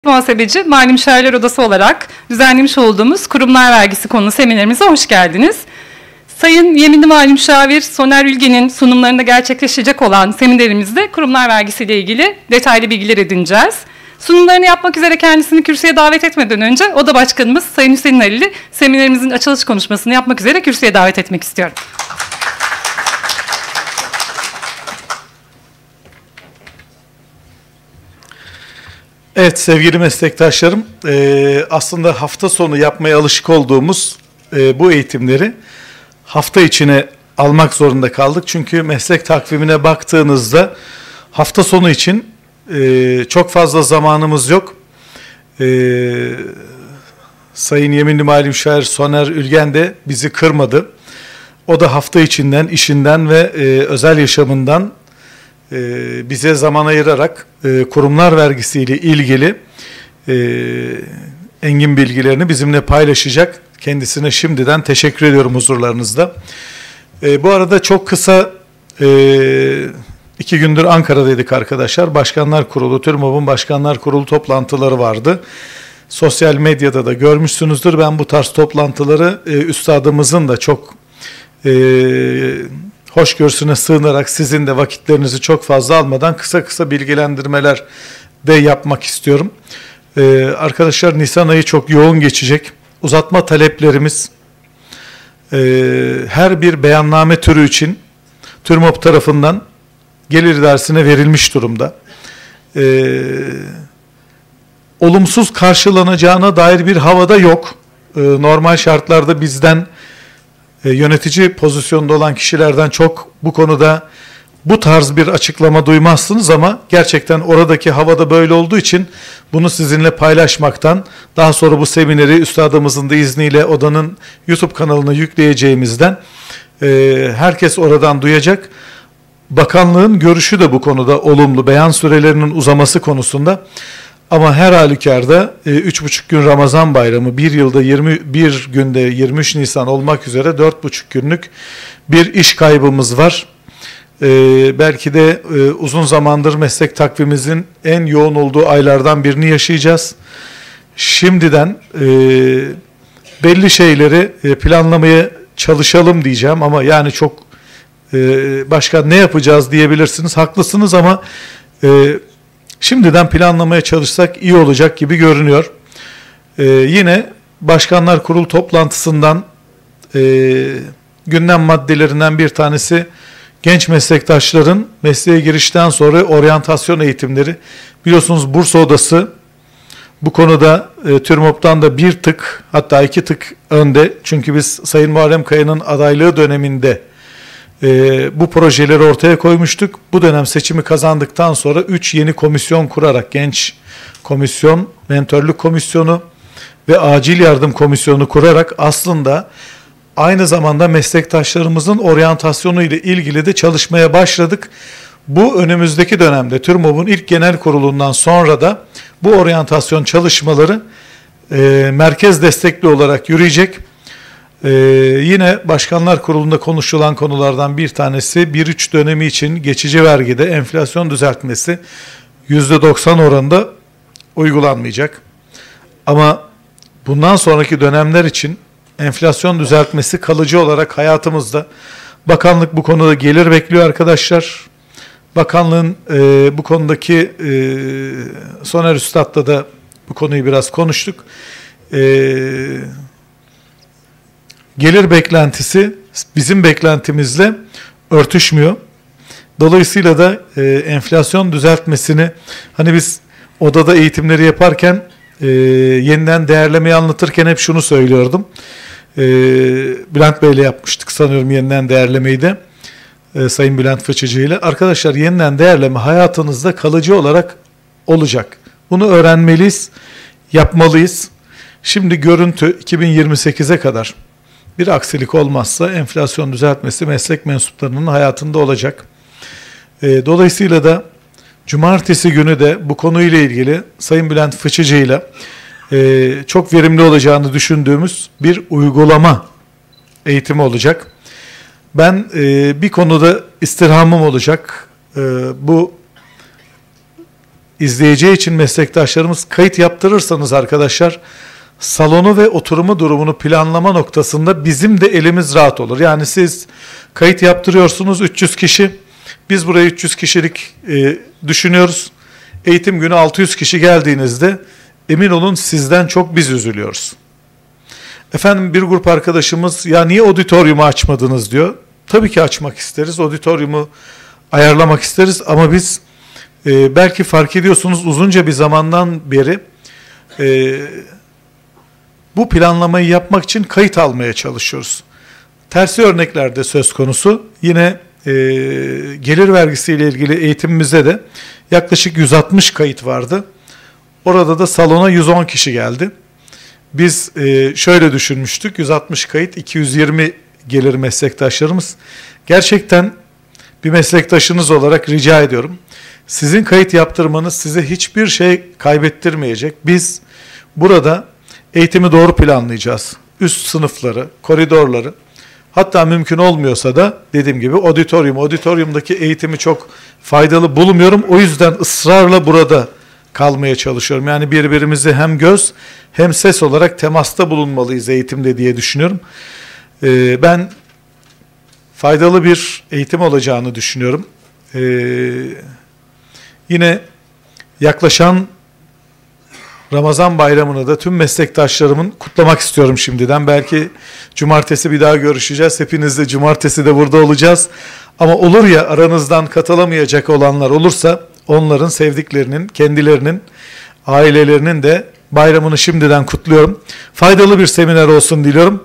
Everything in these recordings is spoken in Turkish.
muhasebeci Mali Müşavirler Odası olarak düzenlemiş olduğumuz kurumlar vergisi konulu seminerimize hoş geldiniz. Sayın Yeminli Mali Müşavir Soner Ülgen'in sunumlarında gerçekleşecek olan seminerimizde kurumlar vergisi ile ilgili detaylı bilgiler edineceğiz. Sunumlarını yapmak üzere kendisini kürsüye davet etmeden önce Oda Başkanımız Sayın Hüseyin Halil'i seminerimizin açılış konuşmasını yapmak üzere kürsüye davet etmek istiyorum. Evet sevgili meslektaşlarım, aslında hafta sonu yapmaya alışık olduğumuz bu eğitimleri hafta içine almak zorunda kaldık. Çünkü meslek takvimine baktığınızda hafta sonu için çok fazla zamanımız yok. Sayın Yeminli Mali Müşavir Soner Ülgen de bizi kırmadı. O da hafta içinden, işinden ve özel yaşamından bize zaman ayırarak kurumlar vergisiyle ilgili engin bilgilerini bizimle paylaşacak. Kendisine şimdiden teşekkür ediyorum huzurlarınızda. Bu arada çok kısa 2 gündür Ankara'daydık arkadaşlar. Başkanlar Kurulu, TÜRMOB'un Başkanlar Kurulu toplantıları vardı. Sosyal medyada da görmüşsünüzdür. Ben bu tarz toplantıları üstadımızın da çok hoşgörüsüne sığınarak sizin de vakitlerinizi çok fazla almadan kısa kısa bilgilendirmeler de yapmak istiyorum. Arkadaşlar Nisan ayı çok yoğun geçecek. Uzatma taleplerimiz her bir beyanname türü için TÜRMOB tarafından gelir idaresine verilmiş durumda. Olumsuz karşılanacağına dair bir havada yok. Normal şartlarda bizden yönetici pozisyonda olan kişilerden çok bu konuda bu tarz bir açıklama duymazsınız ama gerçekten oradaki havada böyle olduğu için bunu sizinle paylaşmaktan, daha sonra bu semineri üstadımızın da izniyle odanın YouTube kanalına yükleyeceğimizden herkes oradan duyacak. Bakanlığın görüşü de bu konuda olumlu, beyan sürelerinin uzaması konusunda. Ama her halükarda 3,5 gün Ramazan bayramı, bir yılda 21 günde 23 Nisan olmak üzere 4,5 günlük bir iş kaybımız var. Belki de uzun zamandır meslek takvimimizin en yoğun olduğu aylardan birini yaşayacağız. Şimdiden belli şeyleri planlamaya çalışalım diyeceğim ama yani çok başka ne yapacağız diyebilirsiniz. Haklısınız ama şimdiden planlamaya çalışsak iyi olacak gibi görünüyor. Yine Başkanlar Kurulu toplantısından gündem maddelerinden bir tanesi genç meslektaşların mesleğe girişten sonra oryantasyon eğitimleri. Biliyorsunuz Bursa Odası bu konuda TÜRMOB'dan da bir tık hatta 2 tık önde. Çünkü biz Sayın Muharrem Kaya'nın adaylığı döneminde bu projeleri ortaya koymuştuk. Bu dönem seçimi kazandıktan sonra 3 yeni komisyon kurarak genç komisyon, mentörlük komisyonu ve acil yardım komisyonu kurarak aslında aynı zamanda meslektaşlarımızın oryantasyonu ile ilgili de çalışmaya başladık. Bu önümüzdeki dönemde TÜRMOB'un ilk genel kurulundan sonra da bu oryantasyon çalışmaları merkez destekli olarak yürüyecek. Yine Başkanlar Kurulu'nda konuşulan konulardan bir tanesi 1-3 dönemi için geçici vergide enflasyon düzeltmesi %90 oranında uygulanmayacak. Ama bundan sonraki dönemler için enflasyon düzeltmesi kalıcı olarak hayatımızda. Bakanlık bu konuda gelir bekliyor arkadaşlar. Bakanlığın bu konudaki Soner Üstad'la da bu konuyu biraz konuştuk. Gelir beklentisi bizim beklentimizle örtüşmüyor. Dolayısıyla da enflasyon düzeltmesini hani biz odada eğitimleri yaparken yeniden değerlemeyi anlatırken hep şunu söylüyordum. Bülent Bey'le yapmıştık sanıyorum yeniden değerlemeyi de. Sayın Bülent Fıçıcı ile. Arkadaşlar yeniden değerleme hayatınızda kalıcı olarak olacak. Bunu öğrenmeliyiz, yapmalıyız. Şimdi görüntü 2028'e kadar bir aksilik olmazsa enflasyon düzeltmesi meslek mensuplarının hayatında olacak. Dolayısıyla da cumartesi günü de bu konuyla ilgili Sayın Bülent Fıçıcı ile çok verimli olacağını düşündüğümüz bir uygulama eğitimi olacak. Ben bir konuda istirhamım olacak. Bu izleyeceği için meslektaşlarımız kayıt yaptırırsanız arkadaşlar, salonu ve oturumu durumunu planlama noktasında bizim de elimiz rahat olur. Yani siz kayıt yaptırıyorsunuz 300 kişi, biz buraya 300 kişilik düşünüyoruz. Eğitim günü 600 kişi geldiğinizde emin olun sizden çok biz üzülüyoruz. Efendim bir grup arkadaşımız ya niye auditoriumu açmadınız diyor. Tabii ki açmak isteriz, auditoriumu ayarlamak isteriz ama biz belki fark ediyorsunuz uzunca bir zamandan beri bu planlamayı yapmak için kayıt almaya çalışıyoruz. Tersi örnekler de söz konusu. Yine gelir vergisiyle ilgili eğitimimizde de yaklaşık 160 kayıt vardı. Orada da salona 110 kişi geldi. Biz şöyle düşünmüştük, 160 kayıt, 220 gelir meslektaşlarımız. Gerçekten bir meslektaşınız olarak rica ediyorum. Sizin kayıt yaptırmanız size hiçbir şey kaybettirmeyecek. Biz burada eğitimi doğru planlayacağız. Üst sınıfları, koridorları, hatta mümkün olmuyorsa da dediğim gibi auditoriumdaki eğitimi çok faydalı bulmuyorum. O yüzden ısrarla burada kalmaya çalışıyorum. Yani birbirimizi hem göz hem ses olarak temasta bulunmalıyız eğitimde diye düşünüyorum. Ben faydalı bir eğitim olacağını düşünüyorum. Yine yaklaşan Ramazan bayramını da tüm meslektaşlarımın kutlamak istiyorum şimdiden. Belki cumartesi bir daha görüşeceğiz. Hepinizle cumartesi de burada olacağız. Ama olur ya aranızdan katılamayacak olanlar olursa onların sevdiklerinin, kendilerinin, ailelerinin de bayramını şimdiden kutluyorum. Faydalı bir seminer olsun diliyorum.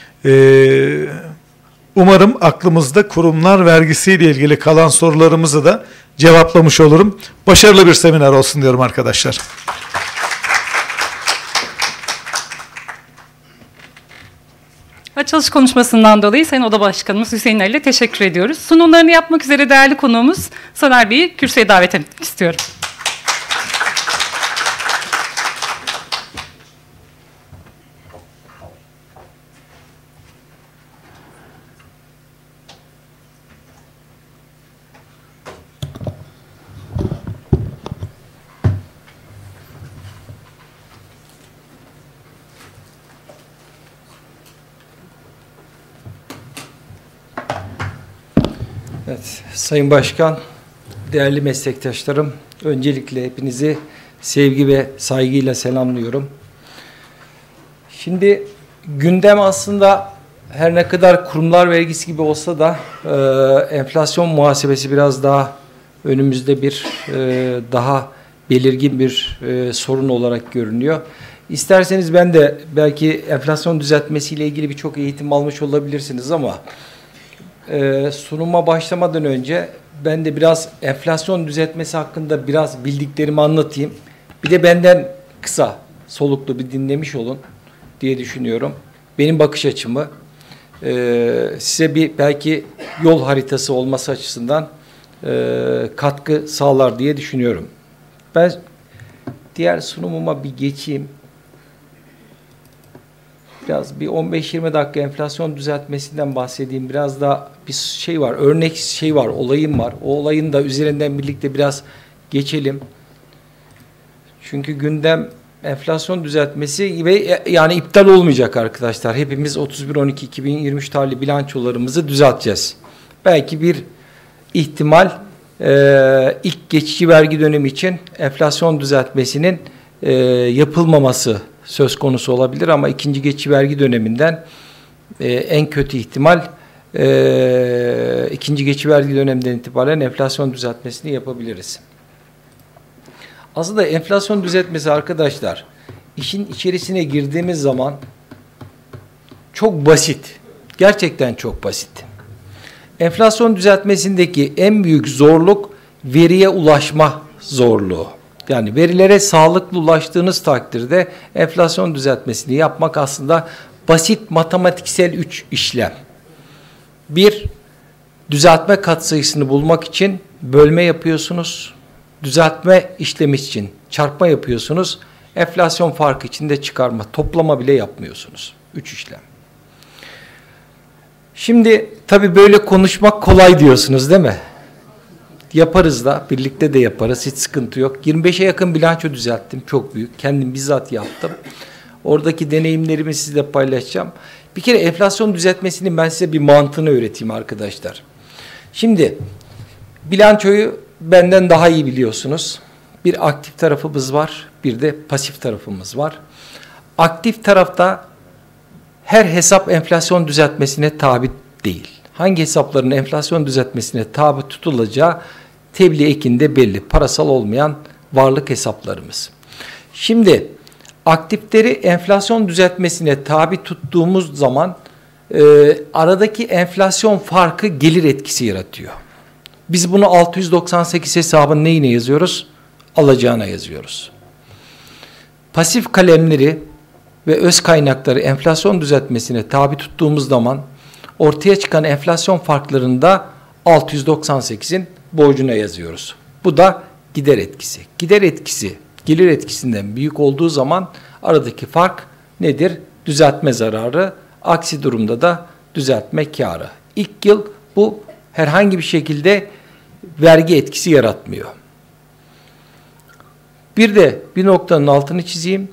Umarım aklımızda kurumlar vergisiyle ilgili kalan sorularımızı da cevaplamış olurum. Başarılı bir seminer olsun diyorum arkadaşlar. Açılış konuşmasından dolayı Sayın Oda Başkanımız Hüseyin Ali'ye teşekkür ediyoruz. Sunumlarını yapmak üzere değerli konuğumuz Soner Bey'i kürsüye davet etmek istiyorum. Evet, Sayın Başkan, değerli meslektaşlarım, öncelikle hepinizi sevgi ve saygıyla selamlıyorum. Şimdi gündem aslında her ne kadar kurumlar vergisi gibi olsa da enflasyon muhasebesi biraz daha önümüzde bir daha belirgin bir sorun olarak görünüyor. İsterseniz ben de belki enflasyon düzeltmesiyle ilgili birçok eğitim almış olabilirsiniz ama sunuma başlamadan önce ben de biraz enflasyon düzeltmesi hakkında biraz bildiklerimi anlatayım. Bir de benden kısa soluklu bir dinlemiş olun diye düşünüyorum. Benim bakış açımı size bir belki yol haritası olması açısından katkı sağlar diye düşünüyorum. Ben diğer sunumuma bir geçeyim. Biraz bir 15-20 dakika enflasyon düzeltmesinden bahsedeyim. Biraz da bir şey var, örnek şey var, olayım var. O olayın da üzerinden birlikte biraz geçelim. Çünkü gündem enflasyon düzeltmesi ve yani iptal olmayacak arkadaşlar. Hepimiz 31-12-2023 tarihli bilançolarımızı düzelteceğiz. Belki bir ihtimal ilk geçici vergi dönemi için enflasyon düzeltmesinin yapılmaması söz konusu olabilir ama ikinci geçici vergi döneminden en kötü ihtimal ikinci geçici vergi döneminden itibaren enflasyon düzeltmesini yapabiliriz. Aslında enflasyon düzeltmesi arkadaşlar işin içerisine girdiğimiz zaman çok basit. Gerçekten çok basit. Enflasyon düzeltmesindeki en büyük zorluk veriye ulaşma zorluğu. Yani verilere sağlıklı ulaştığınız takdirde enflasyon düzeltmesini yapmak aslında basit matematiksel 3 işlem. Bir, düzeltme katsayısını bulmak için bölme yapıyorsunuz. Düzeltme işlemi için çarpma yapıyorsunuz. Enflasyon farkı için de çıkarma, toplama bile yapmıyorsunuz. 3 işlem. Şimdi tabii böyle konuşmak kolay diyorsunuz değil mi? Yaparız da, birlikte de yaparız. Hiç sıkıntı yok. 25'e yakın bilanço düzelttim. Çok büyük. Kendim bizzat yaptım. Oradaki deneyimlerimi sizle paylaşacağım. Bir kere enflasyon düzeltmesinin ben size bir mantığını öğreteyim arkadaşlar. Şimdi bilançoyu benden daha iyi biliyorsunuz. Bir aktif tarafımız var, bir de pasif tarafımız var. Aktif tarafta her hesap enflasyon düzeltmesine tabi değil. Hangi hesapların enflasyon düzeltmesine tabi tutulacağı tebliğ ekinde belli. Parasal olmayan varlık hesaplarımız. Şimdi aktifleri enflasyon düzeltmesine tabi tuttuğumuz zaman aradaki enflasyon farkı gelir etkisi yaratıyor. Biz bunu 698 hesabın neyine yazıyoruz? Alacağına yazıyoruz. Pasif kalemleri ve öz kaynakları enflasyon düzeltmesine tabi tuttuğumuz zaman ortaya çıkan enflasyon farklarını da 698'in borcuna yazıyoruz. Bu da gider etkisi. Gider etkisi gelir etkisinden büyük olduğu zaman aradaki fark nedir? Düzeltme zararı. Aksi durumda da düzeltme kârı. İlk yıl bu herhangi bir şekilde vergi etkisi yaratmıyor. Bir de bir noktanın altını çizeyim.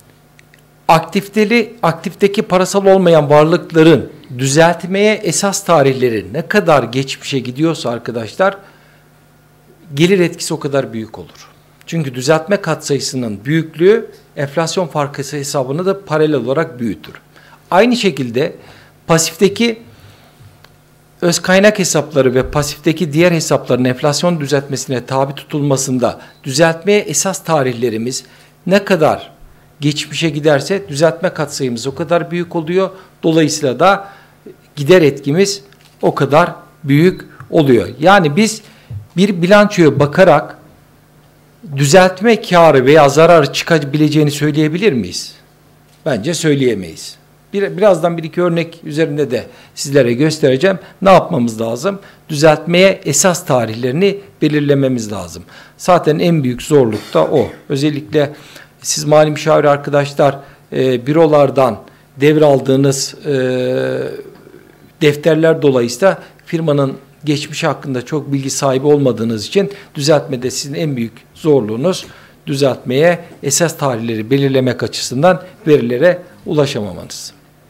Aktifteki parasal olmayan varlıkların düzeltmeye esas tarihleri ne kadar geçmişe gidiyorsa arkadaşlar, gelir etkisi o kadar büyük olur. Çünkü düzeltme katsayısının büyüklüğü enflasyon farkı hesabını da paralel olarak büyütür. Aynı şekilde pasifteki öz kaynak hesapları ve pasifteki diğer hesapların enflasyon düzeltmesine tabi tutulmasında düzeltmeye esas tarihlerimiz ne kadar geçmişe giderse düzeltme katsayımız o kadar büyük oluyor. Dolayısıyla da gider etkimiz o kadar büyük oluyor. Yani biz bir bilançoya bakarak düzeltme kârı veya zararı çıkabileceğini söyleyebilir miyiz? Bence söyleyemeyiz. Birazdan bir iki örnek üzerinde de sizlere göstereceğim. Ne yapmamız lazım? Düzeltmeye esas tarihlerini belirlememiz lazım. Zaten en büyük zorluk da o. Özellikle siz mali müşavir arkadaşlar bürolardan devraldığınız defterler dolayısıyla firmanın geçmişi hakkında çok bilgi sahibi olmadığınız için düzeltmede sizin en büyük zorluğunuz düzeltmeye esas tarihleri belirlemek açısından verilere ulaşamamanız.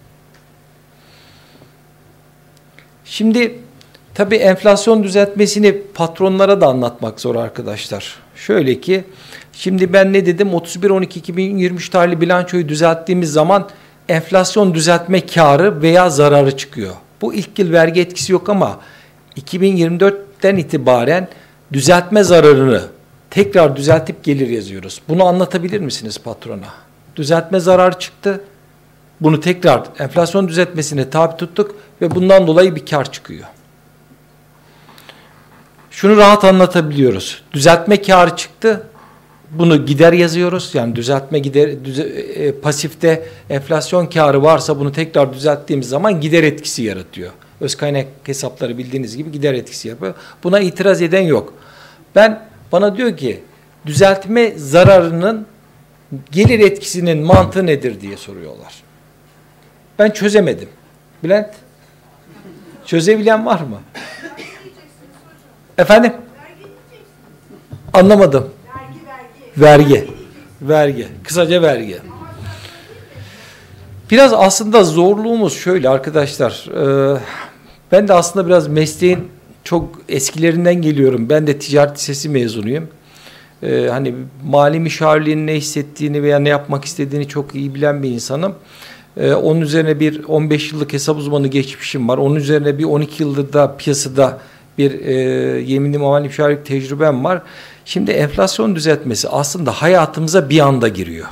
Şimdi tabii enflasyon düzeltmesini patronlara da anlatmak zor arkadaşlar. Şöyle ki şimdi ben ne dedim? 31.12.2023 tarihli bilançoyu düzelttiğimiz zaman enflasyon düzeltme kârı veya zararı çıkıyor. Bu ilk yıl vergi etkisi yok ama 2024'ten itibaren düzeltme zararını tekrar düzeltip gelir yazıyoruz. Bunu anlatabilir misiniz patrona? Düzeltme zararı çıktı. Bunu tekrar enflasyon düzeltmesine tabi tuttuk ve bundan dolayı bir kar çıkıyor. Şunu rahat anlatabiliyoruz. Düzeltme kârı çıktı. Bunu gider yazıyoruz. Yani düzeltme pasifte enflasyon kârı varsa bunu tekrar düzelttiğimiz zaman gider etkisi yaratıyor. Öz kaynak hesapları bildiğiniz gibi gider etkisi yapıyor. Buna itiraz eden yok. Bana diyor ki düzeltme zararının gelir etkisinin mantığı nedir diye soruyorlar. Ben çözemedim. Bülent, çözebilen var mı? Efendim? Anlamadım. Vergi. Kısaca vergi. Biraz aslında zorluğumuz şöyle arkadaşlar. Ben de aslında biraz mesleğin çok eskilerinden geliyorum. Ben de ticaret lisesi mezunuyum. Hani mali müşavirliğin ne hissettiğini veya ne yapmak istediğini çok iyi bilen bir insanım. Onun üzerine bir 15 yıllık hesap uzmanı geçmişim var. Onun üzerine bir 12 yıldır da piyasada bir yeminli mali müşavirlik tecrübem var. Şimdi enflasyon düzeltmesi aslında hayatımıza bir anda giriyor.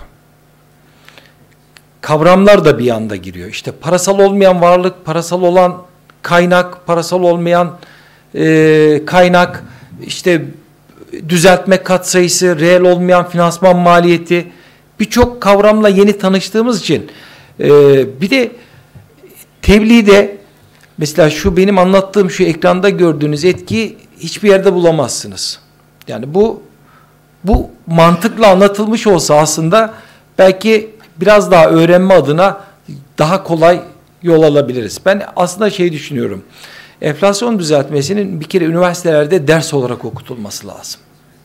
Kavramlar da bir anda giriyor. İşte parasal olmayan varlık, parasal olan kaynak, parasal olmayan kaynak, işte düzeltme katsayısı, reel olmayan finansman maliyeti, birçok kavramla yeni tanıştığımız için bir de tebliğde mesela şu benim anlattığım şu ekranda gördüğünüz etkiyi hiçbir yerde bulamazsınız. Yani bu mantıkla anlatılmış olsa aslında belki biraz daha öğrenme adına daha kolay yol alabiliriz. Ben aslında düşünüyorum. Enflasyon düzeltmesinin bir kere üniversitelerde ders olarak okutulması lazım.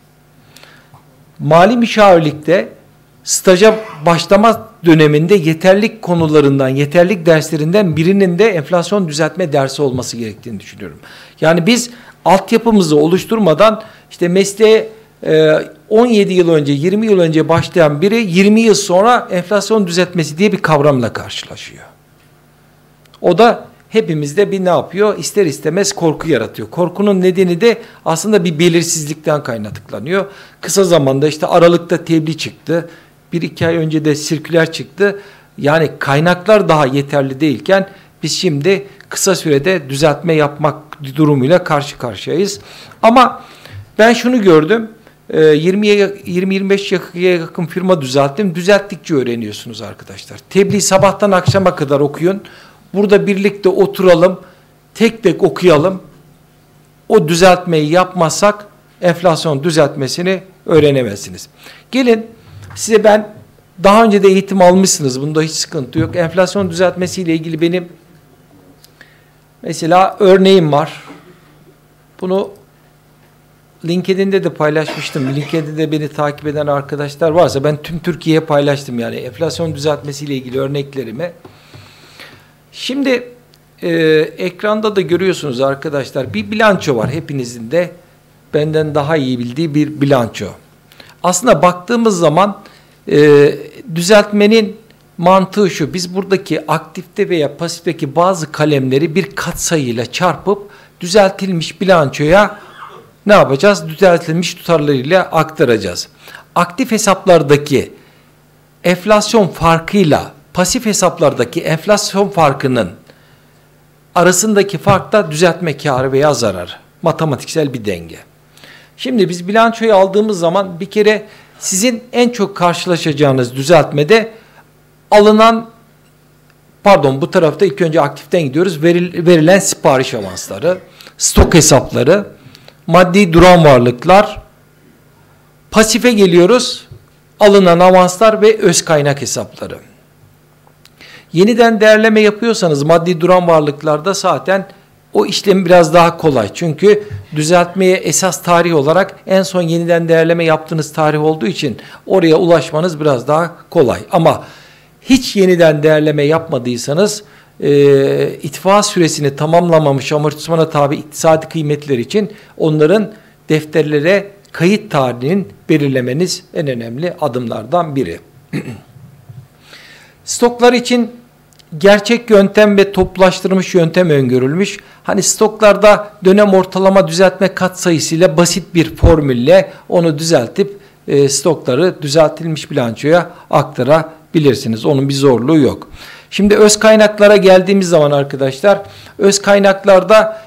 Mali müşavirlikte staja başlama döneminde yeterlilik konularından, yeterlilik derslerinden birinin de enflasyon düzeltme dersi olması gerektiğini düşünüyorum. Yani biz altyapımızı oluşturmadan işte mesleğe 17 yıl önce, 20 yıl önce başlayan biri 20 yıl sonra enflasyon düzeltmesi diye bir kavramla karşılaşıyor. O da hepimizde bir ne yapıyor? İster istemez korku yaratıyor. Korkunun nedeni de aslında bir belirsizlikten kaynaklanıyor. Kısa zamanda işte Aralık'ta tebliğ çıktı. 1-2 ay önce de sirküler çıktı. Yani kaynaklar daha yeterli değilken biz şimdi kısa sürede düzeltme yapmak durumuyla karşı karşıyayız. Ama ben şunu gördüm. 20-25 yakın firma düzelttim. Düzelttikçe öğreniyorsunuz arkadaşlar. Tebliğ sabahtan akşama kadar okuyun. Burada birlikte oturalım. Tek tek okuyalım. O düzeltmeyi yapmazsak enflasyon düzeltmesini öğrenemezsiniz. Gelin size ben daha önce de eğitim almışsınız. Bunda hiç sıkıntı yok. Enflasyon düzeltmesiyle ilgili benim mesela örneğim var. Bunu LinkedIn'de de paylaşmıştım. LinkedIn'de beni takip eden arkadaşlar varsa ben tüm Türkiye'ye paylaştım yani enflasyon düzeltmesiyle ilgili örneklerimi. Şimdi ekranda da görüyorsunuz arkadaşlar bir bilanço var. Hepinizin de benden daha iyi bildiği bir bilanço. Aslında baktığımız zaman düzeltmenin mantığı şu. Biz buradaki aktifte veya pasifteki bazı kalemleri bir katsayıyla çarpıp düzeltilmiş bilançoya ne yapacağız? Düzeltilmiş tutarlarıyla aktaracağız. Aktif hesaplardaki enflasyon farkıyla pasif hesaplardaki enflasyon farkının arasındaki fark da düzeltme kârı veya zararı. Matematiksel bir denge. Şimdi biz bilançoyu aldığımız zaman bir kere sizin en çok karşılaşacağınız düzeltmede alınan, bu tarafta ilk önce aktiften gidiyoruz. Verilen sipariş avansları, stok hesapları, maddi duran varlıklar, pasife geliyoruz. Alınan avanslar ve öz kaynak hesapları. Yeniden değerleme yapıyorsanız maddi duran varlıklarda zaten o işlem biraz daha kolay. Çünkü düzeltmeye esas tarih olarak en son yeniden değerleme yaptığınız tarih olduğu için oraya ulaşmanız biraz daha kolay. Ama hiç yeniden değerleme yapmadıysanız itfa süresini tamamlamamış amortismana tabi iktisadi kıymetler için onların defterlere kayıt tarihinin belirlemeniz en önemli adımlardan biri. Stoklar için gerçek yöntem ve toplaştırılmış yöntem öngörülmüş. Hani stoklarda dönem ortalama düzeltme katsayısıyla basit bir formülle onu düzeltip stokları düzeltilmiş bilançoya aktarabilirsiniz. Onun bir zorluğu yok. Şimdi öz kaynaklara geldiğimiz zaman arkadaşlar, öz kaynaklarda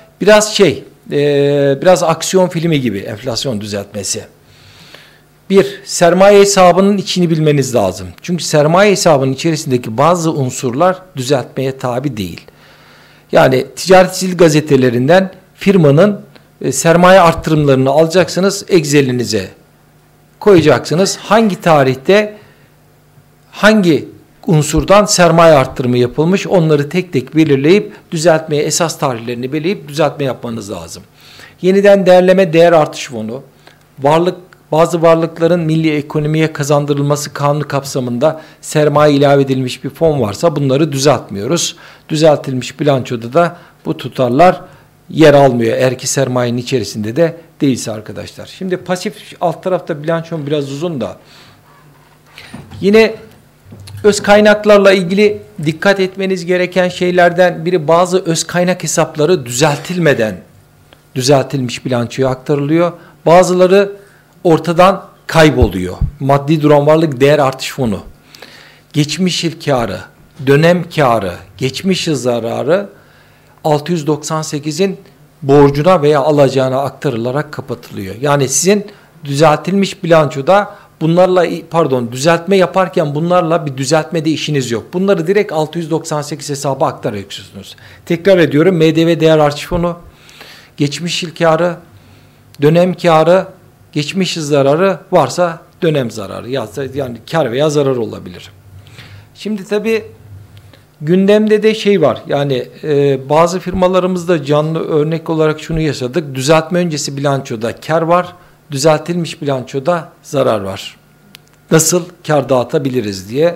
biraz aksiyon filmi gibi enflasyon düzeltmesi. Bir, sermaye hesabının içini bilmeniz lazım. Çünkü sermaye hesabının içerisindeki bazı unsurlar düzeltmeye tabi değil. Yani ticaret sil gazetelerinden firmanın sermaye artırımlarını alacaksınız, Excel'inize koyacaksınız. Hangi tarihte hangi unsurdan sermaye arttırımı yapılmış onları tek tek belirleyip düzeltmeye esas tarihlerini belirleyip düzeltme yapmanız lazım. Yeniden değerleme değer artış fonu, bazı varlıkların milli ekonomiye kazandırılması kanunu kapsamında sermaye ilave edilmiş bir fon varsa bunları düzeltmiyoruz. Düzeltilmiş bilançoda da bu tutarlar yer almıyor. Eğer ki sermayenin içerisinde de değilse arkadaşlar. Şimdi pasif alt tarafta bilançom biraz uzun da. Yine öz kaynaklarla ilgili dikkat etmeniz gereken şeylerden biri bazı öz kaynak hesapları düzeltilmeden düzeltilmiş bilançoya aktarılıyor. Bazıları ortadan kayboluyor. Maddi duran varlık değer artış fonu, geçmiş yıl kârı, dönem kârı, geçmiş yıl zararı 698'in borcuna veya alacağına aktarılarak kapatılıyor. Yani sizin düzeltilmiş bilançoda düzeltme yaparken bunlarla bir düzeltmede işiniz yok. Bunları direkt 698 hesaba aktarıyorsunuz. Tekrar ediyorum, MDV değer artış fonu, geçmiş yıl kârı, dönem kârı, geçmiş yıl zararı varsa dönem zararı yani kar veya zarar olabilir. Şimdi tabii Gündemde de şey var, yani bazı firmalarımızda canlı örnek olarak şunu yaşadık. Düzeltme öncesi bilançoda kar var, düzeltilmiş bilançoda zarar var. Nasıl kar dağıtabiliriz diye.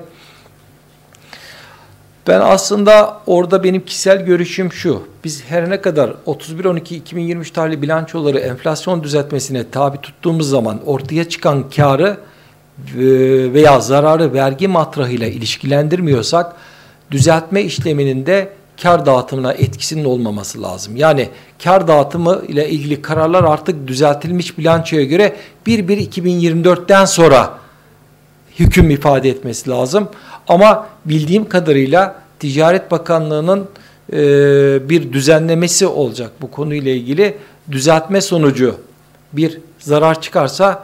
Ben aslında orada benim kişisel görüşüm şu. Biz her ne kadar 31-12-2023 tarihli bilançoları enflasyon düzeltmesine tabi tuttuğumuz zaman ortaya çıkan karı veya zararı vergi matrahıyla ilişkilendirmiyorsak, düzeltme işleminin de kar dağıtımına etkisinin olmaması lazım. Yani kar dağıtımı ile ilgili kararlar artık düzeltilmiş bilançoya göre 1/1-2024'ten sonra hüküm ifade etmesi lazım. Ama bildiğim kadarıyla Ticaret Bakanlığı'nın bir düzenlemesi olacak bu konuyla ilgili. Düzeltme sonucu bir zarar çıkarsa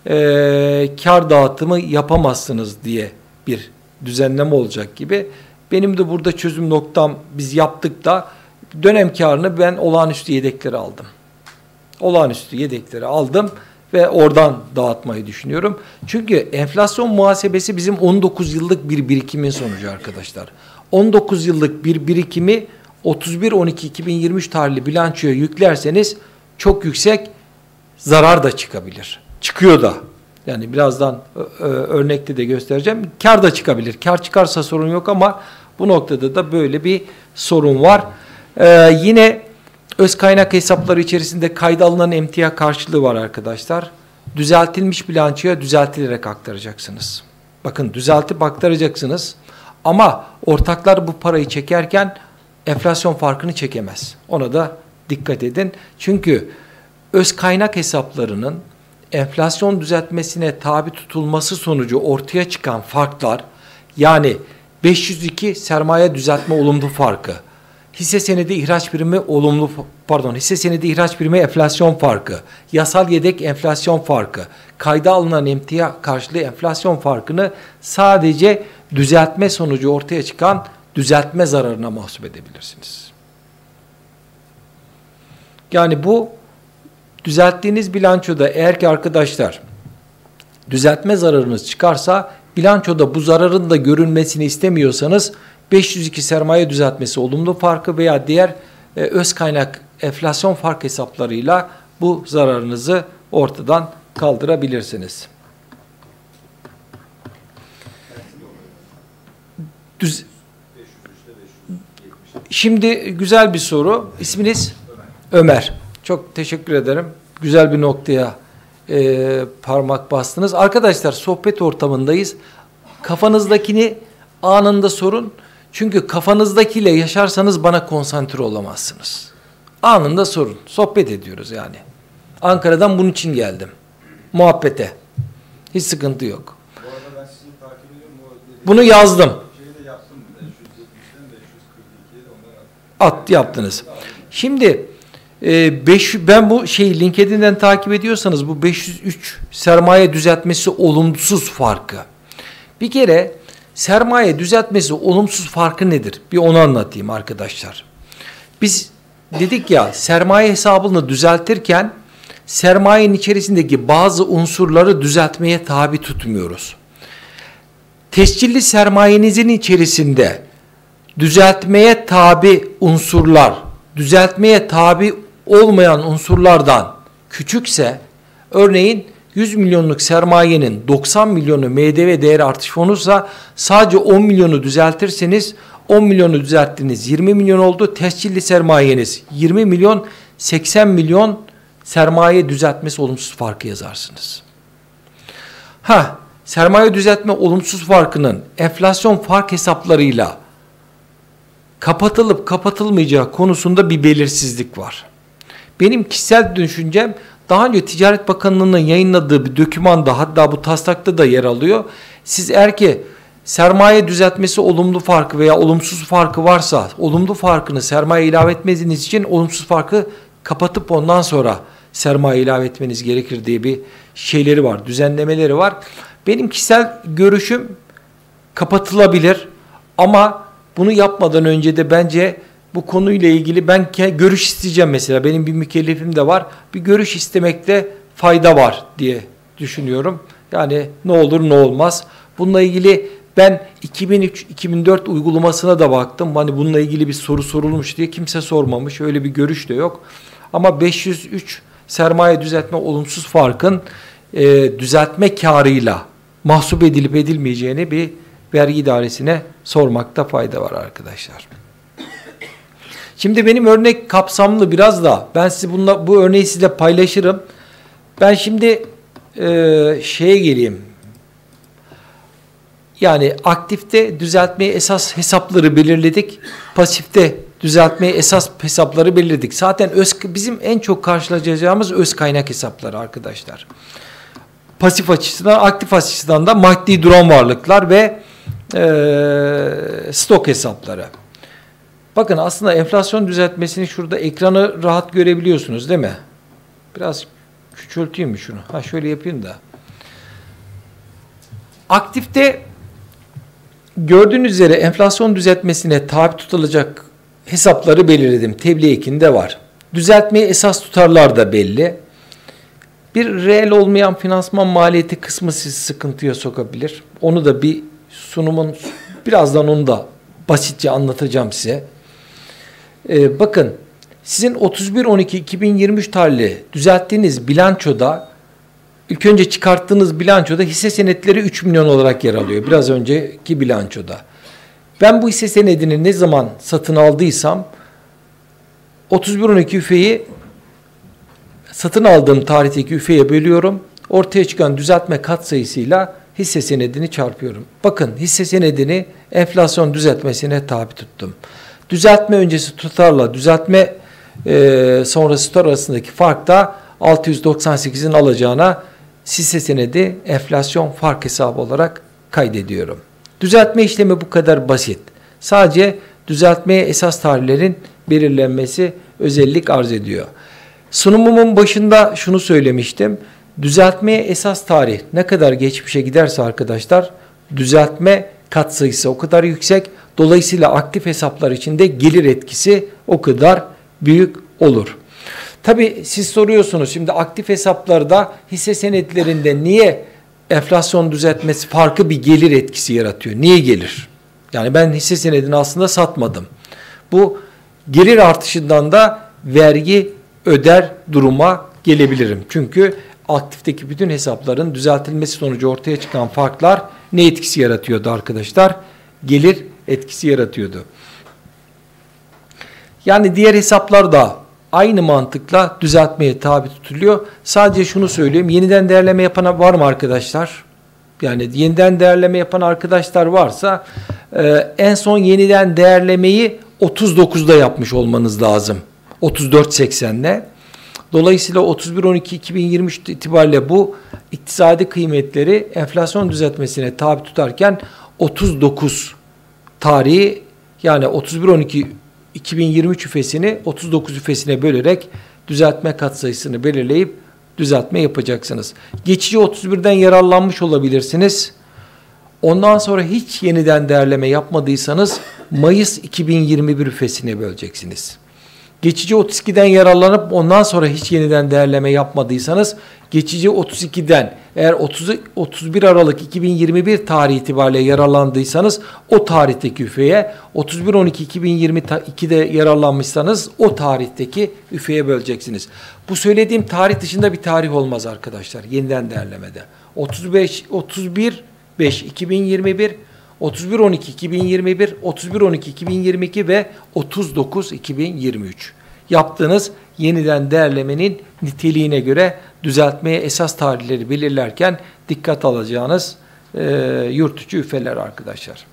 kar dağıtımı yapamazsınız diye bir düzenleme olacak gibi. Benim de burada çözüm noktam, biz yaptık da dönem karını ben olağanüstü yedekleri aldım. Olağanüstü yedekleri aldım ve oradan dağıtmayı düşünüyorum. Çünkü enflasyon muhasebesi bizim 19 yıllık bir birikimin sonucu arkadaşlar. 19 yıllık bir birikimi 31-12-2023 tarihli bilançoya yüklerseniz çok yüksek zarar da çıkabilir. Çıkıyor da. Yani birazdan örnekte de göstereceğim. Kar da çıkabilir. Kar çıkarsa sorun yok ama bu noktada da böyle bir sorun var. Yine öz kaynak hesapları içerisinde kayda alınan emtia karşılığı var arkadaşlar. Düzeltilmiş bilançoya düzeltilerek aktaracaksınız. Bakın, düzeltip aktaracaksınız ama ortaklar bu parayı çekerken enflasyon farkını çekemez. Ona da dikkat edin. Çünkü öz kaynak hesaplarının enflasyon düzeltmesine tabi tutulması sonucu ortaya çıkan farklar, yani 502 sermaye düzeltme olumlu farkı, hisse senedi ihraç birimi hisse senedi ihraç birimi enflasyon farkı, yasal yedek enflasyon farkı, kayda alınan emtia karşılığı enflasyon farkını sadece düzeltme sonucu ortaya çıkan düzeltme zararına mahsup edebilirsiniz. Yani bu düzelttiğiniz bilançoda eğer ki arkadaşlar düzeltme zararınız çıkarsa, bilançoda bu zararın da görünmesini istemiyorsanız 502 sermaye düzeltmesi olumlu farkı veya diğer öz kaynak enflasyon fark hesaplarıyla bu zararınızı ortadan kaldırabilirsiniz. Şimdi güzel bir soru. İsminiz? Ömer. Çok teşekkür ederim. Güzel bir noktaya parmak bastınız. Arkadaşlar, sohbet ortamındayız. Kafanızdakini anında sorun. Çünkü kafanızdakiyle yaşarsanız bana konsantre olamazsınız. Anında sorun. Sohbet ediyoruz yani. Ankara'dan bunun için geldim. Muhabbete. Hiç sıkıntı yok. Bu arada ben sizi takip ediyorum. Bunu yazdım. Şeyi de yaptım. 572'den 542'ye de Yaptınız. Şimdi ben bu LinkedIn'den takip ediyorsanız bu 503 sermaye düzeltmesi olumsuz farkı. Bir kere sermaye düzeltmesi olumsuz farkı nedir? Bir onu anlatayım arkadaşlar. Biz dedik ya, sermaye hesabını düzeltirken sermayenin içerisindeki bazı unsurları düzeltmeye tabi tutmuyoruz. Tescilli sermayenizin içerisinde düzeltmeye tabi unsurlar, düzeltmeye tabi olmayan unsurlardan küçükse, örneğin 100 milyonluk sermayenin 90 milyonu MDV değer artış fonusa, sadece 10 milyonu düzeltirseniz 10 milyonu düzelttiniz, 20 milyon oldu. Tescilli sermayeniz 20 milyon, 80 milyon sermaye düzeltmesi olumsuz farkı yazarsınız. Sermaye düzeltme olumsuz farkının enflasyon fark hesaplarıyla kapatılıp kapatılmayacağı konusunda bir belirsizlik var. Benim kişisel düşüncem, daha önce Ticaret Bakanlığı'nın yayınladığı bir dokümanda, hatta bu taslakta da yer alıyor. Siz eğer ki sermaye düzeltmesi olumlu farkı veya olumsuz farkı varsa, olumlu farkını sermaye ilave etmeniz için olumsuz farkı kapatıp ondan sonra sermaye ilave etmeniz gerekir diye bir şeyleri var, düzenlemeleri var. Benim kişisel görüşüm kapatılabilir ama bunu yapmadan önce de bence bu konuyla ilgili ben görüş isteyeceğim mesela. Benim bir mükellefim de var. Bir görüş istemekte fayda var diye düşünüyorum. Yani ne olur ne olmaz. Bununla ilgili Ben 2003-2004 uygulamasına da baktım. Hani bununla ilgili bir soru sorulmuş diye kimse sormamış. Öyle bir görüş de yok. Ama 503 sermaye düzeltme olumsuz farkın düzeltme karıyla mahsup edilip edilmeyeceğini bir vergi idaresine sormakta fayda var arkadaşlar. Şimdi benim örnek kapsamlı biraz da. Ben size bu örneği size paylaşırım. Ben şimdi şeye geleyim. Yani aktifte düzeltmeye esas hesapları belirledik. Pasifte düzeltmeye esas hesapları belirledik. Zaten bizim en çok karşılaşacağımız öz kaynak hesapları arkadaşlar. Pasif açısından, aktif açısından da maddi duran varlıklar ve stok hesapları. Bakın aslında enflasyon düzeltmesini şurada ekranı rahat görebiliyorsunuz değil mi? Biraz küçülteyim mi şunu? Ha şöyle yapayım da. Aktifte gördüğünüz üzere enflasyon düzeltmesine tabi tutulacak hesapları belirledim. Tebliğ ekinde var. Düzeltmeye esas tutarlar da belli. Bir reel olmayan finansman maliyeti kısmı sizi sıkıntıya sokabilir. Onu da bir sunumun, birazdan onu da basitçe anlatacağım size. Bakın sizin 31-12-2023 tarihli düzelttiğiniz bilançoda, ilk önce çıkarttığınız bilançoda hisse senetleri 3 milyon olarak yer alıyor. Biraz önceki bilançoda. Ben bu hisse senedini ne zaman satın aldıysam 31-12 üfeyi satın aldığım tarihteki üfeye bölüyorum. Ortaya çıkan düzeltme katsayısıyla hisse senedini çarpıyorum. Bakın hisse senedini enflasyon düzeltmesine tabi tuttum. Düzeltme öncesi tutarla düzeltme sonrası tutar arasındaki fark da 698'in alacağına hisse senedi enflasyon fark hesabı olarak kaydediyorum. Düzeltme işlemi bu kadar basit. Sadece düzeltmeye esas tarihlerin belirlenmesi özellik arz ediyor. Sunumumun başında şunu söylemiştim. Düzeltmeye esas tarih ne kadar geçmişe giderse arkadaşlar düzeltme katsayısı o kadar yüksek. Dolayısıyla aktif hesaplar içinde gelir etkisi o kadar büyük olur. Tabii siz soruyorsunuz şimdi aktif hesaplarda hisse senetlerinde niye enflasyon düzeltmesi farklı bir gelir etkisi yaratıyor? Niye gelir? Yani ben hisse senedini aslında satmadım. Bu gelir artışından da vergi öder duruma gelebilirim. Çünkü aktifteki bütün hesapların düzeltilmesi sonucu ortaya çıkan farklar ne etkisi yaratıyordu arkadaşlar? Gelir etkisi yaratıyordu. Yani diğer hesaplar da aynı mantıkla düzeltmeye tabi tutuluyor. Sadece şunu söyleyeyim. Yeniden değerleme yapan var mı arkadaşlar? Yani yeniden değerleme yapan arkadaşlar varsa en son yeniden değerlemeyi 39'da yapmış olmanız lazım. 34.80'le. Dolayısıyla 31-12-2023 itibariyle bu iktisadi kıymetleri enflasyon düzeltmesine tabi tutarken 39 tarihi yani 31-12-2023 üfesini 39 üfesine bölerek düzeltme katsayısını belirleyip düzeltme yapacaksınız. Geçici 31'den yararlanmış olabilirsiniz. Ondan sonra hiç yeniden değerleme yapmadıysanız Mayıs 2021 üfesine böleceksiniz. Geçici 32'den yararlanıp ondan sonra hiç yeniden değerleme yapmadıysanız geçici 32'den eğer 31 Aralık 2021 tarihi itibariyle yararlandıysanız o tarihteki üfeye 31-12-2022'de yararlanmışsanız o tarihteki üfeye böleceksiniz. Bu söylediğim tarih dışında bir tarih olmaz arkadaşlar yeniden değerlemede. 31-5-2021 31-12-2021, 31-12-2022 ve 39-2023. Yaptığınız yeniden değerlemenin niteliğine göre düzeltmeye esas tarihleri belirlerken dikkat alacağınız yurt içi üfeler arkadaşlar.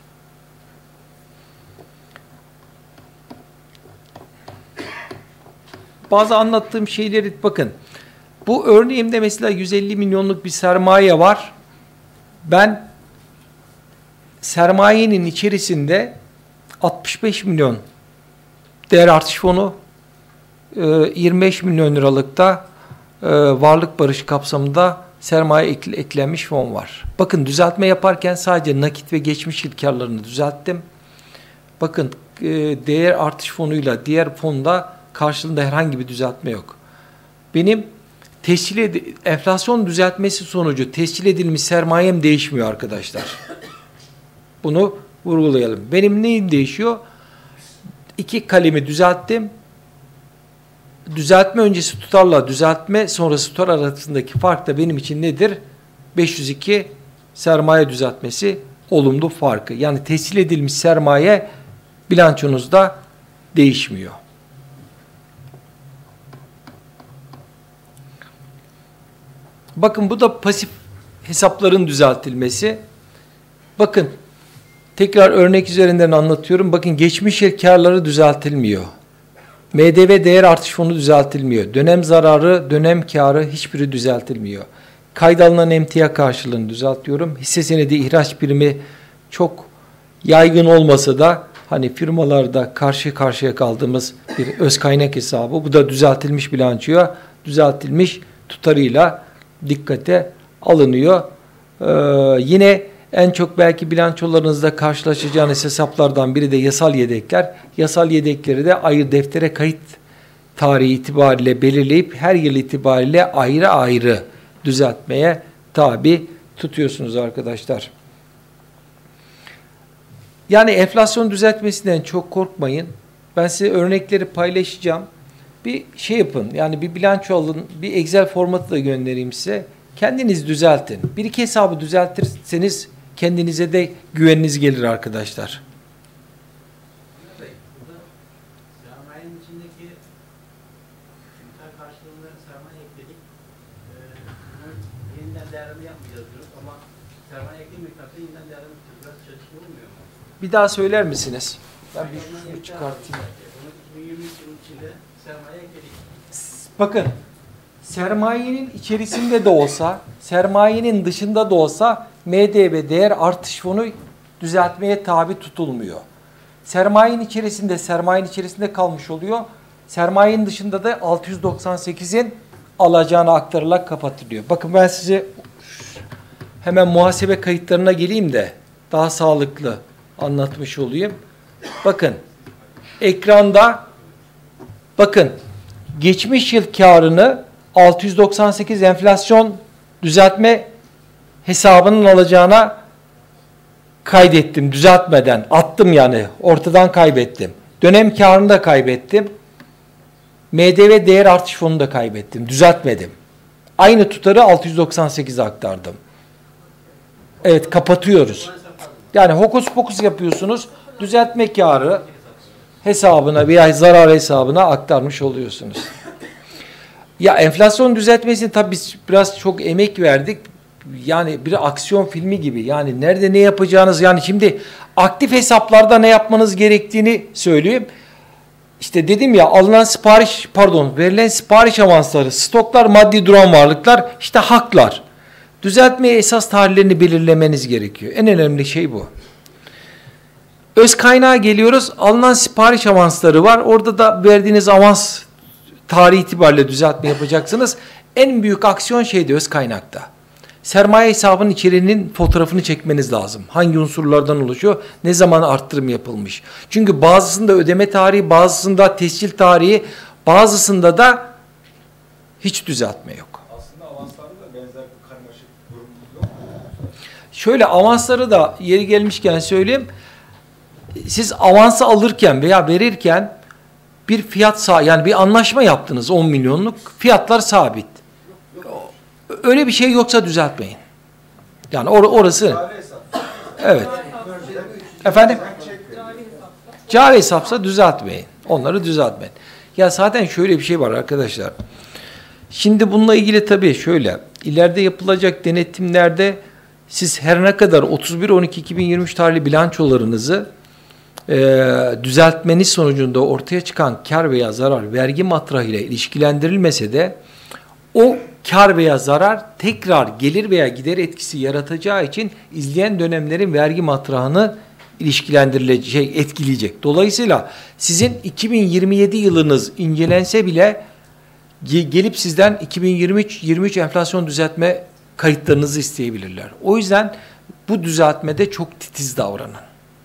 Bazı anlattığım şeyleri bakın. Bu örneğimde mesela 150 milyonluk bir sermaye var. Ben sermayenin içerisinde 65 milyon değer artış fonu, 25 milyon liralıkta varlık barışı kapsamında sermaye eklenmiş fon var. Bakın düzeltme yaparken sadece nakit ve geçmiş yıl karlarını düzelttim. Bakın değer artış fonuyla diğer fonda karşılığında herhangi bir düzeltme yok. Benim enflasyon düzeltmesi sonucu tescil edilmiş sermayem değişmiyor arkadaşlar. Bunu vurgulayalım. Benim neyim değişiyor? 2 kalemi düzelttim. Düzeltme öncesi tutarla düzeltme sonrası tutar arasındaki fark da benim için nedir? 502 sermaye düzeltmesi olumlu farkı. Yani tescil edilmiş sermaye bilançonuzda değişmiyor. Bakın bu da pasif hesapların düzeltilmesi. Bakın tekrar örnek üzerinden anlatıyorum. Bakın geçmiş yıl karları düzeltilmiyor. MDV değer artış fonu düzeltilmiyor. Dönem zararı, dönem karı hiçbiri düzeltilmiyor. Kaydalınan emtia karşılığını düzeltiyorum. Hisse senedi ihraç birimi çok yaygın olmasa da hani firmalarda karşı karşıya kaldığımız bir öz kaynak hesabı. Bu da düzeltilmiş bilançoya, düzeltilmiş tutarıyla dikkate alınıyor. Yine en çok belki bilançolarınızda karşılaşacağınız hesaplardan biri de yasal yedekler. Yasal yedekleri de ayrı deftere kayıt tarihi itibariyle belirleyip her yıl itibariyle ayrı ayrı düzeltmeye tabi tutuyorsunuz arkadaşlar. Yani enflasyon düzeltmesinden çok korkmayın. Ben size örnekleri paylaşacağım. Bir şey yapın. Yani bir bilanço alın. Bir Excel formatı da göndereyim size. Kendiniz düzeltin. Bir iki hesabı düzeltirseniz kendinize de güveniniz gelir arkadaşlar. Sermayenin içindeki miktar karşılığında sermaye ekledik. Bunun yeniden değerleme yapmayacağız diyoruz ama sermaye eklediği miktarda yeniden değerleme yapacağız. Biraz çelişki olmuyor mu? Bir daha söyler misiniz? Ben bir şunu çıkartayım. Onun 2023 yılı içinde sermaye ekledik. Bakın, sermayenin içerisinde de olsa, sermayenin dışında da olsa MDV değer artış fonu düzeltmeye tabi tutulmuyor. Sermayenin içerisinde kalmış oluyor. Sermayenin dışında da 698'in alacağına aktarılarak kapatılıyor. Bakın ben size hemen muhasebe kayıtlarına geleyim de daha sağlıklı anlatmış olayım. Bakın, ekranda bakın geçmiş yıl karını 698 enflasyon düzeltme hesabının alacağına kaydettim. Düzeltmeden attım yani. Ortadan kaybettim. Dönem karını da kaybettim. MDV değer artış fonunu da kaybettim. Düzeltmedim. Aynı tutarı 698'e aktardım. Evet, kapatıyoruz. Yani hokus pokus yapıyorsunuz. Düzeltme karı hesabına veya zarar hesabına aktarmış oluyorsunuz. Ya enflasyon düzeltmesini tabii biz biraz çok emek verdik. Yani bir aksiyon filmi gibi. Yani nerede ne yapacağınız, yani şimdi aktif hesaplarda ne yapmanız gerektiğini söyleyeyim. İşte dedim ya, verilen sipariş avansları, stoklar, maddi duran varlıklar, işte haklar. Düzeltmeye esas tarihlerini belirlemeniz gerekiyor. En önemli şey bu. Öz kaynağa geliyoruz. Alınan sipariş avansları var. Orada da verdiğiniz avans tarih itibariyle düzeltme yapacaksınız. En büyük aksiyon şeyde, öz kaynakta. Sermaye hesabının içeriğinin fotoğrafını çekmeniz lazım. Hangi unsurlardan oluşuyor? Ne zaman arttırım yapılmış? Çünkü bazısında ödeme tarihi, bazısında tescil tarihi, bazısında da hiç düzeltme yok. Aslında avanslarda da benzer bir karmaşık durum yok mu? Şöyle, avansları da yeri gelmişken söyleyeyim. Siz avansı alırken veya verirken bir fiyat yani bir anlaşma yaptınız 10 milyonluk. Fiyatlar sabit. Öyle bir şey yoksa düzeltmeyin. Yani orası. Evet. Efendim? Cari hesapsa düzeltmeyin. Onları düzeltmeyin. Ya zaten şöyle bir şey var arkadaşlar. Şimdi bununla ilgili tabii şöyle. İleride yapılacak denetimlerde siz her ne kadar 31-12-2023 tarihli bilançolarınızı düzeltmeniz sonucunda ortaya çıkan kar veya zarar vergi matrahıyla ilişkilendirilmese de o kar veya zarar tekrar gelir veya gider etkisi yaratacağı için izleyen dönemlerin vergi matrahını etkileyecek. Dolayısıyla sizin 2027 yılınız incelense bile gelip sizden 2023 enflasyon düzeltme kayıtlarınızı isteyebilirler. O yüzden bu düzeltmede çok titiz davranın.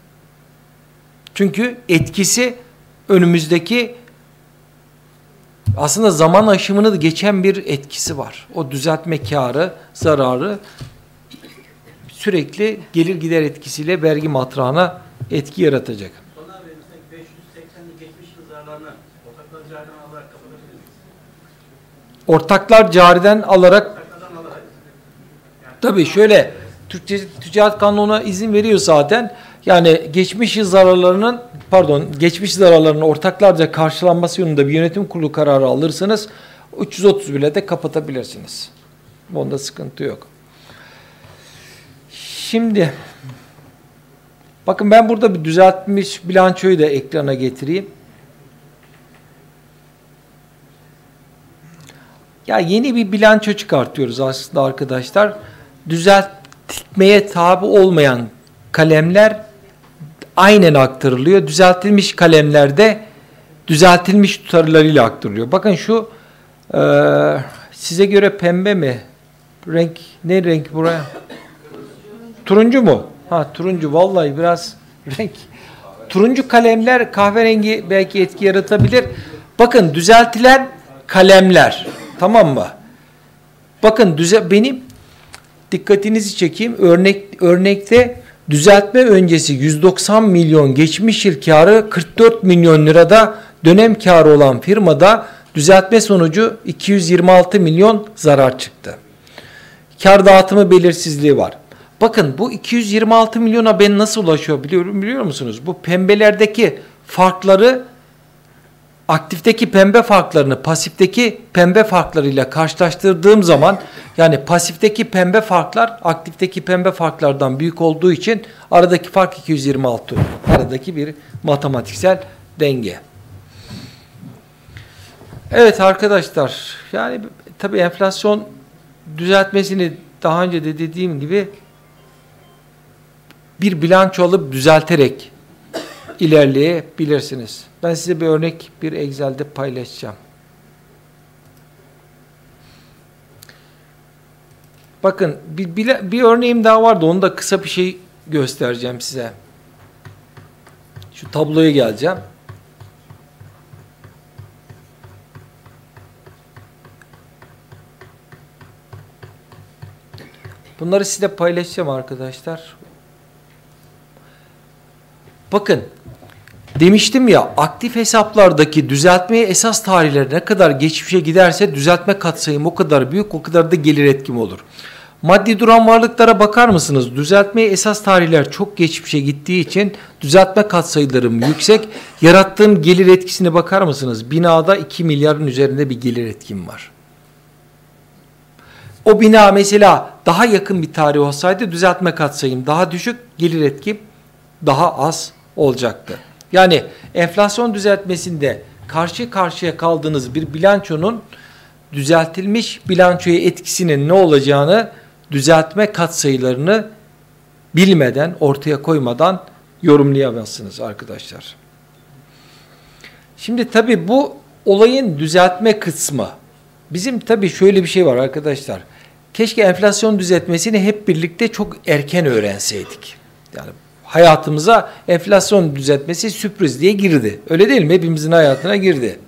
Çünkü etkisi önümüzdeki aslında zaman aşımını geçen bir etkisi var. O düzeltme karı, zararı sürekli gelir gider etkisiyle vergi matrağına etki yaratacak. Sonra abi mesela 580'li geçmiş yıl zararlarını ortaklar cariden alarak kapatabilir miyiz? Ortaklar cariden alarak Ortaklardan alarak. tabii şöyle Türkçe Ticaret Kanunu'na izin veriyor zaten. Yani geçmiş zararların ortaklarca karşılanması yönünde bir yönetim kurulu kararı alırsanız 331'le de kapatabilirsiniz. Bunda sıkıntı yok. Şimdi bakın ben burada bir düzeltmiş bilançoyu da ekrana getireyim. Ya yeni bir bilanço çıkartıyoruz aslında arkadaşlar. Düzeltmeye tabi olmayan kalemler aynen aktarılıyor. Düzeltilmiş kalemlerde düzeltilmiş tutarlarıyla aktarılıyor. Bakın şu size göre pembe mi? Renk ne renk buraya? Turuncu mu? Ha turuncu vallahi biraz renk. Turuncu kalemler kahverengi belki etki yaratabilir. Bakın düzeltilen kalemler. Tamam mı? Bakın benim dikkatinizi çekeyim. Örnekte düzeltme öncesi 190 milyon geçmiş yıl karı 44 milyon lirada dönem karı olan firmada düzeltme sonucu 226 milyon zarar çıktı. Kar dağıtımı belirsizliği var. Bakın bu 226 milyona ben nasıl ulaşıyor biliyor musunuz? Bu pembelerdeki farkları aktifteki pembe farklarını pasifteki pembe farklarıyla karşılaştırdığım zaman yani pasifteki pembe farklar aktifteki pembe farklardan büyük olduğu için aradaki fark 226. Aradaki bir matematiksel denge. Evet arkadaşlar yani tabii enflasyon düzeltmesini daha önce de dediğim gibi bir bilanço alıp düzelterek ilerleyebilirsiniz. Ben size bir örnek bir Excel'de paylaşacağım. Bakın bir örneğim daha vardı. Onu da kısa bir şey göstereceğim size. Şu tabloya geleceğim. Bunları size paylaşacağım arkadaşlar. Bakın demiştim ya aktif hesaplardaki düzeltmeye esas tarihleri ne kadar geçmişe giderse düzeltme katsayım o kadar büyük o kadar da gelir etkim olur. Maddi duran varlıklara bakar mısınız? Düzeltmeye esas tarihler çok geçmişe gittiği için düzeltme katsayılarım yüksek. Yarattığım gelir etkisine bakar mısınız? Binada 2 milyarın üzerinde bir gelir etkim var. O bina mesela daha yakın bir tarih olsaydı düzeltme katsayım daha düşük, gelir etkim daha az olacaktı. Yani enflasyon düzeltmesinde karşı karşıya kaldığınız bir bilançonun düzeltilmiş bilançoya etkisinin ne olacağını düzeltme katsayılarını bilmeden, ortaya koymadan yorumlayamazsınız arkadaşlar. Şimdi tabii bu olayın düzeltme kısmı. Bizim tabii şöyle bir şey var arkadaşlar. Keşke enflasyon düzeltmesini hep birlikte çok erken öğrenseydik. Yani hayatımıza enflasyon düzeltmesi sürpriz diye girdi. Öyle değil mi? Hepimizin hayatına girdi.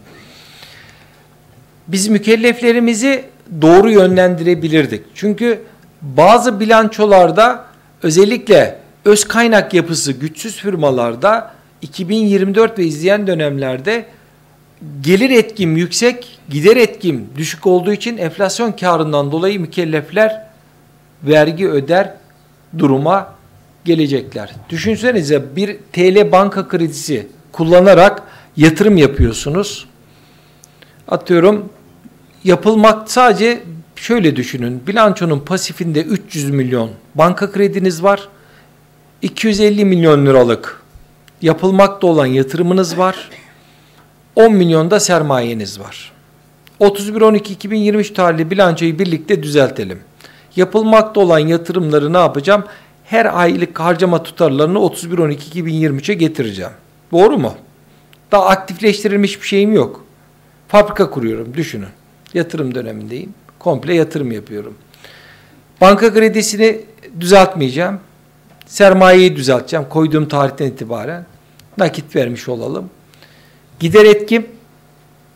Biz mükelleflerimizi doğru yönlendirebilirdik. Çünkü bazı bilançolarda özellikle öz kaynak yapısı güçsüz firmalarda 2024 ve izleyen dönemlerde gelir etkim yüksek, gider etkim düşük olduğu için enflasyon karından dolayı mükellefler vergi öder duruma gelecekler. Düşünsenize bir TL banka kredisi kullanarak yatırım yapıyorsunuz. Atıyorum yapılmak sadece şöyle düşünün. Bilançonun pasifinde 300 milyon banka krediniz var. 250 milyon liralık yapılmakta olan yatırımınız var. 10 milyon da sermayeniz var. 31-12-2023 tarihli bilançoyu birlikte düzeltelim. Yapılmakta olan yatırımları ne yapacağım? Her aylık harcama tutarlarını 31-12-2023'e getireceğim. Doğru mu? Daha aktifleştirilmiş bir şeyim yok. Fabrika kuruyorum, düşünün. Yatırım dönemindeyim. Komple yatırım yapıyorum. Banka kredisini düzeltmeyeceğim. Sermayeyi düzelteceğim. Koyduğum tarihten itibaren nakit vermiş olalım. Gider etkim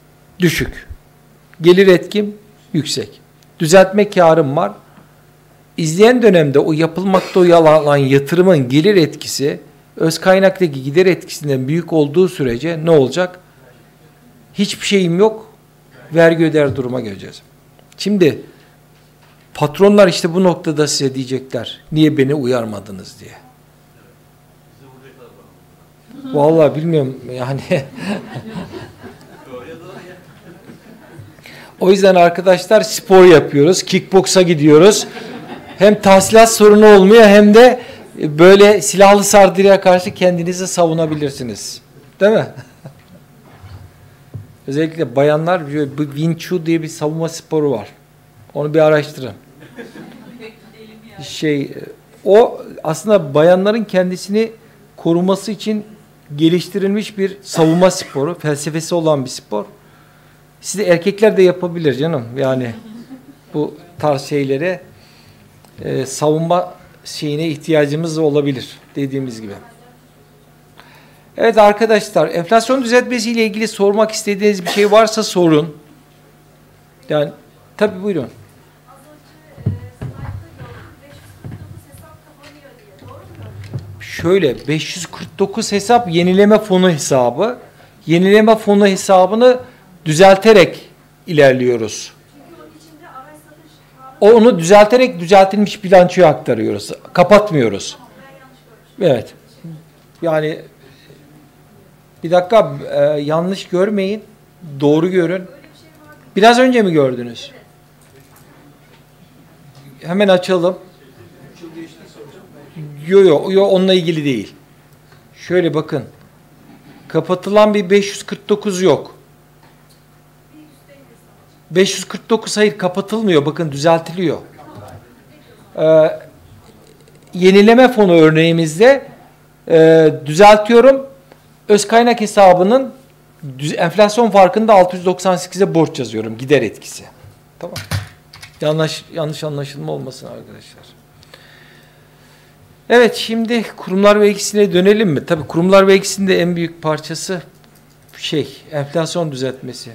düşük. Gelir etkim yüksek. Düzeltme karım var. izleyen dönemde o yapılmakta olan yatırımın gelir etkisi öz kaynaktaki gider etkisinden büyük olduğu sürece ne olacak? Hiçbir şeyim yok, vergi öder duruma geleceğiz. Şimdi patronlar işte bu noktada size diyecekler, niye beni uyarmadınız diye. Vallahi bilmiyorum yani. O yüzden arkadaşlar spor yapıyoruz, kickboksa gidiyoruz. Hem tahsilat sorunu olmuyor hem de böyle silahlı saldırıya karşı kendinizi savunabilirsiniz. Değil mi? Özellikle bayanlar bu Wing Chun diye bir savunma sporu var. Onu bir araştırın. O aslında bayanların kendisini koruması için geliştirilmiş bir savunma sporu, felsefesi olan bir spor. Siz de erkekler de yapabilir canım. Yani bu tarz şeylere savunma şeyine ihtiyacımız olabilir dediğimiz gibi. Evet arkadaşlar, enflasyon düzeltmesiyle ilgili sormak istediğiniz bir şey varsa sorun. Yani tabii buyurun. Şöyle 549 hesap yenileme fonu hesabı. Yenileme fonu hesabını düzelterek ilerliyoruz. Onu düzelterek düzeltilmiş bilançoya aktarıyoruz. Kapatmıyoruz. Evet. Yani bir dakika yanlış görmeyin. Doğru görün. Biraz önce mi gördünüz? Hemen açalım. Yok onunla ilgili değil. Şöyle bakın. Kapatılan bir 549 yok. 549 hayır kapatılmıyor. Bakın düzeltiliyor. Yenileme fonu örneğimizde düzeltiyorum. Öz kaynak hesabının enflasyon farkında 698'e borç yazıyorum. Gider etkisi. Tamam. Yanlış anlaşılma olmasın arkadaşlar. Evet şimdi kurumlar vergisine dönelim mi? Tabii kurumlar vergisinin de en büyük parçası enflasyon düzeltmesi.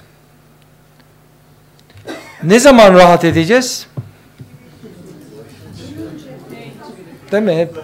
Ne zaman rahat edeceğiz? Değil mi? Hep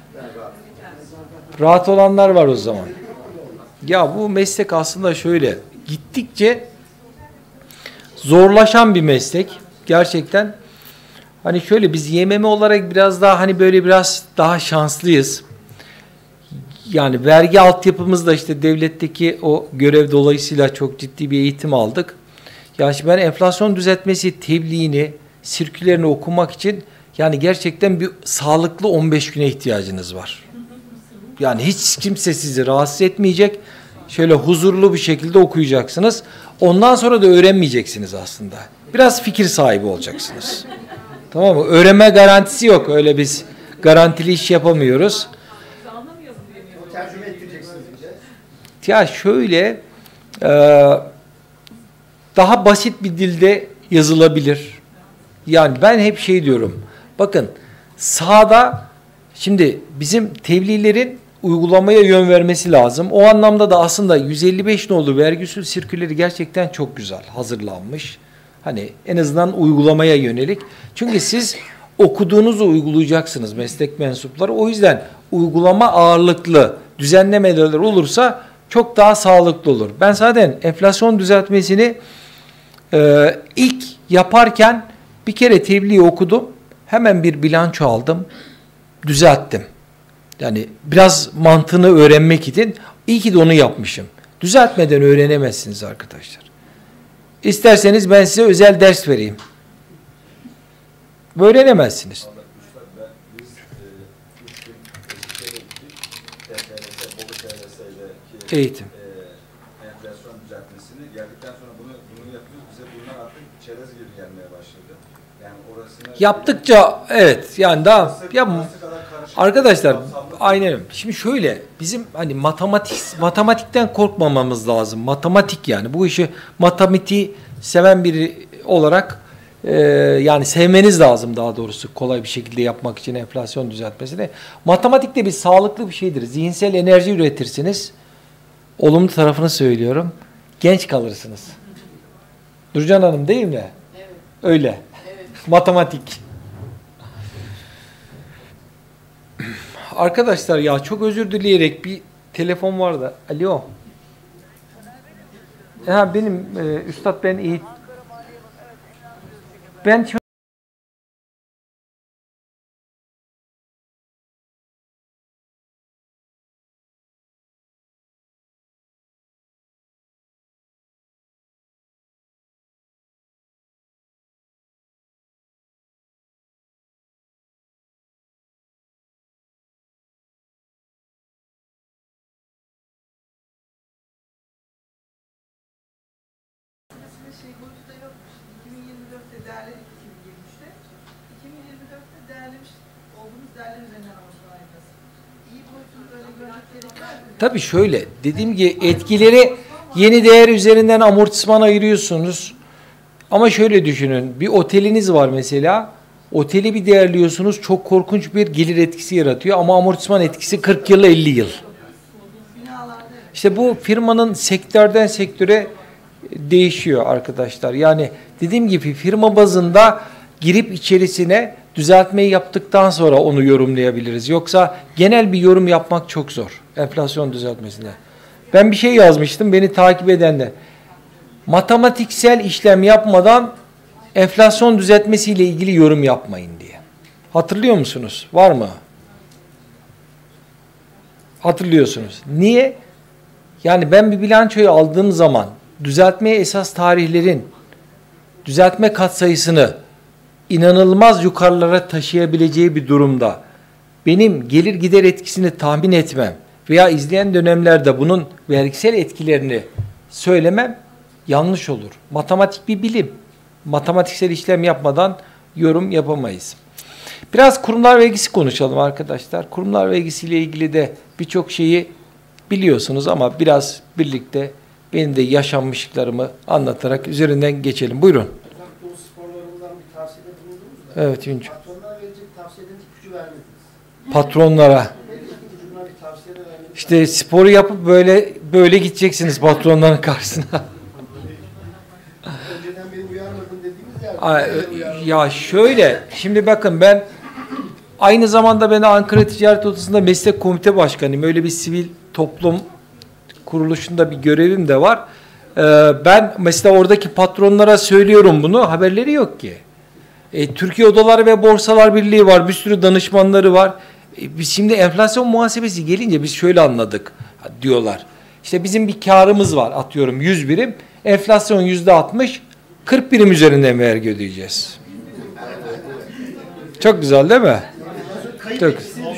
rahat olanlar var o zaman. Ya bu meslek aslında şöyle gittikçe zorlaşan bir meslek. Gerçekten hani şöyle biz YMM olarak biraz daha hani böyle biraz daha şanslıyız. Yani vergi altyapımızda işte devletteki o görev dolayısıyla çok ciddi bir eğitim aldık. Yani ben enflasyon düzeltmesi tebliğini, sirkülerini okumak için yani gerçekten bir sağlıklı 15 güne ihtiyacınız var. Yani hiç kimse sizi rahatsız etmeyecek. Şöyle huzurlu bir şekilde okuyacaksınız. Ondan sonra da öğrenmeyeceksiniz aslında. Biraz fikir sahibi olacaksınız. Tamam mı? Öğrenme garantisi yok. Öyle biz garantili iş yapamıyoruz. Ya şöyle daha basit bir dilde yazılabilir. Yani ben hep diyorum. Bakın sahada şimdi bizim tebliğlerin uygulamaya yön vermesi lazım. O anlamda da aslında 155 nolu vergi usul sirküleri gerçekten çok güzel hazırlanmış. Hani en azından uygulamaya yönelik. Çünkü siz okuduğunuzu uygulayacaksınız meslek mensupları. O yüzden uygulama ağırlıklı düzenlemeler olursa çok daha sağlıklı olur. Ben zaten enflasyon düzeltmesini ilk yaparken bir kere tebliği okudum. Hemen bir bilanço aldım. Düzelttim. Yani biraz mantığını öğrenmek için iyi ki de onu yapmışım. Düzeltmeden öğrenemezsiniz arkadaşlar. İsterseniz ben size özel ders vereyim. Öğrenemezsiniz. Eğitim. Enflasyon düzeltmesini geldikten sonra bunu yapıyoruz. Bize bunlar artık çerez gibi gelmeye başladı. Yani orasını yaptıkça evet yani daha arkadaşlar aynen. Şimdi şöyle bizim hani matematikten korkmamamız lazım. Matematik yani bu işi matematiği seven biri olarak yani sevmeniz lazım daha doğrusu kolay bir şekilde yapmak için enflasyon düzeltmesini. Matematik de bir sağlıklı bir şeydir. Zihinsel enerji üretirsiniz. Olumlu tarafını söylüyorum. Genç kalırsınız. Nurcan Hanım değil mi? Evet. Öyle. Evet. Matematik. Arkadaşlar ya çok özür dileyerek bir telefon var da. Alo. Ya benim üstad ben iyi. Ben şey boyutu da yokmuş. 2024'te değerledik 2023'te. 2024'te değerlemiş olduğumuz değerler üzerinden amortisman ayırması. İyi boyutunu böyle görmek gerekir mi? tabii şöyle dediğim gibi etkileri yeni değer üzerinden amortisman ayırıyorsunuz. Ama şöyle düşünün. Bir oteliniz var mesela. Oteli bir değerliyorsunuz. Çok korkunç bir gelir etkisi yaratıyor. Ama amortisman etkisi 40 yıl 50 yıl. İşte bu firmanın sektörden sektöre değişiyor arkadaşlar. Yani dediğim gibi firma bazında girip içerisine düzeltmeyi yaptıktan sonra onu yorumlayabiliriz. Yoksa genel bir yorum yapmak çok zor enflasyon düzeltmesine. Ben bir şey yazmıştım beni takip edenler. Matematiksel işlem yapmadan enflasyon düzeltmesiyle ilgili yorum yapmayın diye. Hatırlıyor musunuz? Var mı? Hatırlıyorsunuz. Niye? Yani ben bir bilançoyu aldığım zaman düzeltmeye esas tarihlerin düzeltme katsayısını inanılmaz yukarılara taşıyabileceği bir durumda benim gelir gider etkisini tahmin etmem veya izleyen dönemlerde bunun vergisel etkilerini söylemem yanlış olur. Matematik bir bilim. Matematiksel işlem yapmadan yorum yapamayız. Biraz kurumlar vergisi konuşalım arkadaşlar. Kurumlar vergisiyle ilgili de birçok şeyi biliyorsunuz ama biraz birlikte benim de yaşanmışlıklarımı anlatarak üzerinden geçelim. Buyurun. Uzak Doğu sporlarından bir tavsiyede bulundunuz da. Evet Yüncü. Patronlara verecek tavsiyeden ipucu vermediniz. Patronlara. İpucuna bir tavsiyede vermediniz. İşte sporu yapıp böyle gideceksiniz patronların karşısına. Önceden beni uyarmadın dediğiniz yerde. Ya şöyle, şimdi bakın ben aynı zamanda ben Ankara Ticaret Odası'nda meslek komite başkanıyım. Öyle bir sivil toplum kuruluşunda bir görevim de var. Ben mesela oradaki patronlara söylüyorum bunu, haberleri yok ki. Türkiye Odalar ve Borsalar Birliği var, bir sürü danışmanları var. Biz şimdi enflasyon muhasebesi gelince biz şöyle anladık diyorlar. İşte bizim bir karımız var, atıyorum 100 birim, enflasyon %60, 40 birim üzerinden vergi ödeyeceğiz. Çok güzel değil mi? Çok.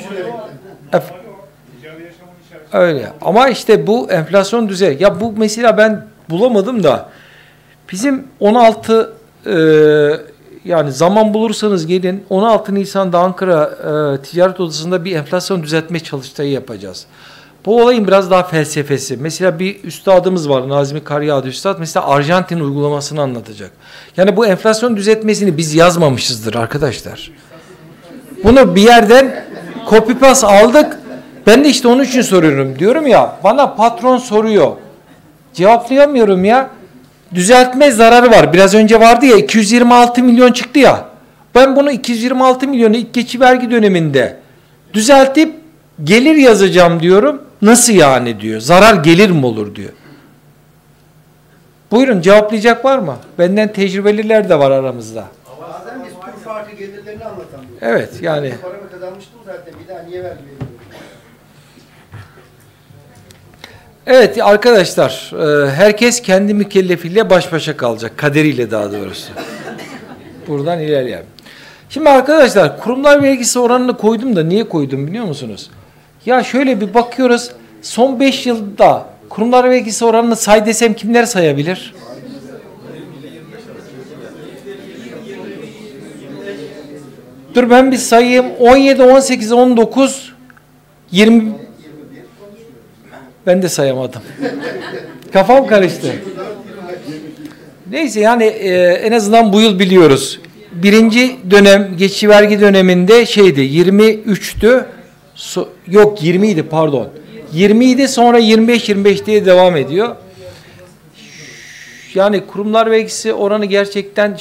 Öyle. Ama işte bu enflasyon düzeyi. Ya bu mesela ben bulamadım da bizim 16 yani zaman bulursanız gelin 16 Nisan'da Ankara Ticaret Odası'nda bir enflasyon düzeltme çalıştayı yapacağız. Bu olayın biraz daha felsefesi. Mesela bir üstadımız var Nazmi Karyağdı Üstad. Mesela Arjantin uygulamasını anlatacak. Yani bu enflasyon düzeltmesini biz yazmamışızdır arkadaşlar. Bunu bir yerden copy paste aldık. Ben de işte onun için soruyorum. Diyorum ya bana patron soruyor. Cevaplayamıyorum ya. Düzeltme zararı var. Biraz önce vardı ya 226 milyon çıktı ya. Ben bunu 226 milyonu ilk geçici vergi döneminde düzeltip gelir yazacağım diyorum. Nasıl yani diyor. Zarar gelir mi olur diyor. Buyurun cevaplayacak var mı? Benden tecrübeliler de var aramızda. Bazen biz kur farkı gelirlerini anlatamıyoruz. Evet yani. Paramı kazanmıştım zaten bir daha niye vergi veriyorum? Evet arkadaşlar herkes kendi mükellefiyle baş başa kalacak. Kaderiyle daha doğrusu. Buradan ilerleyelim. Şimdi arkadaşlar kurumlar vergisi oranını koydum da niye koydum biliyor musunuz? Ya şöyle bir bakıyoruz son 5 yılda kurumlar vergisi oranını say desem kimler sayabilir? Dur ben bir sayayım. 17, 18, 19, 20. Ben de sayamadım. Kafam karıştı. Neyse yani en azından bu yıl biliyoruz. Birinci dönem geçici vergi döneminde şeydi 23'tü. Yok 20 idi pardon. 20 idi sonra 25 diye devam ediyor. Yani kurumlar vergisi oranı gerçekten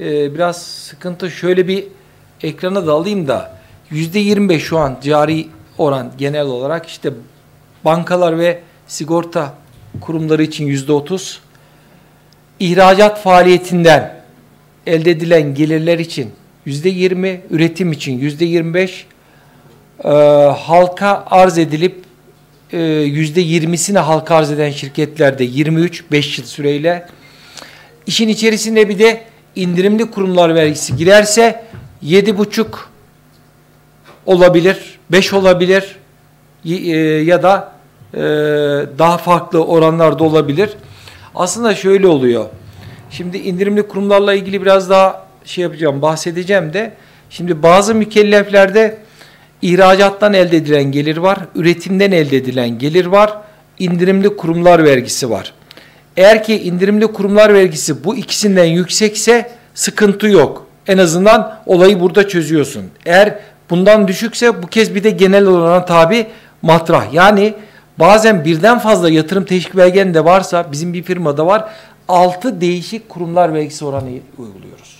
biraz sıkıntı. Şöyle bir ekrana da alayım da %25 şu an cari oran genel olarak işte bankalar ve sigorta kurumları için %30, ihracat faaliyetinden elde edilen gelirler için %20, üretim için %25, halka arz edilip %20'sini halka arz eden şirketlerde 23, 5 yıl süreyle. İşin içerisinde bir de indirimli kurumlar vergisi girerse 7,5 olabilir, 5 olabilir ya da daha farklı oranlarda olabilir. Aslında şöyle oluyor. Şimdi indirimli kurumlarla ilgili biraz daha bahsedeceğim de. Şimdi bazı mükelleflerde ihracattan elde edilen gelir var, üretimden elde edilen gelir var, indirimli kurumlar vergisi var. Eğer ki indirimli kurumlar vergisi bu ikisinden yüksekse sıkıntı yok. En azından olayı burada çözüyorsun. Eğer bundan düşükse bu kez bir de genel olana tabi matrah. Yani bazen birden fazla yatırım teşvik belgen de varsa, bizim bir firmada var, 6 değişik kurumlar vergisi oranı uyguluyoruz.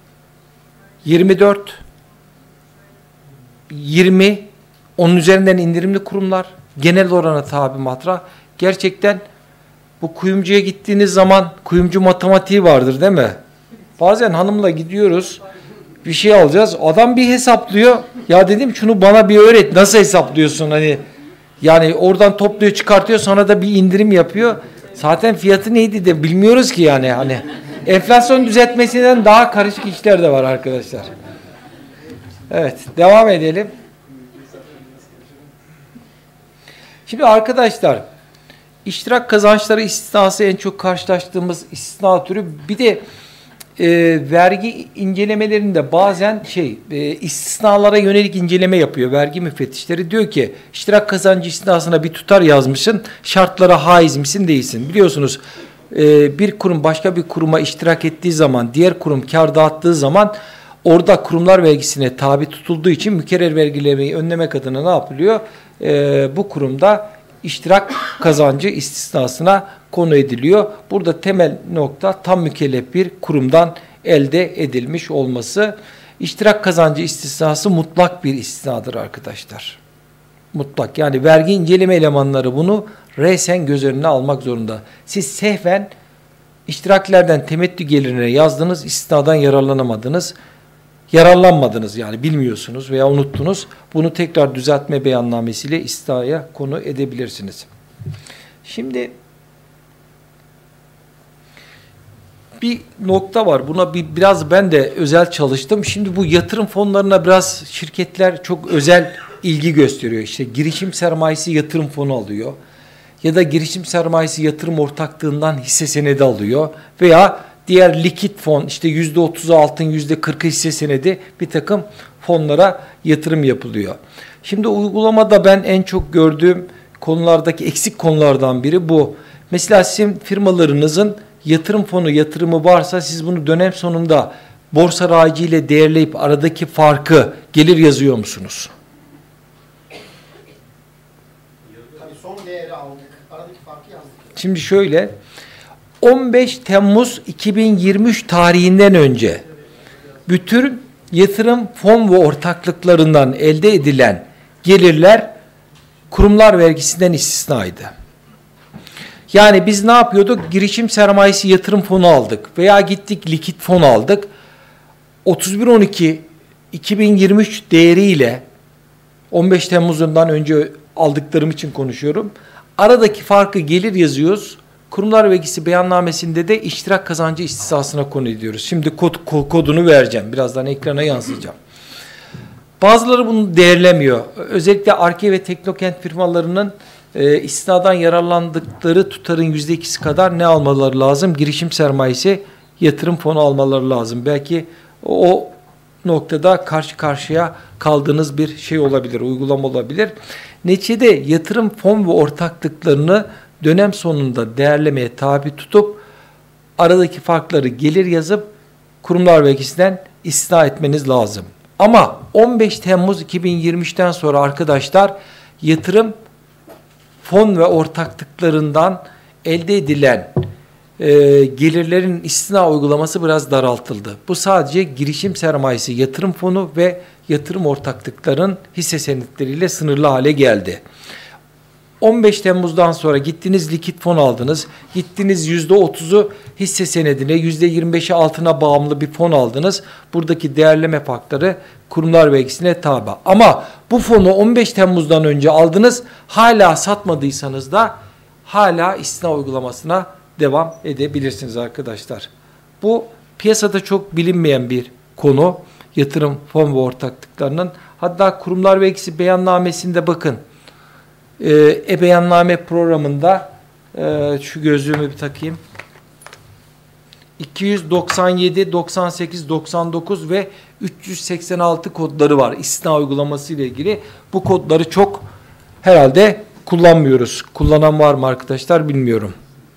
24, 20, onun üzerinden indirimli kurumlar, genel orana tabi matrah. Gerçekten bu kuyumcuya gittiğiniz zaman kuyumcu matematiği vardır değil mi? Bazen hanımla gidiyoruz, bir şey alacağız, adam bir hesaplıyor. Ya dedim şunu bana bir öğret, nasıl hesaplıyorsun hani? Yani oradan topluyor, çıkartıyor, sonra da bir indirim yapıyor. Zaten fiyatı neydi de bilmiyoruz ki yani. Hani enflasyon düzeltmesinden daha karışık işler de var arkadaşlar. Evet, devam edelim. Şimdi arkadaşlar, iştirak kazançları istisnası en çok karşılaştığımız istisna türü. Bir de vergi incelemelerinde bazen istisnalara yönelik inceleme yapıyor vergi müfettişleri. Diyor ki iştirak kazancı istisnasına bir tutar yazmışsın, şartlara haiz misin değilsin. Biliyorsunuz bir kurum başka bir kuruma iştirak ettiği zaman, diğer kurum kar dağıttığı zaman orada kurumlar vergisine tabi tutulduğu için mükerrer vergilemeyi önlemek adına ne yapılıyor? Bu kurumda iştirak kazancı istisnasına konu ediliyor. Burada temel nokta tam mükellef bir kurumdan elde edilmiş olması. İştirak kazancı istisnası mutlak bir istisnadır arkadaşlar. Mutlak. Yani vergi inceleme elemanları bunu resen göz önüne almak zorunda. Siz sehven iştiraklerden temettü gelirine yazdınız, istisnadan yararlanmadınız yani bilmiyorsunuz veya unuttunuz. Bunu tekrar düzeltme beyannamesiyle istisnaya konu edebilirsiniz. Şimdi bir nokta var. Buna biraz ben de özel çalıştım. Şimdi bu yatırım fonlarına biraz şirketler çok özel ilgi gösteriyor. İşte girişim sermayesi yatırım fonu alıyor. Ya da girişim sermayesi yatırım ortaklığından hisse senedi alıyor. Veya diğer likit fon, işte %30'u altın, %40'ı hisse senedi, bir takım fonlara yatırım yapılıyor. Şimdi uygulamada ben en çok gördüğüm konulardaki eksik konulardan biri bu. Mesela sizin firmalarınızın yatırım fonu yatırımı varsa siz bunu dönem sonunda borsa raici ile değerleyip aradaki farkı gelir yazıyor musunuz? Tabii son değeri aldık. Aradaki farkı yazdık. Şimdi şöyle, 15 Temmuz 2023 tarihinden önce bütün yatırım fon ve ortaklıklarından elde edilen gelirler kurumlar vergisinden istisnaydı. Yani biz ne yapıyorduk? Girişim sermayesi yatırım fonu aldık veya gittik likit fon aldık. 31.12.2023 değeriyle 15 Temmuz'undan önce aldıklarım için konuşuyorum. Aradaki farkı gelir yazıyoruz. Kurumlar vergisi beyannamesinde de iştirak kazancı istisnasına konu ediyoruz. Şimdi kodunu vereceğim. Birazdan ekrana yansıyacağım. Bazıları bunu değerlemiyor. Özellikle Arke ve Teknokent firmalarının istisnadan yararlandıkları tutarın %2'si kadar ne almaları lazım? Girişim sermayesi yatırım fonu almaları lazım. Belki o noktada karşı karşıya kaldığınız bir şey olabilir, uygulama olabilir. Neticede yatırım fon ve ortaklıklarını dönem sonunda değerlemeye tabi tutup aradaki farkları gelir yazıp kurumlar vergisinden istisna etmeniz lazım. Ama 15 Temmuz 2023'ten sonra arkadaşlar yatırım fon ve ortaklıklarından elde edilen gelirlerin istisna uygulaması biraz daraltıldı. Bu sadece girişim sermayesi yatırım fonu ve yatırım ortaklıkların hisse senetleriyle sınırlı hale geldi. 15 Temmuz'dan sonra gittiniz likit fon aldınız. Gittiniz %30'u hisse senedine, %25'i altına bağımlı bir fon aldınız. Buradaki değerleme farkları kurumlar vergisine tabi. Ama bu fonu 15 Temmuz'dan önce aldınız. Hala satmadıysanız da hala istina uygulamasına devam edebilirsiniz arkadaşlar. Bu piyasada çok bilinmeyen bir konu. Yatırım fon ve ortaklıklarının. Hatta kurumlar vergisi beyannamesinde bakın. E-beyanname programında şu gözlüğümü bir takayım. 297, 98, 99 ve 386 kodları var istina uygulaması ile ilgili. Bu kodları çok herhalde kullanmıyoruz. Kullanan var mı arkadaşlar bilmiyorum.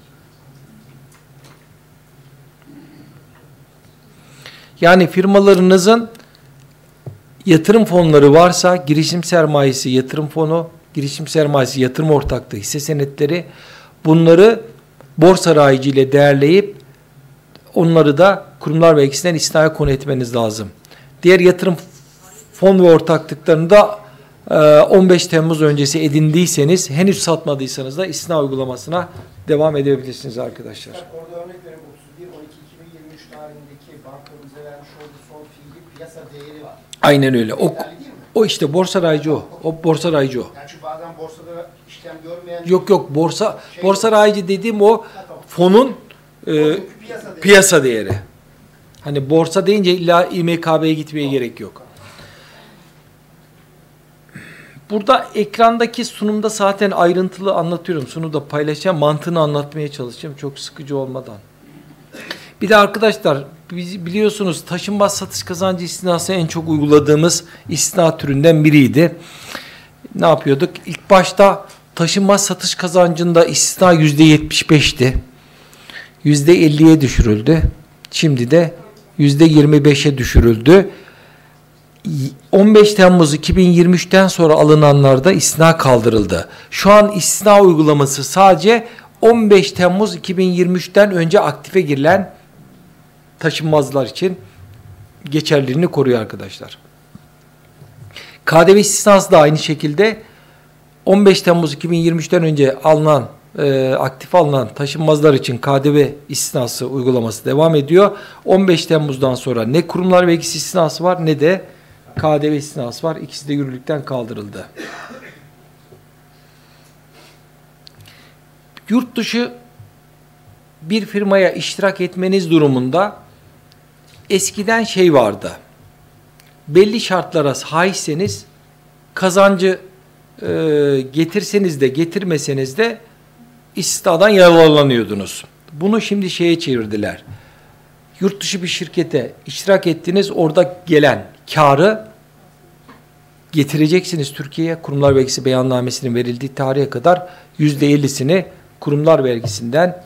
Yani firmalarınızın yatırım fonları varsa girişim sermayesi yatırım fonu, girişim sermayesi yatırım ortaklığı hisse senetleri, bunları borsa rayicı ile değerleyip onları da kurumlar vergisinden istinaya konu etmeniz lazım. Diğer yatırım fon ve ortaklıklarını da 15 Temmuz öncesi edindiyseniz, henüz satmadıysanız da istina uygulamasına devam edebilirsiniz arkadaşlar. Orada örnek vereyim, 31-12-2023 tarihindeki bankamıza vermiş olduğu son fiili piyasa değeri var. Aynen öyle. O İşte işte borsa rayicı o. O borsa rayicı o. yani çünkü bazen borsada işlem görmeyen... Yok borsa rayicı dediğim o fonun piyasa değeri. Hani borsa deyince illa İMKB'ye gitmeye gerek yok. Burada ekrandaki sunumda zaten ayrıntılı anlatıyorum. Sunumda paylaşacağım. Mantığını anlatmaya çalışacağım. Çok sıkıcı olmadan. Bir de arkadaşlar biliyorsunuz taşınmaz satış kazancı istinası en çok uyguladığımız istina türünden biriydi. Ne yapıyorduk? İlk başta taşınmaz satış kazancında istina %75'ti. %50'ye düşürüldü. Şimdi de %25'e düşürüldü. 15 Temmuz 2023'ten sonra alınanlarda istina kaldırıldı. Şu an istina uygulaması sadece 15 Temmuz 2023'ten önce aktife girilen taşınmazlar için geçerliliğini koruyor arkadaşlar. KDV istisnası da aynı şekilde 15 Temmuz 2023'ten önce alınan aktif alınan taşınmazlar için KDV istisnası uygulaması devam ediyor. 15 Temmuz'dan sonra ne kurumlar vergisi istisnası var ne de KDV istisnası var. İkisi de yürürlükten kaldırıldı. Yurt dışı bir firmaya iştirak etmeniz durumunda eskiden şey vardı. Belli şartlara haizseniz kazancı getirseniz de getirmeseniz de istinadan yararlanıyordunuz. Bunu şimdi şeye çevirdiler. Yurt dışı bir şirkete iştirak ettiniz, orada gelen kârı getireceksiniz Türkiye'ye. Kurumlar vergisi beyannamesinin verildiği tarihe kadar %50'sini kurumlar vergisinden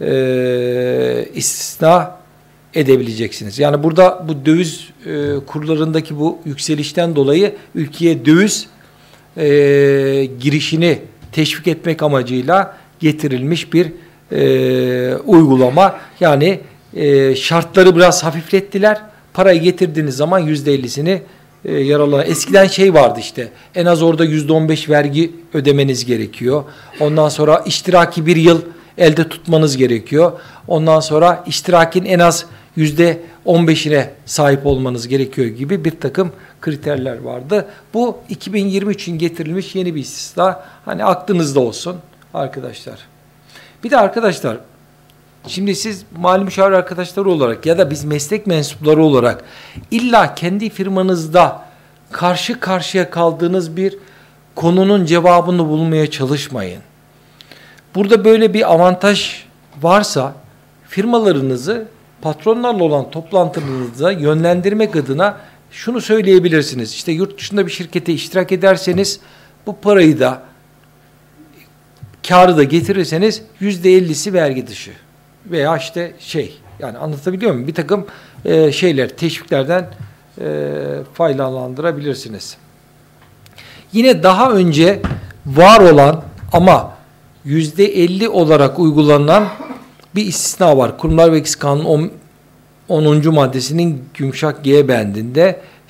istisna edebileceksiniz. Yani burada bu döviz kurlarındaki bu yükselişten dolayı ülkeye döviz girişini teşvik etmek amacıyla getirilmiş bir uygulama. Yani şartları biraz hafiflettiler. Parayı getirdiğiniz zaman %50'sini yararlanan. Eskiden şey vardı işte. En az orada %15 vergi ödemeniz gerekiyor. Ondan sonra iştiraki bir yıl elde tutmanız gerekiyor. Ondan sonra iştirakin en az %15'ine sahip olmanız gerekiyor gibi bir takım kriterler vardı. Bu 2023'ün getirilmiş yeni bir istisna. Hani aklınızda olsun arkadaşlar. Bir de arkadaşlar şimdi siz mali müşavir arkadaşları olarak ya da biz meslek mensupları olarak illa kendi firmanızda karşı karşıya kaldığınız bir konunun cevabını bulmaya çalışmayın. Burada böyle bir avantaj varsa firmalarınızı patronlarla olan toplantılarınıza yönlendirmek adına şunu söyleyebilirsiniz. İşte yurt dışında bir şirkete iştirak ederseniz bu parayı da kârı da getirirseniz %50'si vergi dışı. Veya işte yani anlatabiliyor muyum? Bir takım teşviklerden faydalandırabilirsiniz. Yine daha önce var olan ama %50 olarak uygulanan bir istisna var. Kurumlar vergisi kanunun 10. maddesinin yumuşak G bendinde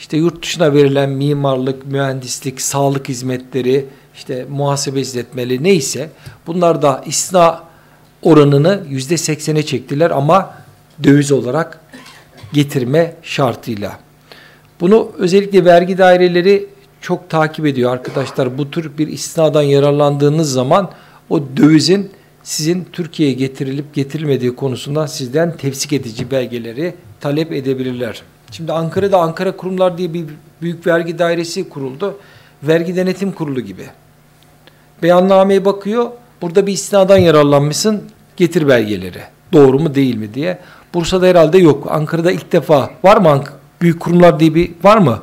işte yurt dışına verilen mimarlık, mühendislik, sağlık hizmetleri, işte muhasebe hizmetleri neyse bunlar da istisna oranını %80'e çektiler ama döviz olarak getirme şartıyla. Bunu özellikle vergi daireleri çok takip ediyor arkadaşlar. Bu tür bir istisnadan yararlandığınız zaman o dövizin sizin Türkiye'ye getirilip getirilmediği konusunda sizden tefsik edici belgeleri talep edebilirler. Şimdi Ankara'da Ankara Kurumlar diye bir büyük vergi dairesi kuruldu. Vergi Denetim Kurulu gibi. Beyannameye bakıyor. Burada bir istisnadan yararlanmışsın. Getir belgeleri. Doğru mu değil mi diye. Bursa'da herhalde yok. Ankara'da ilk defa var mı? Büyük kurumlar diye bir var mı?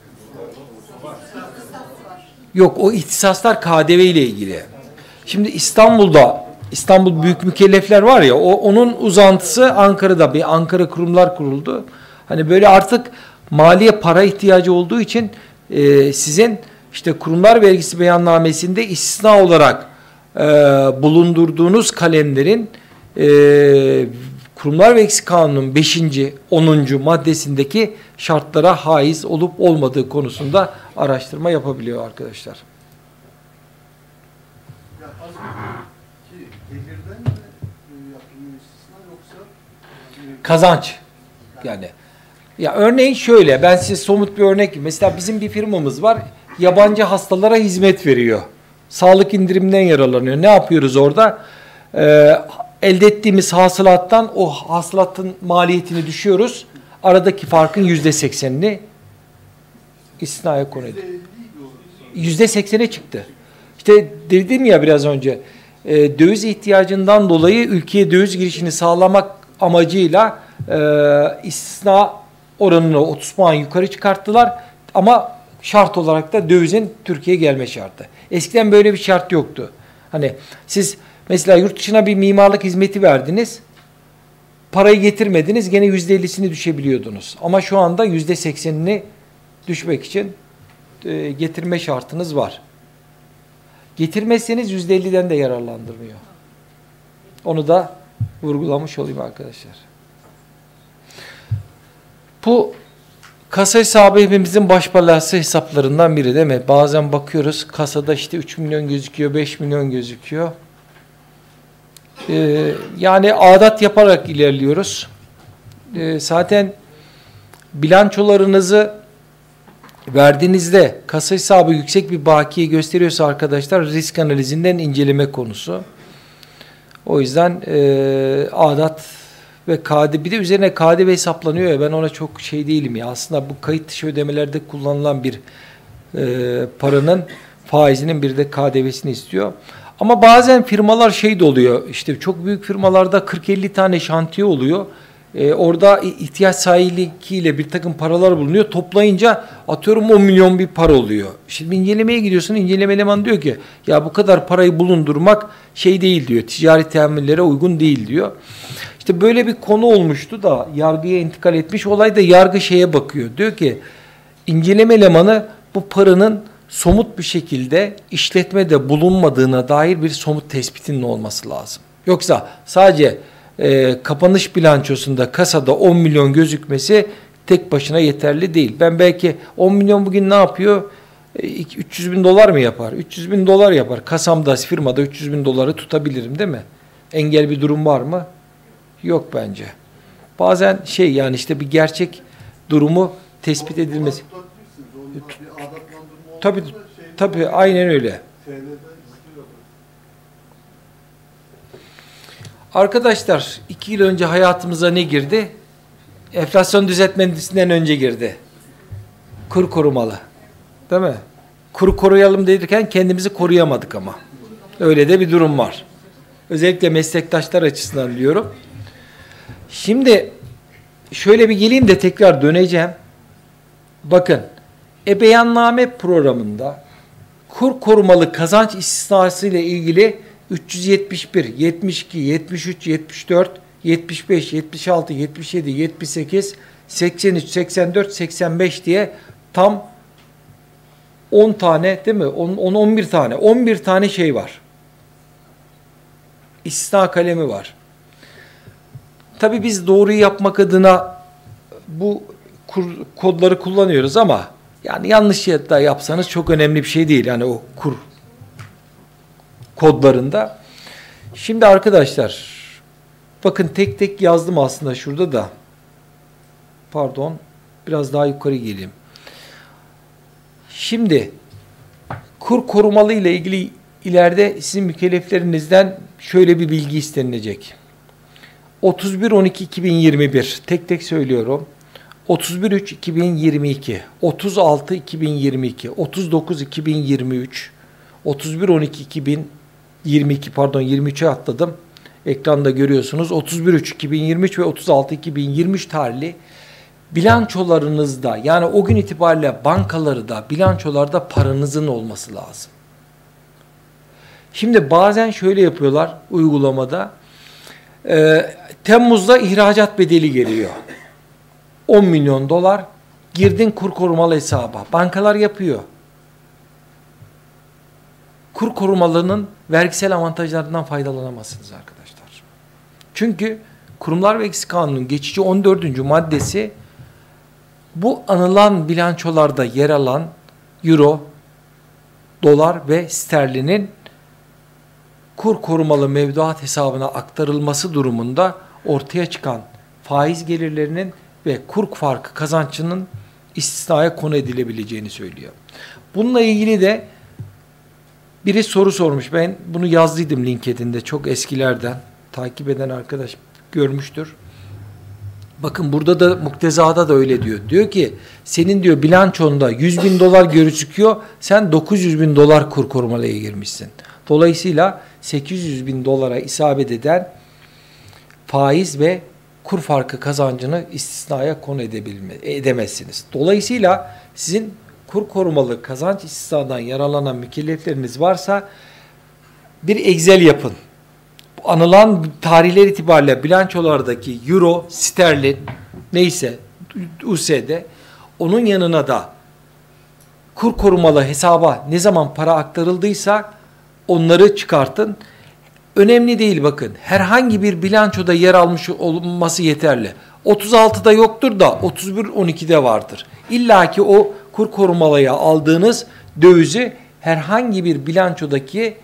Yok, o ihtisaslar KDV ile ilgili. Şimdi İstanbul Büyük Mükellefler var ya, onun uzantısı Ankara'da bir Ankara Kurumlar kuruldu. Hani böyle artık maliye para ihtiyacı olduğu için sizin işte kurumlar vergisi beyannamesinde istisna olarak bulundurduğunuz kalemlerin Kurumlar Vergisi Kanunu'nun 5. 10. maddesindeki şartlara haiz olup olmadığı konusunda araştırma yapabiliyor arkadaşlar. Ya az önceki gelirden mi yapılıyor istisna yoksa Kazanç yani. Ya örneğin şöyle, ben size somut bir örnek, mesela bizim bir firmamız var, yabancı hastalara hizmet veriyor. Sağlık indiriminden yararlanıyor. Ne yapıyoruz orada? Elde ettiğimiz hasılattan o hasılatın maliyetini düşüyoruz. Aradaki farkın %80'ini istisnaya konu ediyor. %80'e çıktı. İşte dedim ya biraz önce, döviz ihtiyacından dolayı ülkeye döviz girişini sağlamak amacıyla istisna oranını 30 puan yukarı çıkarttılar. Ama şart olarak da dövizin Türkiye'ye gelme şartı. Eskiden böyle bir şart yoktu. Hani siz mesela yurt dışına bir mimarlık hizmeti verdiniz, parayı getirmediniz, gene %50'sini düşebiliyordunuz. Ama şu anda %80'ini düşmek için getirme şartınız var. Getirmezseniz %50'den de yararlandırmıyor. Onu da vurgulamış olayım arkadaşlar. Bu kasa hesabı hepimizin baş belası hesaplarından biri değil mi? Bazen bakıyoruz kasada işte 3 milyon gözüküyor, 5 milyon gözüküyor. Yani adat yaparak ilerliyoruz. Zaten bilançolarınızı verdiğinizde kasa hesabı yüksek bir bakiye gösteriyorsa arkadaşlar, risk analizinden inceleme konusu. O yüzden adat ve KDV, bir de üzerine KDV hesaplanıyor ya, ben ona çok şey değilim ya. Aslında bu kayıt dışı ödemelerde kullanılan bir paranın faizinin bir de KDV'sini istiyor. Ama bazen firmalar şey de oluyor, işte çok büyük firmalarda 40-50 tane şantiye oluyor. Orada ihtiyaç sahipliğiyle bir takım paralar bulunuyor. Toplayınca atıyorum 10 milyon bir para oluyor. Şimdi incelemeye gidiyorsun, inceleme elemanı diyor ki ya bu kadar parayı bulundurmak şey değil diyor, ticari teamüllere uygun değil diyor. İşte böyle bir konu olmuştu da yargıya intikal etmiş. Olay da yargı şeye bakıyor. Diyor ki inceleme elemanı bu paranın somut bir şekilde işletmede bulunmadığına dair bir somut tespitinin olması lazım. Yoksa sadece kapanış bilançosunda kasada 10 milyon gözükmesi tek başına yeterli değil. Ben belki 10 milyon bugün ne yapıyor? 300 bin dolar mı yapar? 300 bin dolar yapar. Kasamda, firmada 300 bin doları tutabilirim değil mi? Engel bir durum var mı? Yok bence. Bazen şey, yani işte bir gerçek durumu tespit edilmesi. Tabii aynen öyle. Arkadaşlar 2 yıl önce hayatımıza ne girdi? Enflasyon düzeltmesinden önce girdi. Kur korumalı. Değil mi? Kuru koruyalım derken kendimizi koruyamadık ama. Öyle de bir durum var. Özellikle meslektaşlar açısından diyorum. Şimdi şöyle bir geleyim de tekrar döneceğim. Bakın, beyanname programında kur korumalı kazanç istisnası ile ilgili 371, 72, 73, 74, 75, 76, 77, 78, 83, 84, 85 diye tam 10 tane değil mi? 11 tane. 11 tane şey var. İstisna kalemi var. Tabii biz doğruyu yapmak adına bu kodları kullanıyoruz ama yani yanlış da yapsanız çok önemli bir şey değil. Yani o kur kodlarında. Şimdi arkadaşlar bakın tek tek yazdım aslında şurada da. Pardon. Biraz daha yukarı geleyim. Şimdi kur korumalı ile ilgili ileride sizin mükelleflerinizden şöyle bir bilgi istenilecek. 31-12-2021 tek tek söylüyorum. 31-3-2022, 36-2022, 39-2023, 31-12-2022 pardon 23'e atladım. Ekranda görüyorsunuz. 31-3-2023 ve 36-2023 tarihli bilançolarınızda yani o gün itibariyle bankaları da bilançolarda paranızın olması lazım. Şimdi bazen şöyle yapıyorlar uygulamada. Temmuz'da ihracat bedeli geliyor. 10 milyon dolar girdin kur korumalı hesaba. Bankalar yapıyor. Kur korumalının vergisel avantajlarından faydalanamazsınız arkadaşlar. Çünkü Kurumlar Vergisi Kanunu'nun geçici 14. maddesi bu anılan bilançolarda yer alan euro, dolar ve sterlinin kur korumalı mevduat hesabına aktarılması durumunda ortaya çıkan faiz gelirlerinin ve kur farkı kazancının istisnaya konu edilebileceğini söylüyor. Bununla ilgili de biri soru sormuş. Ben bunu yazdıydım LinkedIn'de çok eskilerden. Takip eden arkadaş görmüştür. Bakın burada da muktezada da öyle diyor. Diyor ki senin diyor bilançonda 100 bin dolar gözüküyor. Sen 900 bin dolar kur korumalıya girmişsin. Dolayısıyla 800 bin dolara isabet eden faiz ve kur farkı kazancını istisnaya konu edemezsiniz. Dolayısıyla sizin kur korumalı kazanç istisnadan yararlanan mükellefleriniz varsa bir Excel yapın. Anılan tarihler itibariyle bilançolardaki euro, sterlin neyse USD onun yanına da kur korumalı hesaba ne zaman para aktarıldıysa onları çıkartın. Önemli değil bakın. Herhangi bir bilançoda yer almış olması yeterli. 36'da yoktur da 31-12'de vardır. İlla ki o kur korumalıya aldığınız dövizi herhangi bir bilançodaki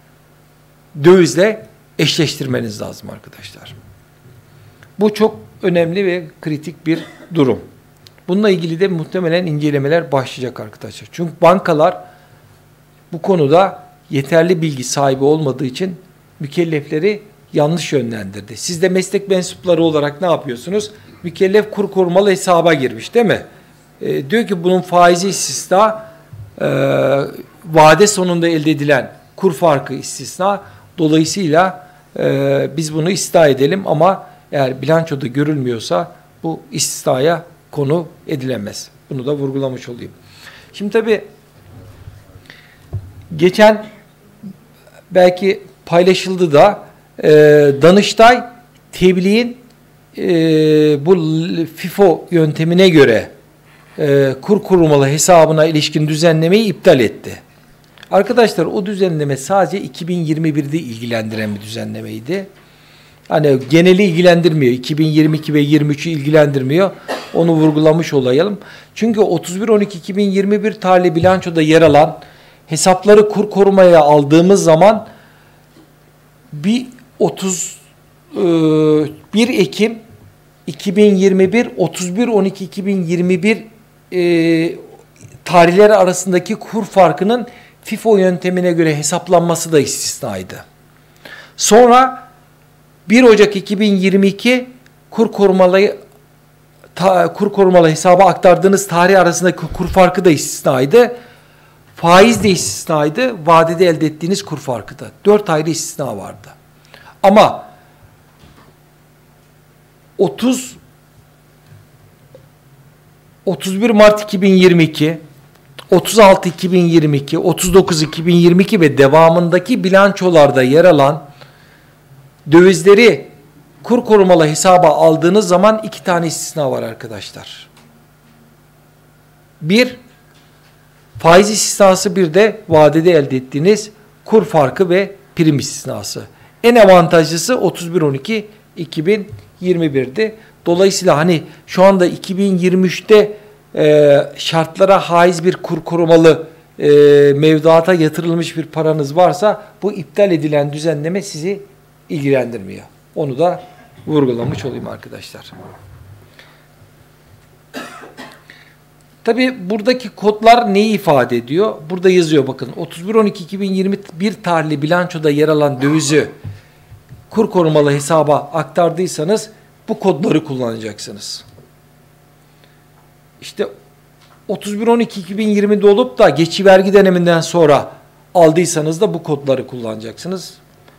dövizle eşleştirmeniz lazım arkadaşlar. Bu çok önemli ve kritik bir durum. Bununla ilgili de muhtemelen incelemeler başlayacak arkadaşlar. Çünkü bankalar bu konuda yeterli bilgi sahibi olmadığı için mükellefleri yanlış yönlendirdi. Siz de meslek mensupları olarak ne yapıyorsunuz? Mükellef kur korumalı hesaba girmiş değil mi? Diyor ki bunun faizi istisna, vade sonunda elde edilen kur farkı istisna. Dolayısıyla biz bunu istisna edelim ama eğer bilançoda görülmüyorsa bu istisnaya konu edilemez. Bunu da vurgulamış olayım. Şimdi tabii geçen belki paylaşıldı da Danıştay tebliğin bu FIFO yöntemine göre kur korumalı hesabına ilişkin düzenlemeyi iptal etti. Arkadaşlar o düzenleme sadece 2021'de ilgilendiren bir düzenlemeydi. Hani geneli ilgilendirmiyor. 2022 ve 23'ü ilgilendirmiyor. Onu vurgulamış olayalım. Çünkü 31-12-2021 tarihli bilançoda yer alan hesapları kur korumaya aldığımız zaman 1 Ekim 2021 31-12-2021 tarihleri arasındaki kur farkının FIFO yöntemine göre hesaplanması da istisnaydı. Sonra 1 Ocak 2022 kur korumalı hesaba aktardığınız tarih arasındaki kur farkı da istisnaydı. Faiz de istisnaydı. Vadede elde ettiğiniz kur farkı da. 4 ayrı istisna vardı. Ama 31 Mart 2022, 36 2022, 39 2022 ve devamındaki bilançolarda yer alan dövizleri kur korumalı hesaba aldığınız zaman 2 tane istisna var arkadaşlar. Bir, faiz istisnası, bir de vadede elde ettiğiniz kur farkı ve prim istisnası. En avantajlısı 31-12-2021'di. Dolayısıyla hani şu anda 2023'te şartlara haiz bir kur korumalı mevduata yatırılmış bir paranız varsa bu iptal edilen düzenleme sizi ilgilendirmiyor. Onu da vurgulamış olayım arkadaşlar. Tabii buradaki kodlar neyi ifade ediyor? Burada yazıyor bakın. 31.12.2021 tarihli bilançoda yer alan dövizi kur korumalı hesaba aktardıysanız bu kodları kullanacaksınız. İşte 31.12.2020'de olup da geçici vergi döneminden sonra aldıysanız da bu kodları kullanacaksınız.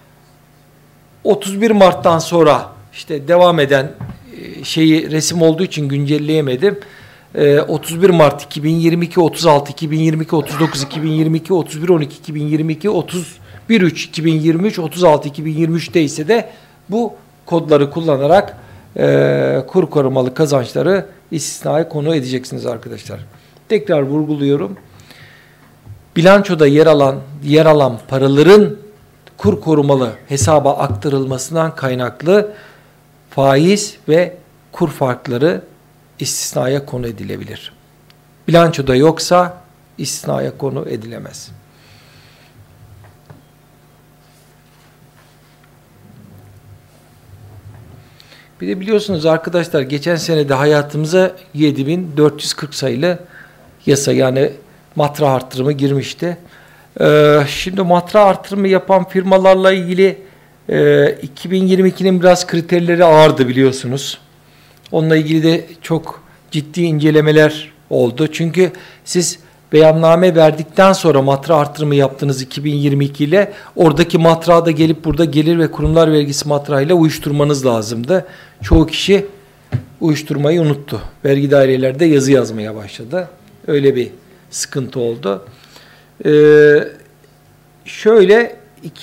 31 Mart'tan sonra işte devam eden resim olduğu için güncelleyemedim. 31 Mart 2022, 36 2022, 39 2022, 31 12 2022, 31 3 2023, 36 2023'te ise de bu kodları kullanarak kur korumalı kazançları istisnai konu edeceksiniz arkadaşlar. Tekrar vurguluyorum. Bilançoda yer alan paraların kur korumalı hesaba aktarılmasından kaynaklı faiz ve kur farkları istisnaya konu edilebilir. Bilançoda yoksa istisnaya konu edilemez. Bir de biliyorsunuz arkadaşlar geçen sene de hayatımıza 7440 sayılı yasa yani matra artırımı girmişti. Şimdi matra artırımı yapan firmalarla ilgili 2022'nin biraz kriterleri ağırdı biliyorsunuz. Onunla ilgili de çok ciddi incelemeler oldu. Çünkü siz beyanname verdikten sonra matra artırımı yaptınız 2022 ile. Oradaki matrağı da gelip burada gelir ve kurumlar vergisi matrağıyla uyuşturmanız lazımdı. Çoğu kişi uyuşturmayı unuttu. Vergi daireleri de yazı yazmaya başladı. Öyle bir sıkıntı oldu. Şöyle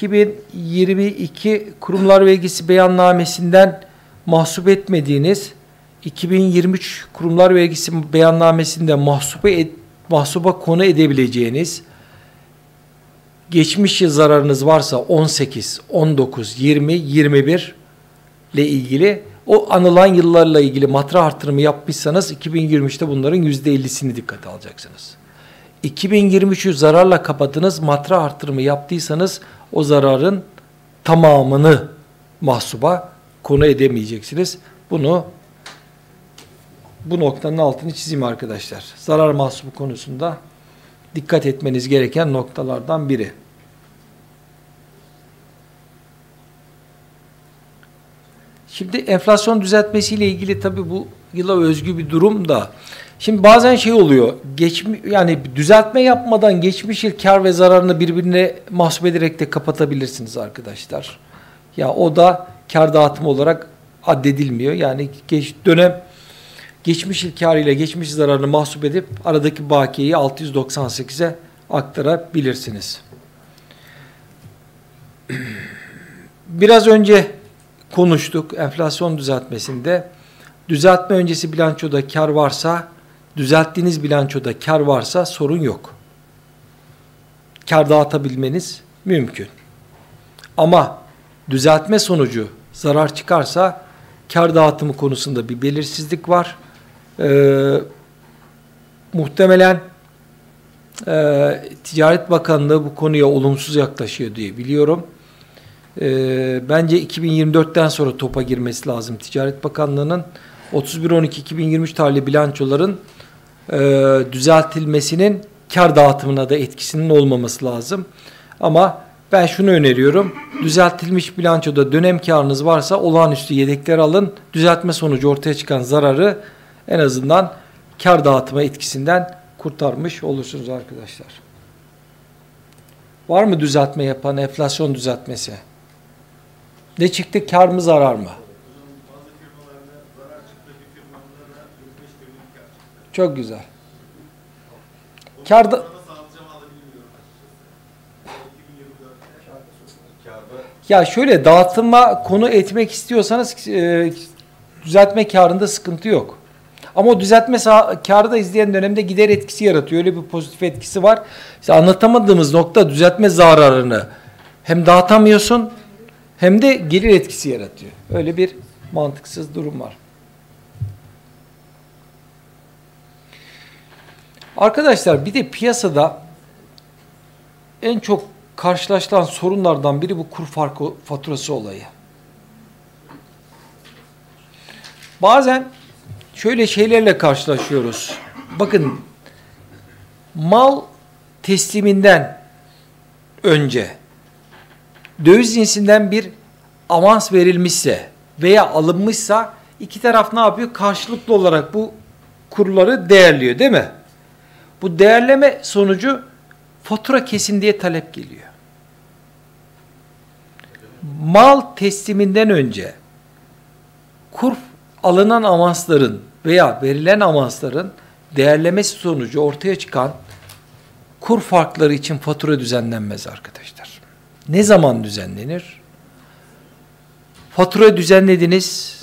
2022 kurumlar vergisi beyannamesinden mahsup etmediğiniz 2023 kurumlar vergisi beyannamesinde mahsuba konu edebileceğiniz geçmiş yıl zararınız varsa 18, 19, 20, 21 ile ilgili o anılan yıllarla ilgili matra artırımı yapmışsanız 2023'te bunların %50'sini dikkate alacaksınız. 2023'ü zararla kapatınız, matra artırımı yaptıysanız o zararın tamamını mahsuba konu edemeyeceksiniz. Bu noktanın altını çizeyim arkadaşlar. Zarar mahsubu konusunda dikkat etmeniz gereken noktalardan biri. Şimdi enflasyon düzeltmesiyle ilgili tabii bu yıla özgü bir durum da. Şimdi bazen şey oluyor. Yani düzeltme yapmadan geçmiş yıl kar ve zararını birbirine mahsup ederek de kapatabilirsiniz arkadaşlar. Ya o da kar dağıtımı olarak addedilmiyor. Yani geçmiş yıl karıyla geçmiş zararını mahsup edip aradaki bakiyeyi 698'e aktarabilirsiniz. Biraz önce konuştuk enflasyon düzeltmesinde. Düzeltme öncesi bilançoda kar varsa, düzelttiğiniz bilançoda kar varsa sorun yok. Kar dağıtabilmeniz mümkün. Ama düzeltme sonucu zarar çıkarsa kar dağıtımı konusunda bir belirsizlik var. Muhtemelen Ticaret Bakanlığı bu konuya olumsuz yaklaşıyor diye biliyorum. Bence 2024'ten sonra topa girmesi lazım Ticaret Bakanlığı'nın. 31.12.2023 tarihli bilançoların düzeltilmesinin kar dağıtımına da etkisinin olmaması lazım. Ama ben şunu öneriyorum. Düzeltilmiş bilançoda dönem karınız varsa olağanüstü yedekler alın. Düzeltme sonucu ortaya çıkan zararı en azından kar dağıtma etkisinden kurtarmış olursunuz arkadaşlar. Var mı düzeltme yapan enflasyon düzeltmesi? Ne çıktı? Kar mı zarar mı? Çok güzel. Karda ya şöyle dağıtıma konu etmek istiyorsanız düzeltme karında sıkıntı yok. Ama o düzeltme karı da izleyen dönemde gider etkisi yaratıyor. Öyle bir pozitif etkisi var. İşte anlatamadığımız nokta düzeltme zararını hem dağıtamıyorsun hem de gelir etkisi yaratıyor. Öyle bir mantıksız durum var. Arkadaşlar bir de piyasada en çok karşılaşılan sorunlardan biri bu kur farkı faturası olayı. Bazen şöyle şeylerle karşılaşıyoruz. Bakın, mal tesliminden önce döviz cinsinden bir avans verilmişse veya alınmışsa iki taraf ne yapıyor? Karşılıklı olarak bu kurları değerliyor, değil mi? Bu değerleme sonucu fatura kesin diye talep geliyor. Mal tesliminden önce alınan avansların veya verilen avansların değerlemesi sonucu ortaya çıkan kur farkları için fatura düzenlenmez arkadaşlar. Ne zaman düzenlenir? Fatura düzenlediniz,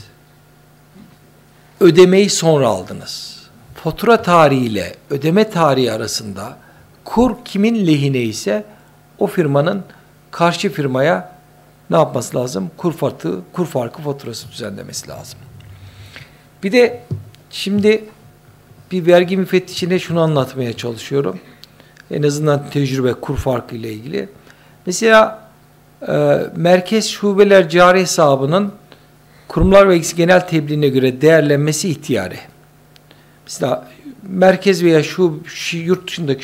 ödemeyi sonra aldınız. Fatura tarihi ile ödeme tarihi arasında kur kimin lehine ise o firmanın karşı firmaya ne yapması lazım? Kur farkı faturası düzenlemesi lazım. Bir de şimdi bir vergi müfettişine şunu anlatmaya çalışıyorum. En azından tecrübe kur farkı ile ilgili. Mesela merkez şubeler cari hesabının kurumlar vergisi genel tebliğine göre değerlenmesi ihtiyari. Mesela merkez veya yurt dışındaki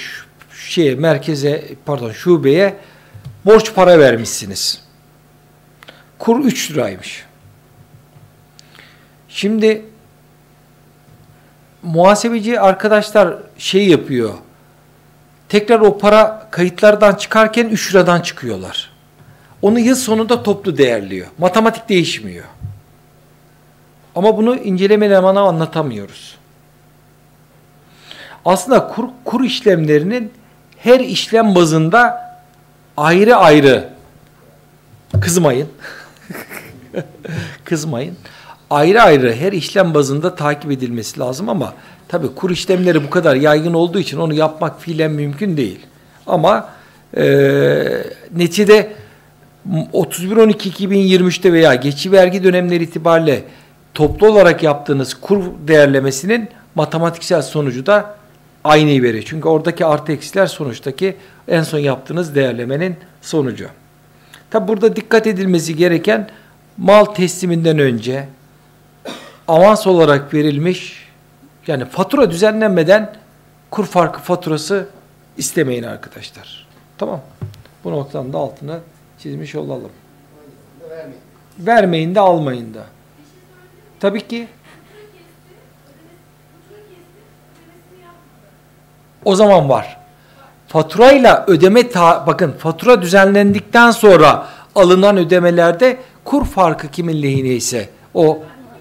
şubeye borç para vermişsiniz. Kur 3 liraymış. Şimdi muhasebeci arkadaşlar yapıyor. Tekrar o para kayıtlardan çıkarken 3 liradan çıkıyorlar. Onu yıl sonunda toplu değerliyor. Matematik değişmiyor. Ama bunu inceleme elemana anlatamıyoruz. Aslında kur işlemlerinin her işlem bazında ayrı ayrı, kızmayın, ayrı ayrı her işlem bazında takip edilmesi lazım ama tabii kur işlemleri bu kadar yaygın olduğu için onu yapmak fiilen mümkün değil. Ama neticede 31.12.2023'te veya geçici vergi dönemleri itibariyle toplu olarak yaptığınız kur değerlemesinin matematiksel sonucu da aynıyı veriyor. Çünkü oradaki artı eksiler sonuçtaki en son yaptığınız değerlemenin sonucu. Tabi burada dikkat edilmesi gereken mal tesliminden önce avans olarak verilmiş, yani fatura düzenlenmeden kur farkı faturası istemeyin arkadaşlar. Tamam. Bu noktanın da altını çizmiş olalım. Vermeyin de almayın da. Tabii ki. O zaman var. Faturayla ödeme bakın, fatura düzenlendikten sonra alınan ödemelerde kur farkı kimin lehine ise o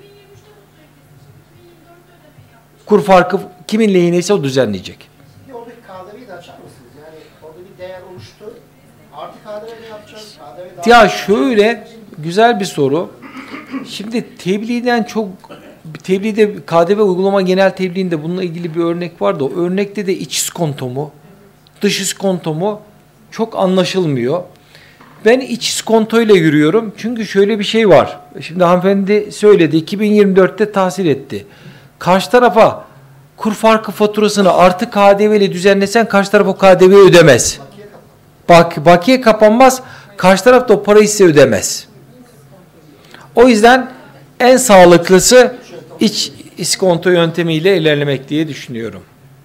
kur farkı kimin lehine ise o düzenleyecek. Oradaki KDV'yi de açar mısınız? Yani orada bir değer oluştu. Artı KDV ne yapacağız? KDV Ya şöyle güzel bir soru. Şimdi tebliğde KDV uygulama genel tebliğinde bununla ilgili bir örnek vardı. O örnekte de iç iskonto mu, dış iskonto mu çok anlaşılmıyor. Ben iç iskontoyla yürüyorum. Çünkü şöyle bir şey var. Şimdi hanımefendi söyledi. 2024'te tahsil etti. Karşı tarafa kur farkı faturasını artı KDV ile düzenlesen karşı taraf o KDV'yi ödemez. Bakiye kapanmaz. Karşı taraf da o parayı ise ödemez. O yüzden en sağlıklısı iç iskonto yöntemiyle ilerlemek diye düşünüyorum.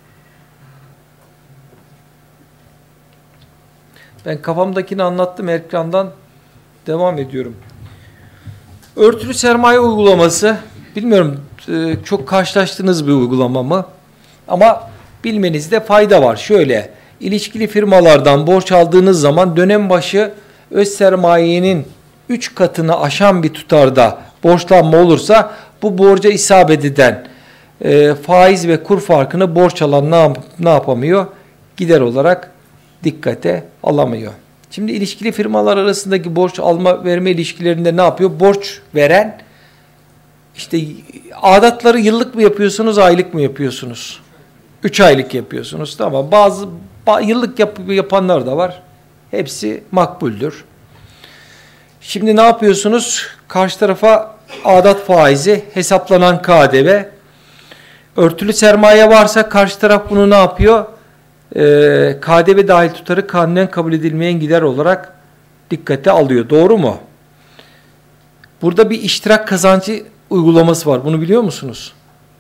Ben kafamdakini anlattım, ekrandan devam ediyorum. Örtülü sermaye uygulaması, bilmiyorum çok karşılaştığınız bir uygulama mı? Ama bilmenizde fayda var. Şöyle, ilişkili firmalardan borç aldığınız zaman dönem başı öz sermayenin 3 katını aşan bir tutarda borçlanma olursa bu borca isabet eden faiz ve kur farkını borç alan ne yapamıyor? Gider olarak dikkate alamıyor. Şimdi ilişkili firmalar arasındaki borç alma verme ilişkilerinde ne yapıyor? Borç veren işte adatları yıllık mı yapıyorsunuz, aylık mı yapıyorsunuz? 3 aylık yapıyorsunuz. Tamam. Bazı yıllık yapanlar da var. Hepsi makbuldür. Şimdi ne yapıyorsunuz? Karşı tarafa aidat faizi, hesaplanan KDV, Örtülü sermaye varsa karşı taraf bunu ne yapıyor? KDV dahil tutarı kanunen kabul edilmeyen gider olarak dikkate alıyor. Doğru mu? Burada bir iştirak kazancı uygulaması var. Bunu biliyor musunuz?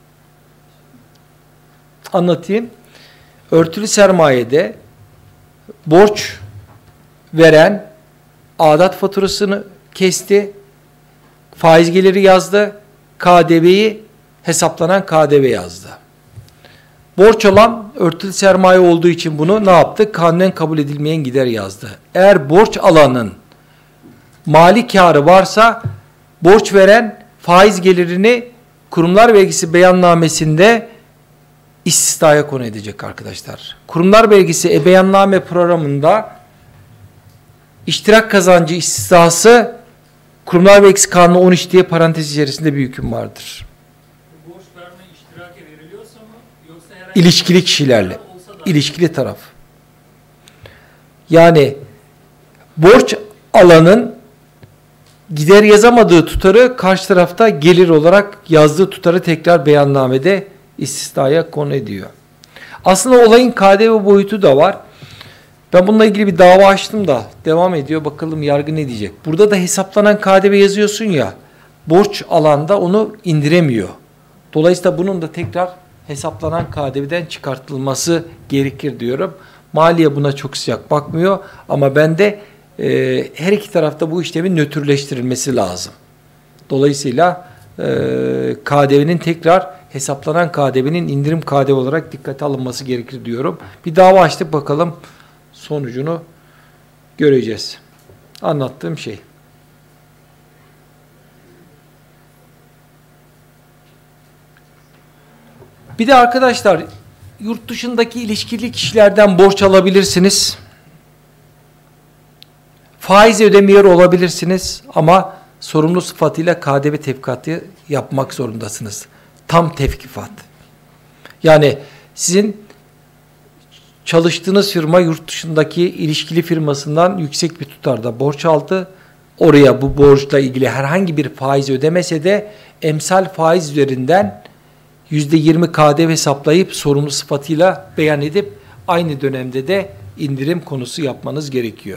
Anlatayım. Örtülü sermayede borç veren aidat faturasını kesti, faiz geliri yazdı, KDV'yi hesaplanan KDV yazdı. Borç alan örtülü sermaye olduğu için bunu ne yaptı? Kanunen kabul edilmeyen gider yazdı. Eğer borç alanın mali kârı varsa borç veren faiz gelirini kurumlar vergisi beyannamesinde istisnaya konu edecek arkadaşlar. Kurumlar vergisi beyanname programında iştirak kazancı istisnası kurumlar vergisi kanunu 13 diye parantez içerisinde bir hüküm vardır. Borç verme iştiraki veriliyorsa mı yoksa herhangi İlişkili kişilerle, ilişkili taraf. Yani borç alanın gider yazamadığı tutarı karşı tarafta gelir olarak yazdığı tutarı tekrar beyannamede istisnaya konu ediyor. Aslında olayın KDV boyutu da var. Ben bununla ilgili bir dava açtım da devam ediyor. Bakalım yargı ne diyecek. Burada da hesaplanan KDV yazıyorsun ya, borç alanda onu indiremiyor. Dolayısıyla bunun da tekrar hesaplanan KDV'den çıkartılması gerekir diyorum. Maliye buna çok sıcak bakmıyor ama bende her iki tarafta bu işlemin nötrleştirilmesi lazım. Dolayısıyla KDV'nin tekrar hesaplanan KDV'nin indirim KDV olarak dikkate alınması gerekir diyorum. Bir dava açtık, bakalım sonucunu göreceğiz. Anlattığım şey. Bir de arkadaşlar yurt dışındaki ilişkili kişilerden borç alabilirsiniz. Faiz ödemiyor olabilirsiniz ama sorumlu sıfatıyla KDV tevkifatı yapmak zorundasınız. Tam tevkifat. Yani sizin çalıştığınız firma yurt dışındaki ilişkili firmasından yüksek bir tutarda borç aldı. Oraya bu borçla ilgili herhangi bir faiz ödemese de emsal faiz üzerinden %20 KDV hesaplayıp sorumlu sıfatıyla beyan edip aynı dönemde de indirim konusu yapmanız gerekiyor.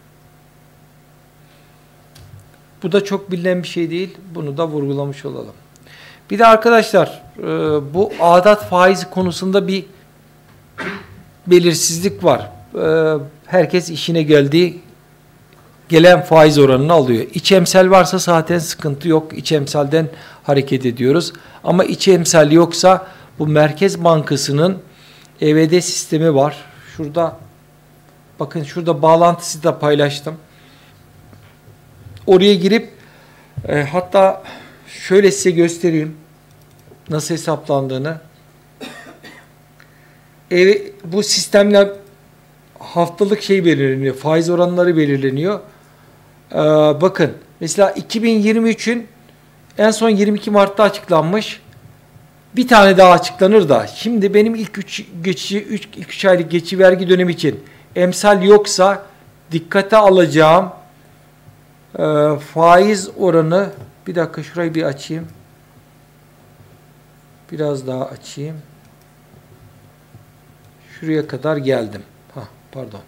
Bu da çok bilinen bir şey değil. Bunu da vurgulamış olalım. Bir de arkadaşlar bu aidat faizi konusunda bir belirsizlik var. Herkes işine gelen faiz oranını alıyor. İç emsal varsa zaten sıkıntı yok. İç emsalden hareket ediyoruz. Ama iç emsal yoksa bu Merkez Bankası'nın EVD sistemi var. Şurada bakın, şurada bağlantısı da paylaştım. Oraya girip hatta şöyle size göstereyim nasıl hesaplandığını. Bu sistemler haftalık belirleniyor. Faiz oranları belirleniyor. Bakın mesela 2023'ün en son 22 Mart'ta açıklanmış. Bir tane daha açıklanır da. Şimdi benim ilk 3 aylık geçici vergi dönemi için emsal yoksa dikkate alacağım faiz oranı, bir dakika şurayı bir açayım. Biraz daha açayım. Şuraya kadar geldim. Pardon.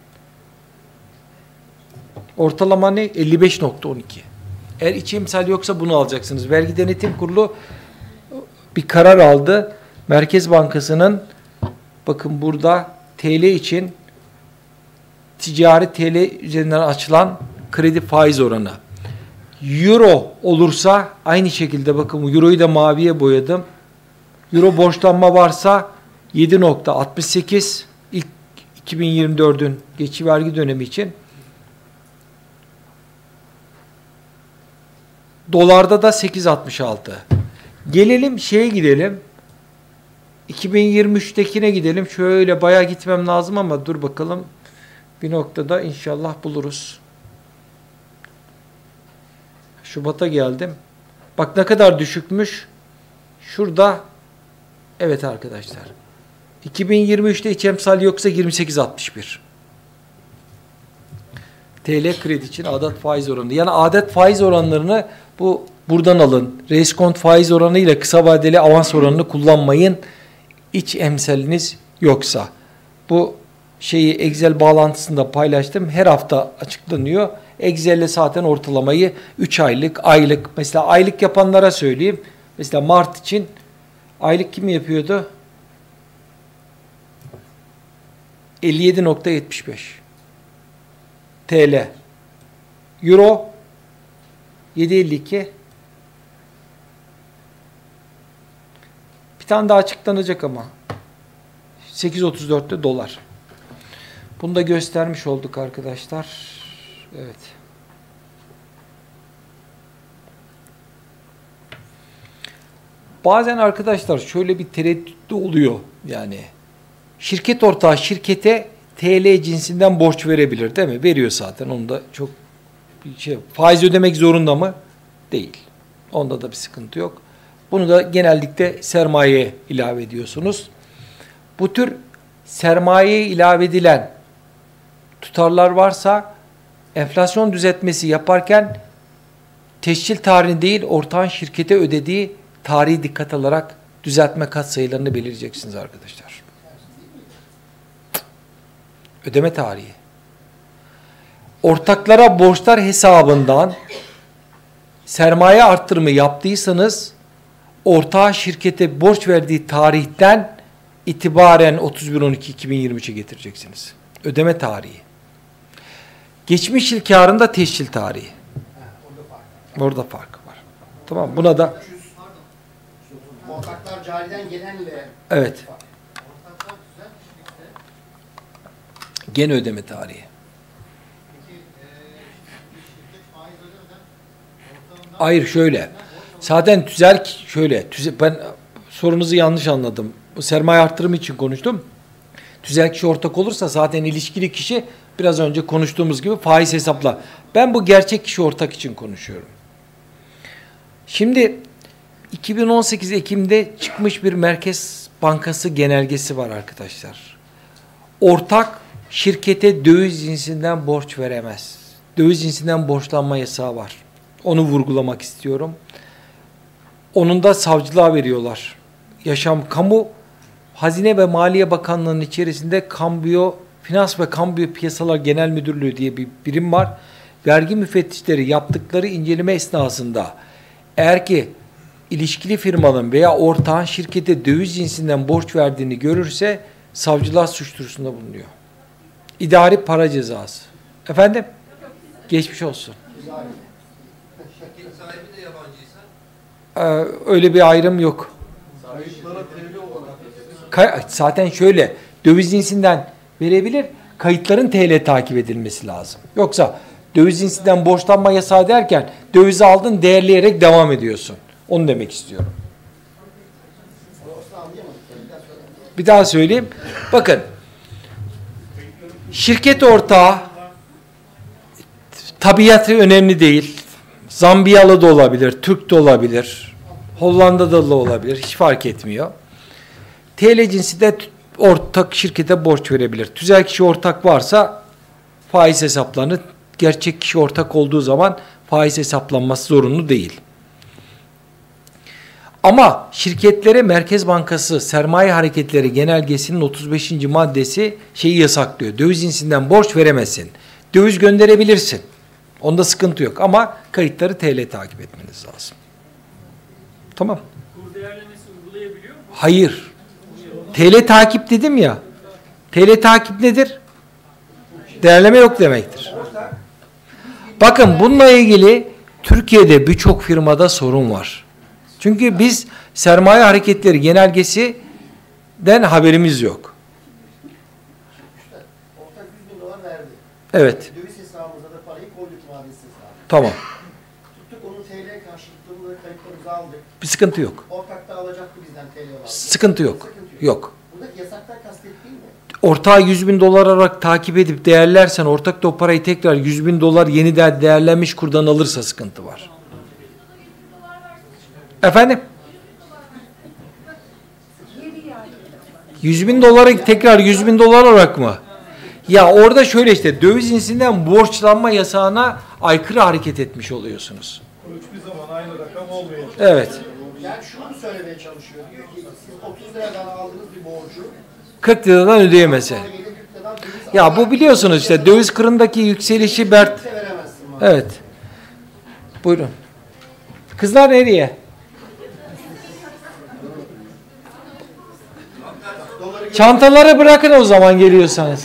Ortalama ne? 55.12. Eğer içi emsal yoksa bunu alacaksınız. Vergi Denetim Kurulu bir karar aldı. Merkez Bankası'nın bakın burada TL için ticari TL üzerinden açılan kredi faiz oranı. Euro olursa aynı şekilde bakın, Euro'yu da maviye boyadım. Euro borçlanma varsa 7.68 ilk 2024'ün geçici vergi dönemi için. Dolarda da 8.66. Gelelim gidelim. 2023'tekine gidelim. Şöyle bayağı gitmem lazım ama dur bakalım. Bir noktada inşallah buluruz. Şubat'a geldim. Bak ne kadar düşükmüş. Şurada, evet arkadaşlar. 2023'te iç emsal yoksa 28.61. TL kredi için adet faiz oranı. Yani adet faiz oranlarını buradan alın. Reskont faiz oranı ile kısa vadeli avans oranını kullanmayın. iç emsaliniz yoksa. Bu şeyi Excel bağlantısında paylaştım. Her hafta açıklanıyor. Excel'le zaten ortalamayı 3 aylık, aylık. Mesela aylık yapanlara söyleyeyim. Mesela Mart için aylık kim yapıyordu? 57.75 TL. Euro 7.52. Bir tane daha açıklanacak ama. 8.34'te dolar. Bunu da göstermiş olduk arkadaşlar. Evet. Bazen arkadaşlar şöyle bir tereddüt de oluyor. Yani şirket ortağı şirkete TL cinsinden borç verebilir değil mi? Veriyor zaten. Onda çok bir şey. Faiz ödemek zorunda mı? Değil. Onda da bir sıkıntı yok. Bunu da genellikle sermayeye ilave ediyorsunuz. Bu tür sermayeye ilave edilen tutarlar varsa enflasyon düzeltmesi yaparken teşkil tarihini değil ortağın şirkete ödediği tarihi dikkat alarak düzeltme katsayılarını belirleyeceksiniz arkadaşlar. Ödeme tarihi. Ortaklara borçlar hesabından sermaye arttırımı yaptıysanız ortağı şirkete borç verdiği tarihten itibaren 31.12.2023'e getireceksiniz. Ödeme tarihi. Geçmiş yıl kârında teşkil tarihi. Orada fark var. Tamam, buna da ortaklar cariden gelenle evet. Gene ödeme tarihi. Hayır şöyle. Zaten tüzel şöyle. Ben sorunuzu yanlış anladım. Bu sermaye arttırımı için konuştum. Tüzel kişi ortak olursa zaten ilişkili kişi biraz önce konuştuğumuz gibi faiz hesapla. Ben bu gerçek kişi ortak için konuşuyorum. Şimdi 2018 Ekim'de çıkmış bir Merkez Bankası genelgesi var arkadaşlar. Ortak şirkete döviz cinsinden borç veremez. Döviz cinsinden borçlanma yasağı var. Onu vurgulamak istiyorum. Onun da savcılığa veriyorlar. Kamu Hazine ve Maliye Bakanlığı'nın içerisinde Finans ve Kambiyo Piyasalar Genel Müdürlüğü diye bir birim var. Vergi müfettişleri yaptıkları inceleme esnasında eğer ki ilişkili firmanın veya ortağın şirkete döviz cinsinden borç verdiğini görürse savcılığa suç duyurusunda bulunuyor. İdari para cezası. Efendim? Geçmiş olsun. Şirket sahibi de yabancıysa? Öyle bir ayrım yok. Zaten şöyle, döviz cinsinden verebilir, kayıtların TL takip edilmesi lazım. Yoksa döviz cinsinden borçlanma yasağı derken dövizi aldın değerleyerek devam ediyorsun. Onu demek istiyorum. Bir daha söyleyeyim. Bakın, şirket ortağı tabiatı önemli değil. Zambiyalı da olabilir, Türk de olabilir, Hollanda'da da olabilir, hiç fark etmiyor. TL cinsi de ortak şirkete borç verebilir. Tüzel kişi ortak varsa faiz hesaplanır. Gerçek kişi ortak olduğu zaman faiz hesaplanması zorunlu değil. Ama şirketlere Merkez Bankası Sermaye Hareketleri Genelgesi'nin 35. maddesi şeyi yasaklıyor. Döviz cinsinden borç veremezsin. Döviz gönderebilirsin. Onda sıkıntı yok ama kayıtları TL takip etmeniz lazım. Tamam. Kur değerlemesi uygulayabiliyor mu? Hayır. TL takip dedim ya. TL takip nedir? Değerleme yok demektir. Bakın bununla ilgili Türkiye'de birçok firmada sorun var. Çünkü biz sermaye hareketleri genelgesinden haberimiz yok. ortak 100 bin dolar verdi. Evet. Döviz hesabımıza da parayı koyduk vadesi hesabı. Tamam. Tuttuk onun TL karşılıklı kayıtlarımızı aldık. Bir sıkıntı yok. Ortak da alacaktı bizden TL olarak. Sıkıntı yok. Yok. Buradaki yasaktan kastettiğin mi? Ortağı 100 bin dolar olarak takip edip değerlersen ortak da o parayı tekrar 100 bin dolar yeniden değerlenmiş kurdan alırsa sıkıntı var. Efendim? 100 bin doları tekrar 100 bin dolar olarak mı? Ya orada şöyle işte döviz cinsinden borçlanma yasağına aykırı hareket etmiş oluyorsunuz. Hiçbir zaman aynı rakam olmayacak. Evet. Yani şunu mu söylemeye çalışıyor? Diyor ki siz 30 liradan aldığınız bir borcu 40 liradan ödeyemese. sonra gelip 40 liradan döviz Ya bu biliyorsunuz işte döviz kurundaki yükselişi Bert. veremezsin. Evet. Buyurun. Kızlar nereye? Çantaları bırakın o zaman geliyorsanız.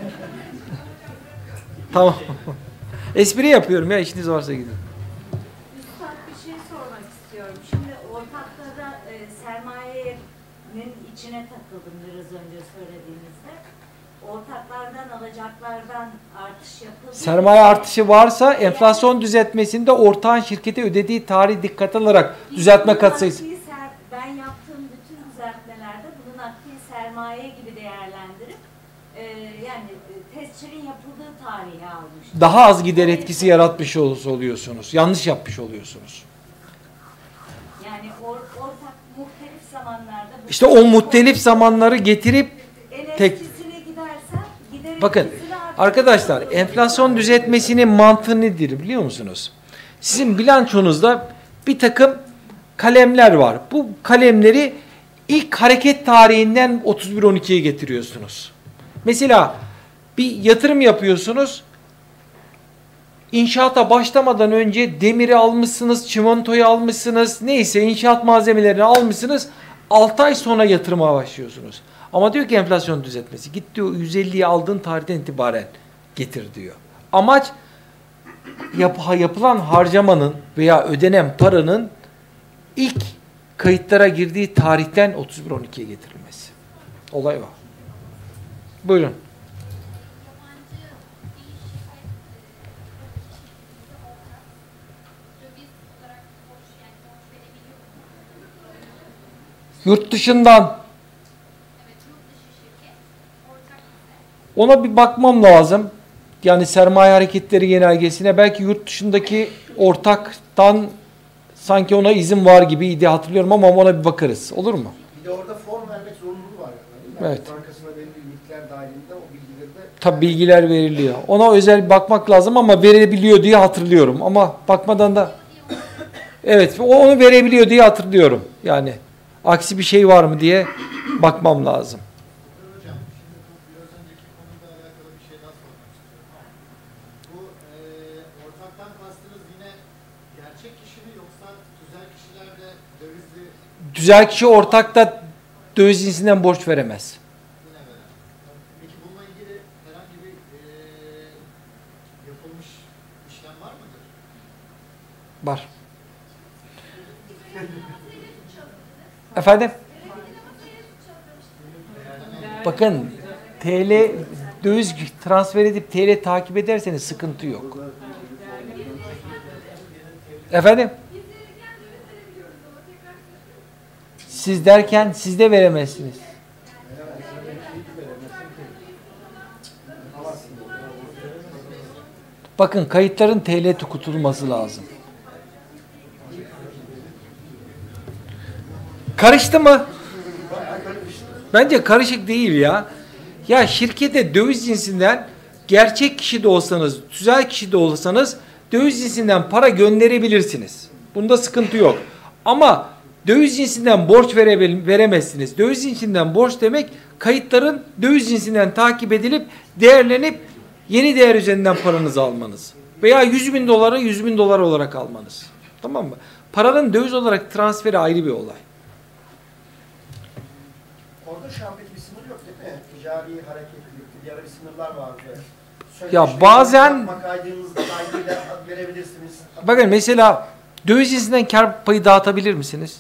Tamam. Espri yapıyorum ya, işiniz varsa gidin. Üstad, bir şey sormak istiyorum. Şimdi ortaklara sermayenin içine takıldım biraz önce söylediğinizde. Ortaklardan alacaklardan artış yapıldı. Sermaye artışı varsa enflasyon düzeltmesinde ortağın şirkete ödediği tarih dikkat alarak düzeltme katsayısı. Ben yaptığım bütün düzeltmelerde bunu nakdi sermaye gibi değerlendirip yani tescilin yapıldığı tarihi almıştım. Daha az gider etkisi yaratmış oluyorsunuz. Yanlış yapmış oluyorsunuz. Yani ortak muhtelif zamanlarda... İşte o muhtelif zamanları getirip tek... Bakın arkadaşlar, enflasyon düzeltmesinin mantığı nedir biliyor musunuz? Sizin bilançonuzda bir takım kalemler var. Bu kalemleri ilk hareket tarihinden 31-12'ye getiriyorsunuz. Mesela bir yatırım yapıyorsunuz. İnşaata başlamadan önce demiri almışsınız, çimentoyu almışsınız, neyse inşaat malzemelerini almışsınız. 6 ay sonra yatırıma başlıyorsunuz. Ama diyor ki enflasyon düzeltmesi. Git diyor 150'yi aldığın tarihten itibaren getir diyor. Amaç yapılan harcamanın veya ödenen paranın ilk kayıtlara girdiği tarihten 31-12'ye getirilmesi. Olay o. Buyurun. Yurt dışından ona bir bakmam lazım. Yani sermaye hareketleri genelgesine belki yurt dışındaki ortaktan sanki ona izin var gibiydi hatırlıyorum ama ona bir bakarız. Olur mu? Bir de orada form vermek zorunluluğu var. Yani. Evet. Bankasına belirli limitler dahilinde o bilgileri de... Tabii bilgiler veriliyor. Ona özel bir bakmak lazım ama verebiliyor diye hatırlıyorum. Ama bakmadan da evet onu verebiliyor diye hatırlıyorum. Yani aksi bir şey var mı diye bakmam lazım. Hocam, şimdi biraz önceki konuyla alakalı bir şey daha sormak istiyorum. Bu ortaktan kastınız yine gerçek kişi mi yoksa tüzel kişiler de dövizli... Tüzel kişi ortakta döviz cinsinden borç veremez. Yine veren. Peki bununla ilgili herhangi bir yapılmış işlem var mıdır? Var. Efendim? Bakın TL döviz transfer edip TL takip ederseniz sıkıntı yok. Efendim? Siz derken siz de veremezsiniz. Bakın kayıtların TL tutulması lazım. Karıştı mı? Bence karışık değil ya. Ya şirkete döviz cinsinden gerçek kişi de olsanız, tüzel kişi de olsanız döviz cinsinden para gönderebilirsiniz. Bunda sıkıntı yok. Ama döviz cinsinden borç veremezsiniz. Döviz cinsinden borç demek kayıtların döviz cinsinden takip edilip değerlenip yeni değer üzerinden paranızı almanız. Veya 100.000 doları 100.000 dolar olarak almanız. Tamam mı? Paranın döviz olarak transferi ayrı bir olay. Orada şu an peki bir sınır yok değil mi? Ticari hareketlilik, diğer bir sınırlar vardı. Ya bazen kaydınızda verebilirsiniz. bakın mesela döviz cinsinden kar payı dağıtabilir misiniz?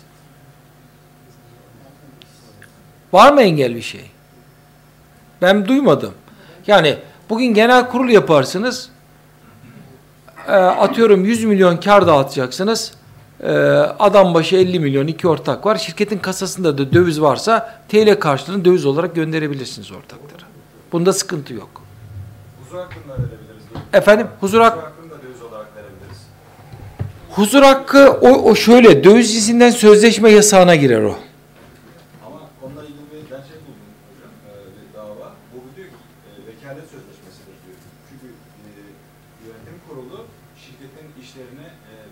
Var mı engel bir şey? Ben duymadım. Yani bugün genel kurul yaparsınız. Atıyorum 100 milyon kar dağıtacaksınız. Adam başı 50 milyon, 2 ortak var. Şirketin kasasında da döviz varsa TL karşılığını döviz olarak gönderebilirsiniz ortaklara. Bunda sıkıntı yok. Huzur hakkında verebiliriz. Efendim huzur hakkı. Huzur hakkında döviz olarak verebiliriz. Huzur hakkı o şöyle döviz cinsinden sözleşme yasağına girer o. Ama onunla ilgili ben şey buldum hocam, bir dava. Bu diyor ki vekalet sözleşmesidir diyor. Çünkü yönetim kurulu şirketin işlerine vekalet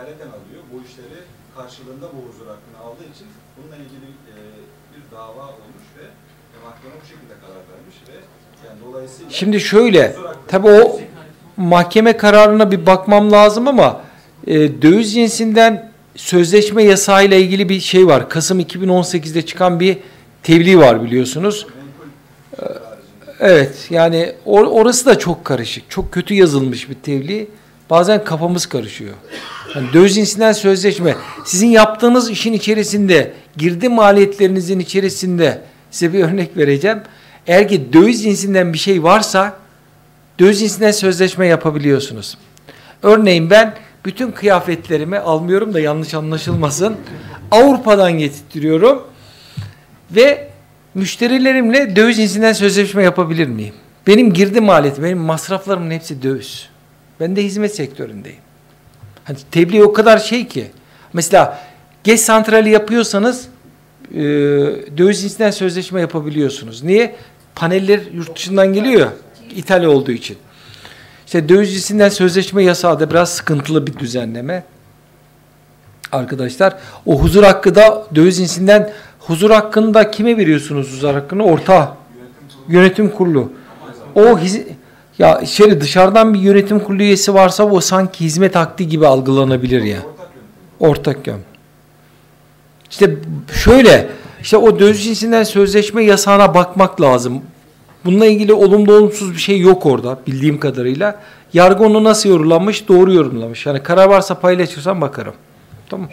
vekaleten alıyor. Bu işleri karşılığında bu huzur hakkını aldığı için bununla ilgili bir dava olmuş ve mahkeme bu şekilde karar vermiş ve yani dolayısıyla şimdi şöyle, tabii o mahkeme kararına bir bakmam lazım ama döviz cinsinden sözleşme yasağıyla ilgili bir şey var. Kasım 2018'de çıkan bir tebliğ var biliyorsunuz. Evet, yani orası da çok karışık. Çok kötü yazılmış bir tebliğ. Bazen kafamız karışıyor. Yani döviz cinsinden sözleşme. Sizin yaptığınız işin içerisinde, girdi maliyetlerinizin içerisinde size bir örnek vereceğim. Eğer ki döviz cinsinden bir şey varsa döviz cinsinden sözleşme yapabiliyorsunuz. Örneğin ben bütün kıyafetlerimi almıyorum da yanlış anlaşılmasın. Avrupa'dan getirtiyorum ve müşterilerimle döviz cinsinden sözleşme yapabilir miyim? Benim girdi maliyetim, benim masraflarımın hepsi döviz. Ben de hizmet sektöründeyim. Hani tebliğ o kadar şey ki. Mesela GES santrali yapıyorsanız döviz cinsinden sözleşme yapabiliyorsunuz. Niye? Paneller yurt dışından geliyor ya, ithal olduğu için. İşte döviz cinsinden sözleşme yasağı da biraz sıkıntılı bir düzenleme. Arkadaşlar o huzur hakkı da döviz cinsinden huzur hakkını da kime veriyorsunuz huzur hakkını? Orta yönetim kurulu. O ya dışarıdan bir yönetim kurulu üyesi varsa o sanki hizmet akdi gibi algılanabilir ya. Ortak yön. İşte şöyle, işte o döviz cinsinden sözleşme yasağına bakmak lazım. Bununla ilgili olumlu olumsuz bir şey yok orada bildiğim kadarıyla. Yargı onu nasıl yorumlamış? Doğru yorumlamış. Yani karar varsa paylaşırsam bakarım. Tamam.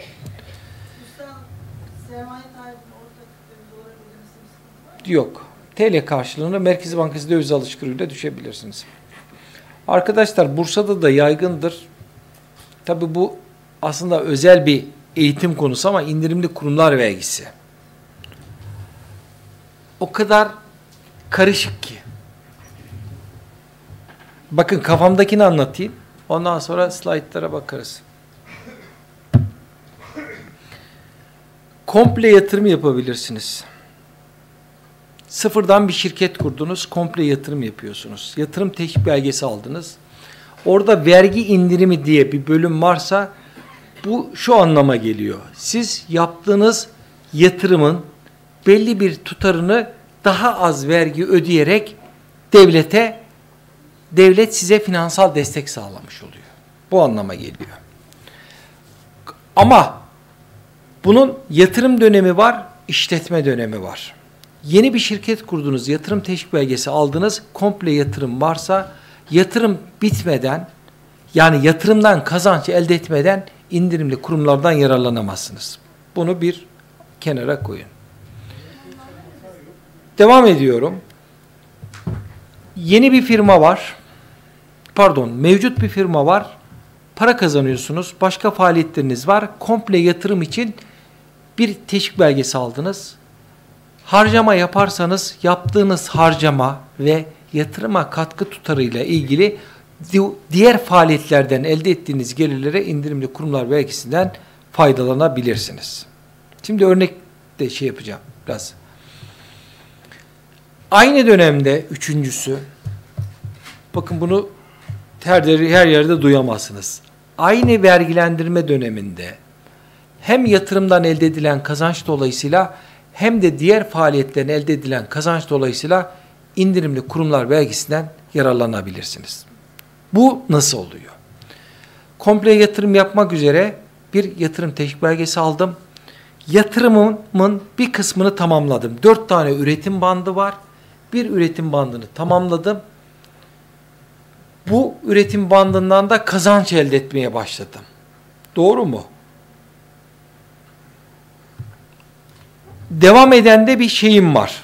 Yok. TL karşılığında Merkez Bankası döviz alış kuruyla düşebilirsiniz. Arkadaşlar Bursa'da da yaygındır. Tabii bu aslında özel bir eğitim konusu ama indirimli kurumlar vergisi. O kadar karışık ki. Bakın kafamdakini anlatayım. Ondan sonra slaytlara bakarız. Komple yatırım yapabilirsiniz. Sıfırdan bir şirket kurdunuz, komple yatırım yapıyorsunuz. Yatırım teşvik belgesi aldınız. Orada vergi indirimi diye bir bölüm varsa bu şu anlama geliyor. Siz yaptığınız yatırımın belli bir tutarını daha az vergi ödeyerek devlet size finansal destek sağlamış oluyor. Bu anlama geliyor. Ama bunun yatırım dönemi var, işletme dönemi var. Yeni bir şirket kurdunuz, yatırım teşvik belgesi aldınız, komple yatırım varsa yatırım bitmeden yani yatırımdan kazanç elde etmeden indirimli kurumlardan yararlanamazsınız. Bunu bir kenara koyun. Devam ediyorum. Yeni bir firma var. Mevcut bir firma var. Para kazanıyorsunuz. Başka faaliyetleriniz var. Komple yatırım için bir teşvik belgesi aldınız. Harcama yaparsanız yaptığınız harcama ve yatırıma katkı tutarıyla ilgili diğer faaliyetlerden elde ettiğiniz gelirlere indirimli kurumlar vergisinden faydalanabilirsiniz. Şimdi örnek de yapacağım biraz. Aynı dönemde üçüncüsü, bakın bunu her yerde duyamazsınız. Aynı vergilendirme döneminde hem yatırımdan elde edilen kazanç dolayısıyla hem de diğer faaliyetlerin elde edilen kazanç dolayısıyla indirimli kurumlar vergisinden yararlanabilirsiniz. Bu nasıl oluyor? Komple yatırım yapmak üzere bir yatırım teşvik belgesi aldım. Yatırımımın bir kısmını tamamladım. 4 tane üretim bandı var. Bir üretim bandını tamamladım. Bu üretim bandından da kazanç elde etmeye başladım. Doğru mu? Devam eden de bir şeyim var.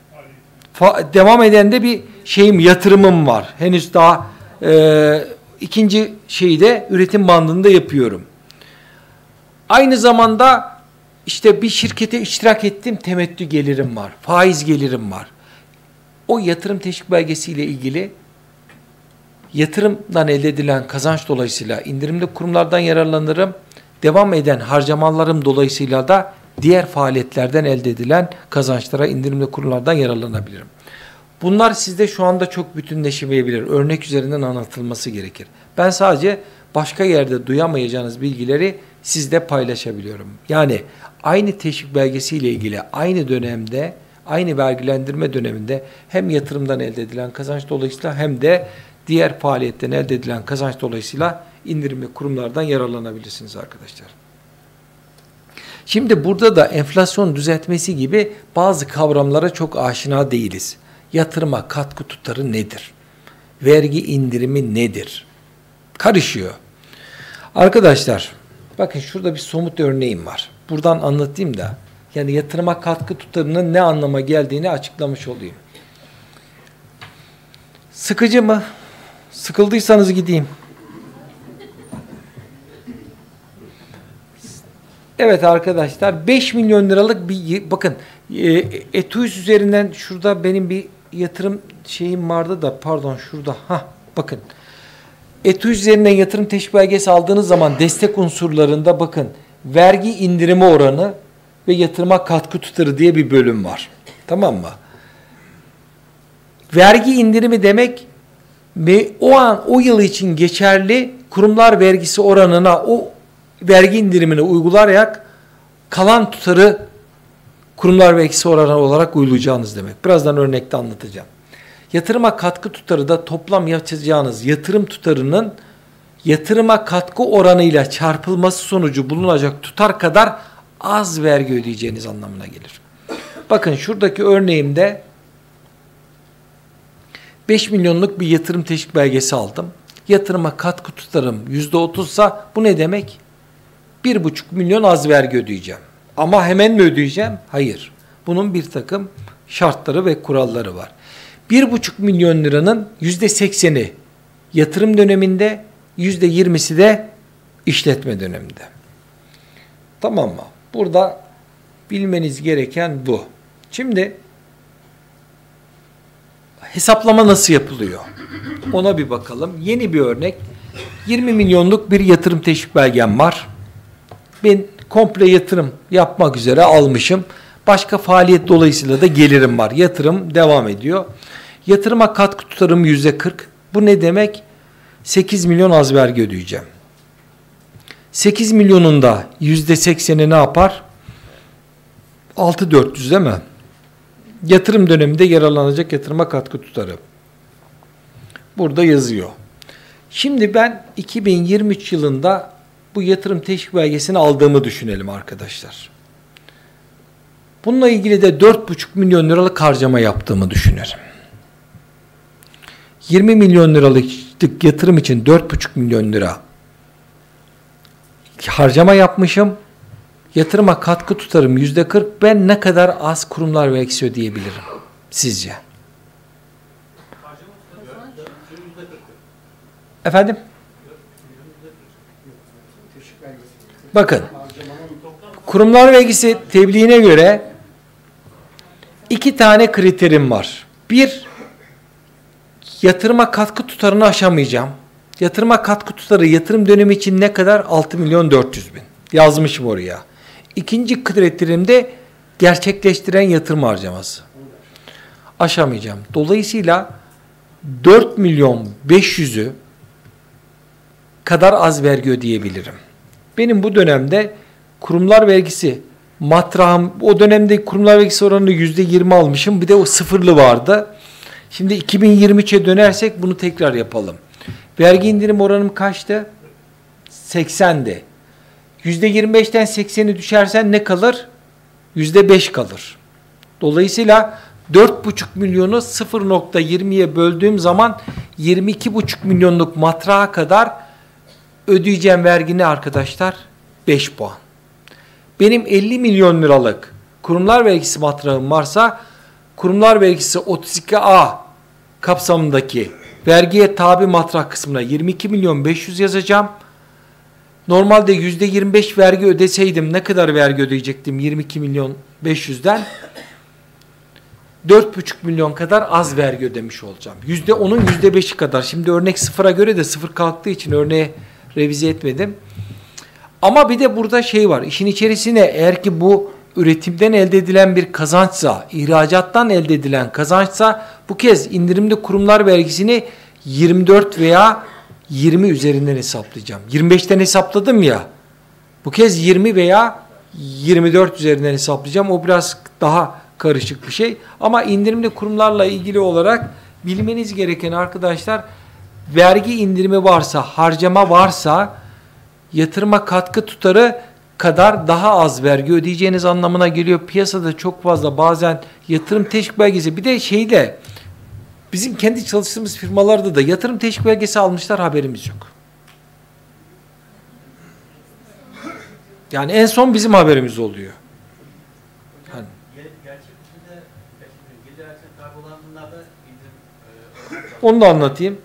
Yatırımım var. Henüz daha ikinci şeyi de üretim bandında yapıyorum. Aynı zamanda işte bir şirkete iştirak ettim, temettü gelirim var, faiz gelirim var. O yatırım teşvik belgesiyle ilgili yatırımdan elde edilen kazanç dolayısıyla indirimli kurumlardan yararlanırım. Devam eden harcamalarım dolayısıyla da diğer faaliyetlerden elde edilen kazançlara indirimli kurumlardan yararlanabilirim. Bunlar sizde şu anda çok bütünleşmeyebilir. Örnek üzerinden anlatılması gerekir. Ben sadece başka yerde duyamayacağınız bilgileri sizle paylaşabiliyorum. Yani aynı teşvik belgesiyle ilgili aynı dönemde, aynı vergilendirme döneminde hem yatırımdan elde edilen kazanç dolayısıyla hem de diğer faaliyetten elde edilen kazanç dolayısıyla indirimli kurumlardan yararlanabilirsiniz arkadaşlar. Şimdi burada da enflasyon düzeltmesi gibi bazı kavramlara çok aşina değiliz. Yatırıma katkı tutarı nedir? Vergi indirimi nedir? Karışıyor. Arkadaşlar bakın şurada bir somut örneğim var. Buradan anlatayım da yani yatırıma katkı tutarının ne anlama geldiğini açıklamış olayım. Sıkıcı mı? Sıkıldıysanız gideyim. Evet arkadaşlar 5 milyon liralık bir bakın ETÜİS üzerinden şurada benim bir yatırım şeyim vardı da pardon şurada bakın ETÜİS üzerinden yatırım teşvik belgesi aldığınız zaman destek unsurlarında bakın vergi indirimi oranı ve yatırıma katkı tutarı diye bir bölüm var. Tamam mı? Vergi indirimi demek ve o yıl için geçerli kurumlar vergisi oranına o vergi indirimini uygulayarak kalan tutarı kurumlar vergisi oranı olarak uygulayacağınız demek. Birazdan örnekte anlatacağım. Yatırıma katkı tutarı da toplam yapacağınız yatırım tutarının yatırıma katkı oranıyla çarpılması sonucu bulunacak tutar kadar az vergi ödeyeceğiniz anlamına gelir. Bakın şuradaki örneğimde 5 milyonluk bir yatırım teşvik belgesi aldım. Yatırıma katkı tutarım %30'sa bu ne demek? 1,5 milyon az vergi ödeyeceğim. Ama hemen mi ödeyeceğim? Hayır. Bunun bir takım şartları ve kuralları var. 1,5 milyon liranın %80'i yatırım döneminde, %20'si de işletme döneminde. Tamam mı? Burada bilmeniz gereken bu. Şimdi hesaplama nasıl yapılıyor? Ona bir bakalım. Yeni bir örnek. 20 milyonluk bir yatırım teşvik belgem var. Ben komple yatırım yapmak üzere almışım. Başka faaliyet dolayısıyla da gelirim var. Yatırım devam ediyor. Yatırıma katkı tutarım %40. Bu ne demek? 8 milyon az vergi ödeyeceğim. 8 milyonun da %80'i ne yapar? 6.400 değil mi? Yatırım döneminde yararlanacak yatırıma katkı tutarı. Burada yazıyor. Şimdi ben 2023 yılında bu yatırım teşvik belgesini aldığımı düşünelim arkadaşlar. Bununla ilgili de 4,5 milyon liralık harcama yaptığımı düşünelim. 20 milyon liralık yatırım için 4,5 milyon lira harcama yapmışım. Yatırıma katkı tutarım %40. Ben ne kadar az kurumlar vergisi ödeyebilirim sizce? Efendim? Bakın. Kurumlar vergisi tebliğine göre 2 tane kriterim var. Bir, yatırıma katkı tutarını aşamayacağım. Yatırıma katkı tutarı yatırım dönemi için ne kadar? 6.400.000. Yazmışım oraya. İkinci kriterimde gerçekleştiren yatırım harcaması. Aşamayacağım. Dolayısıyla 4.500.000'ü kadar az vergi ödeyebilirim. Benim bu dönemde kurumlar vergisi matrahım, o dönemde kurumlar vergisi oranını %20 almışım. Bir de o sıfırlı vardı. Şimdi 2023'e dönersek bunu tekrar yapalım. Vergi indirim oranım kaçtı? 80'di. %25'ten 80'i düşersen ne kalır? %5 kalır. Dolayısıyla 4,5 milyonu 0,20'ye böldüğüm zaman 22,5 milyonluk matraha kadar ödeyeceğim vergi ne arkadaşlar? 5 puan. Benim 50 milyon liralık kurumlar vergisi matrahım varsa kurumlar vergisi 32A kapsamındaki vergiye tabi matrah kısmına 22 milyon 500 yazacağım. Normalde %25 vergi ödeseydim ne kadar vergi ödeyecektim 22 milyon 500'den? 4,5 milyon kadar az vergi ödemiş olacağım. %10'un %5'i kadar. Şimdi örnek sıfıra göre de sıfır kalktığı için örneği revize etmedim. Ama bir de burada şey var. İşin içerisine eğer ki bu üretimden elde edilen bir kazançsa, ihracattan elde edilen kazançsa bu kez indirimli kurumlar vergisini 24 veya 20 üzerinden hesaplayacağım. 25'ten hesapladım ya. Bu kez 20 veya 24 üzerinden hesaplayacağım. O biraz daha karışık bir şey. Ama indirimli kurumlarla ilgili olarak bilmeniz gereken arkadaşlar, vergi indirimi varsa, harcama varsa yatırıma katkı tutarı kadar daha az vergi ödeyeceğiniz anlamına geliyor. Piyasada çok fazla bazen yatırım teşvik belgesi, bir de bizim kendi çalıştığımız firmalarda da yatırım teşvik belgesi almışlar, haberimiz yok. Yani en son bizim haberimiz oluyor. Hani. Gerçek içinde gelir açısından tabi olanlarda indirim Onu da anlatayım.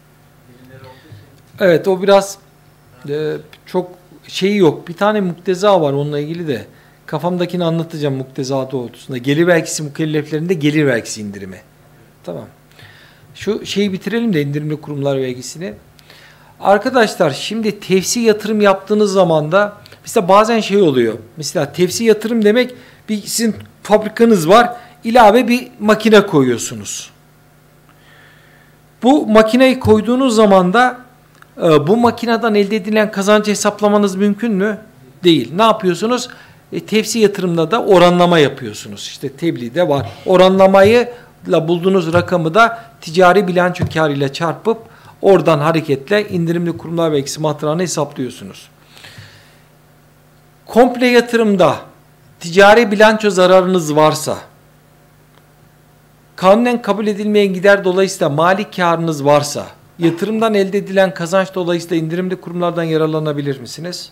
Evet, o biraz çok şeyi yok. Bir tane mukteza var onunla ilgili de. Kafamdakini anlatacağım mukteza doğrultusunda. Gelir vergisi mükelleflerinde gelir vergisi indirimi. Tamam. Şu şeyi bitirelim de indirimli kurumlar vergisini. Arkadaşlar şimdi tefsi yatırım yaptığınız zaman da mesela bazen şey oluyor. Mesela tefsi yatırım demek, sizin fabrikanız var, ilave bir makine koyuyorsunuz. Bu makineyi koyduğunuz zaman da bu makineden elde edilen kazancı hesaplamanız mümkün mü? Değil. Ne yapıyorsunuz? Tefsi yatırımda da oranlama yapıyorsunuz. İşte tebliğde var. Oranlamayla bulduğunuz rakamı da ticari bilanço kârıyla çarpıp oradan hareketle indirimli kurumlar vergisi matrağını hesaplıyorsunuz. Komple yatırımda ticari bilanço zararınız varsa, kanunen kabul edilmeyen gider dolayısıyla mali kârınız varsa, yatırımdan elde edilen kazanç dolayısıyla indirimli kurumlardan yararlanabilir misiniz?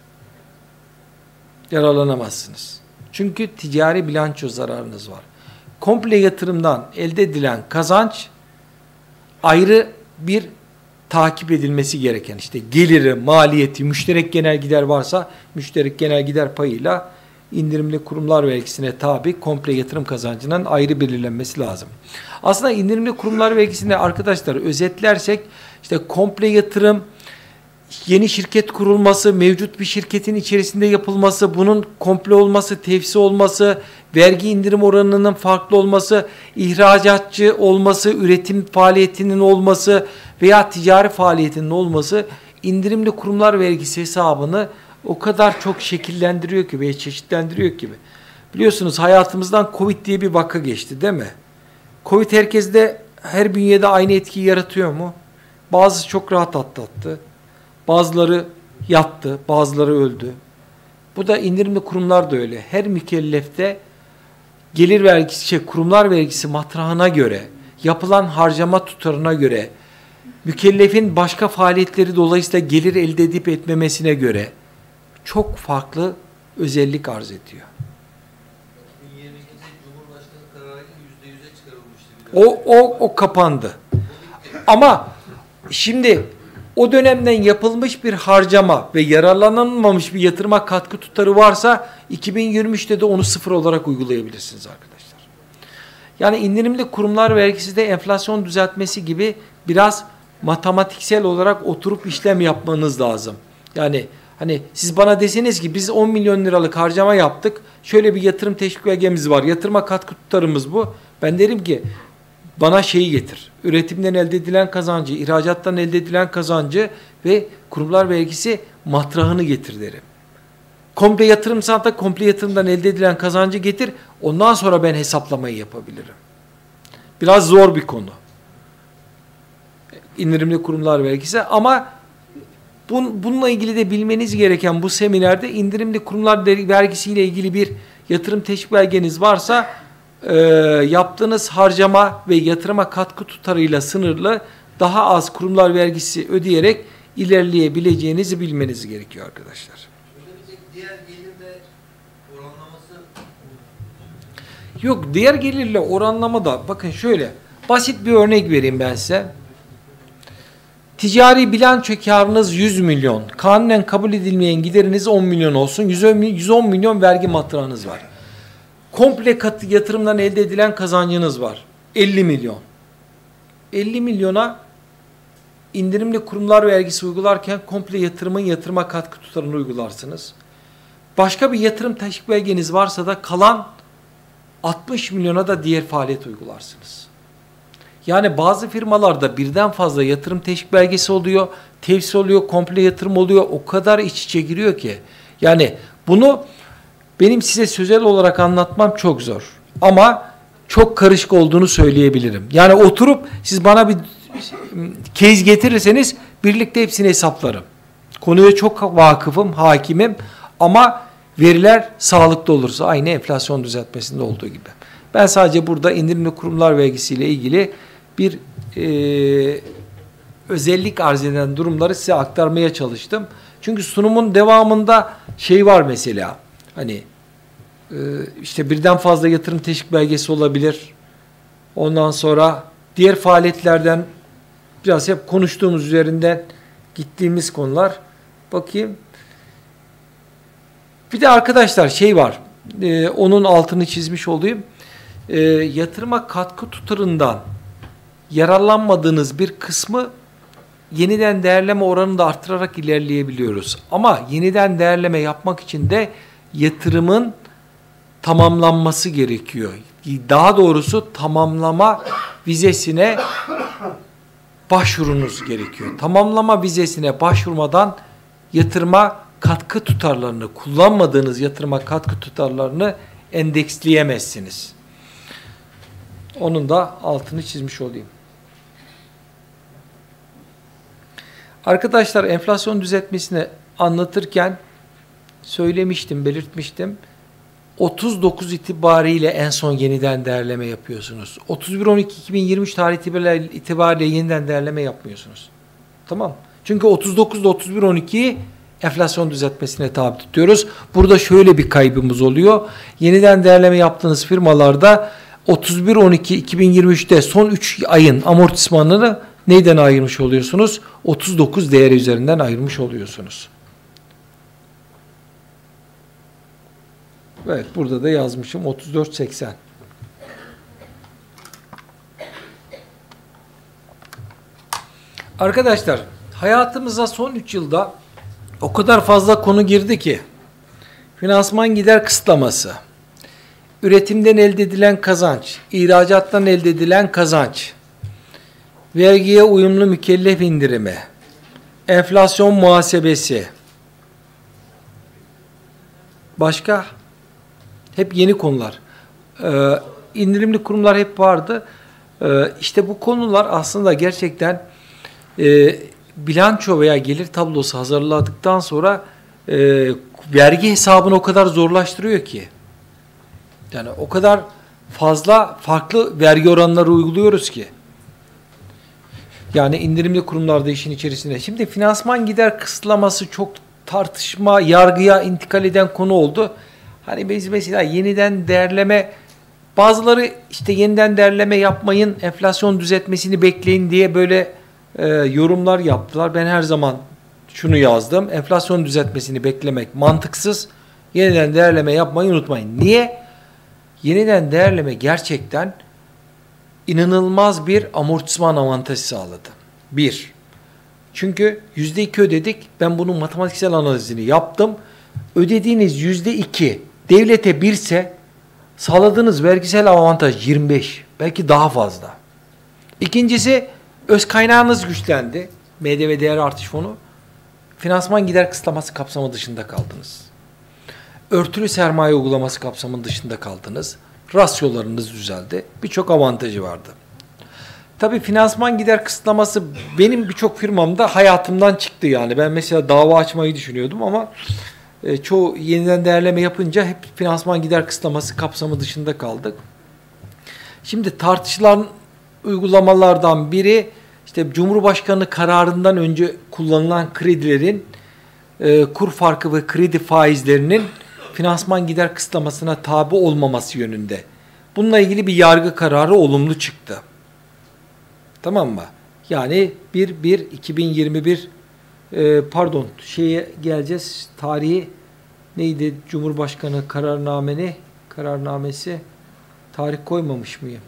Yararlanamazsınız. Çünkü ticari bilanço zararınız var. Komple yatırımdan elde edilen kazanç ayrı bir takip edilmesi gereken, işte geliri, maliyeti, müşterek genel gider varsa müşterek genel gider payıyla indirimli kurumlar vergisine tabi komple yatırım kazancının ayrı belirlenmesi lazım. Aslında indirimli kurumlar vergisini arkadaşlar özetlersek, işte komple yatırım, yeni şirket kurulması, mevcut bir şirketin içerisinde yapılması, bunun komple olması, tefsi olması, vergi indirim oranının farklı olması, ihracatçı olması, üretim faaliyetinin olması veya ticari faaliyetinin olması indirimli kurumlar vergisi hesabını o kadar çok şekillendiriyor ki ve çeşitlendiriyor ki. Biliyorsunuz hayatımızdan Covid diye bir vaka geçti değil mi? Covid herkeste, her bünyede aynı etkiyi yaratıyor mu? Bazısı çok rahat atlattı. Bazıları yattı, bazıları öldü. Bu da indirimli kurumlar da öyle. Her mükellefte gelir vergisi, kurumlar vergisi matrahına göre, yapılan harcama tutarına göre, mükellefin başka faaliyetleri dolayısıyla gelir elde edip etmemesine göre çok farklı özellik arz ediyor. 2022'de Cumhurbaşkanı kararıyla %100'e çıkarılmıştı. O kapandı. Ama şimdi o dönemden yapılmış bir harcama ve yararlanılmamış bir yatırıma katkı tutarı varsa 2023'te de onu sıfır olarak uygulayabilirsiniz arkadaşlar. Yani indirimli kurumlar vergisi de enflasyon düzeltmesi gibi biraz matematiksel olarak oturup işlem yapmanız lazım. Yani hani siz bana deseniz ki biz 10 milyon liralık harcama yaptık, şöyle bir yatırım teşvik belgemiz var, yatırıma katkı tutarımız bu. Ben derim ki bana şeyi getir, üretimden elde edilen kazancı, ihracattan elde edilen kazancı ve kurumlar vergisi matrahını getir derim. Komple yatırımsa da komple yatırımdan elde edilen kazancı getir, ondan sonra ben hesaplamayı yapabilirim. Biraz zor bir konu. İndirimli kurumlar vergisi, ama bununla ilgili de bilmeniz gereken, bu seminerde indirimli kurumlar vergisiyle ilgili bir yatırım teşvik belgeniz varsa yaptığınız harcama ve yatırıma katkı tutarıyla sınırlı, daha az kurumlar vergisi ödeyerek ilerleyebileceğinizi bilmeniz gerekiyor arkadaşlar. Diğer gelirle oranlaması? Yok, diğer gelirle oranlama da bakın şöyle basit bir örnek vereyim ben size. Ticari bilanço karınız 100 milyon. Kanunen kabul edilmeyen gideriniz 10 milyon olsun. 110 milyon vergi matrağınız var. Komple yatırımdan elde edilen kazancınız var. 50 milyon. 50 milyona indirimli kurumlar vergisi uygularken komple yatırımın yatırıma katkı tutarını uygularsınız. Başka bir yatırım teşvik belgeniz varsa da kalan 60 milyona da diğer faaliyet uygularsınız. Yani bazı firmalarda birden fazla yatırım teşvik belgesi oluyor, tevsis oluyor, komple yatırım oluyor. O kadar iç içe giriyor ki. Yani bunu benim size sözel olarak anlatmam çok zor. Ama çok karışık olduğunu söyleyebilirim. Yani oturup siz bana bir case getirirseniz birlikte hepsini hesaplarım. Konuya çok vakıfım, hakimim ama veriler sağlıklı olursa aynı enflasyon düzeltmesinde olduğu gibi. Ben sadece burada indirimli kurumlar vergisiyle ilgili bir özellik arz eden durumları size aktarmaya çalıştım. Çünkü sunumun devamında şey var mesela, hani işte birden fazla yatırım teşvik belgesi olabilir. Ondan sonra diğer faaliyetlerden biraz hep konuştuğumuz üzerinden gittiğimiz konular. Bakayım. Bir de arkadaşlar şey var. Onun altını çizmiş olayım. Yatırıma katkı tutarından yararlanmadığınız bir kısmı yeniden değerleme oranını da artırarak ilerleyebiliyoruz. Ama yeniden değerleme yapmak için de yatırımın tamamlanması gerekiyor. Daha doğrusu tamamlama vizesine başvurunuz gerekiyor. Tamamlama vizesine başvurmadan yatırıma katkı tutarlarını, kullanmadığınız yatırıma katkı tutarlarını endeksleyemezsiniz. Onun da altını çizmiş olayım. Arkadaşlar enflasyon düzeltmesini anlatırken söylemiştim, belirtmiştim. 39 itibariyle en son yeniden değerleme yapıyorsunuz. 31.12.2023 tarihi itibariyle yeniden değerleme yapmıyorsunuz. Tamam. Çünkü 39 ile 31.12'yi enflasyon düzeltmesine tabi tutuyoruz. Burada şöyle bir kaybımız oluyor. Yeniden değerleme yaptığınız firmalarda 31.12.2023'te son 3 ayın amortismanını neyden ayırmış oluyorsunuz? 39 değeri üzerinden ayırmış oluyorsunuz. Evet, burada da yazmışım 34.80. Arkadaşlar, hayatımıza son 3 yılda o kadar fazla konu girdi ki finansman gider kısıtlaması, üretimden elde edilen kazanç, ihracattan elde edilen kazanç, vergiye uyumlu mükellef indirimi, enflasyon muhasebesi, başka hep yeni konular. İndirimli kurumlar hep vardı. İşte bu konular aslında gerçekten bilanço veya gelir tablosu hazırladıktan sonra vergi hesabını o kadar zorlaştırıyor ki. Yani o kadar fazla farklı vergi oranları uyguluyoruz ki. Yani indirimli kurumlarda işin içerisinde. Şimdi finansman gider kısıtlaması çok tartışma, yargıya intikal eden konu oldu. Hani biz mesela yeniden değerleme, bazıları işte yeniden değerleme yapmayın, enflasyon düzeltmesini bekleyin diye böyle yorumlar yaptılar. Ben her zaman şunu yazdım. Enflasyon düzeltmesini beklemek mantıksız. Yeniden değerleme yapmayı unutmayın. Niye? Yeniden değerleme gerçekten inanılmaz bir amortisman avantajı sağladı. Bir. Çünkü %2 ödedik. Ben bunun matematiksel analizini yaptım. Ödediğiniz %2 devlete 1 ise sağladığınız vergisel avantaj 25. Belki daha fazla. İkincisi, öz kaynağınız güçlendi. MDV değer artış fonu. Finansman gider kısıtlaması kapsamı dışında kaldınız. Örtülü sermaye uygulaması kapsamının dışında kaldınız. Rasyolarınız düzeldi. Birçok avantajı vardı. Tabii finansman gider kısıtlaması benim birçok firmamda hayatımdan çıktı yani. Ben mesela dava açmayı düşünüyordum ama çoğu yeniden değerleme yapınca hep finansman gider kısıtlaması kapsamı dışında kaldık. Şimdi tartışılan uygulamalardan biri işte Cumhurbaşkanı kararından önce kullanılan kredilerin kur farkı ve kredi faizlerinin finansman gider kısıtlamasına tabi olmaması yönünde. Bununla ilgili bir yargı kararı olumlu çıktı. Tamam mı? Yani 1-1-2021 şeye geleceğiz. Tarihi neydi? Cumhurbaşkanı kararnamesi tarih koymamış mıyım?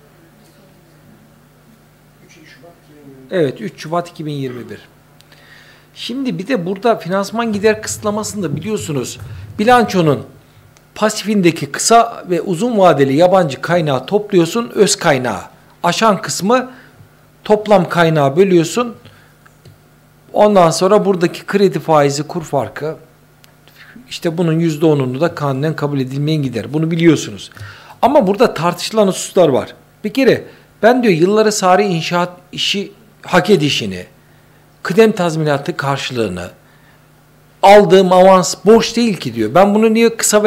3 Şubat 2021. Evet, 3 Şubat 2021. Şimdi bir de burada finansman gider kısıtlamasında biliyorsunuz bilançonun pasifindeki kısa ve uzun vadeli yabancı kaynağı topluyorsun, öz kaynağı Aşan kısmı toplam kaynağı bölüyorsun. Ondan sonra buradaki kredi faizi, kur farkı, işte bunun %10'unu da kanunen kabul edilmeyen gider. Bunu biliyorsunuz. Ama burada tartışılan hususlar var. Bir kere ben diyor yılları sari inşaat işi hak edişini, kıdem tazminatı karşılığını, aldığım avans borç değil ki diyor. Ben bunu niye kısa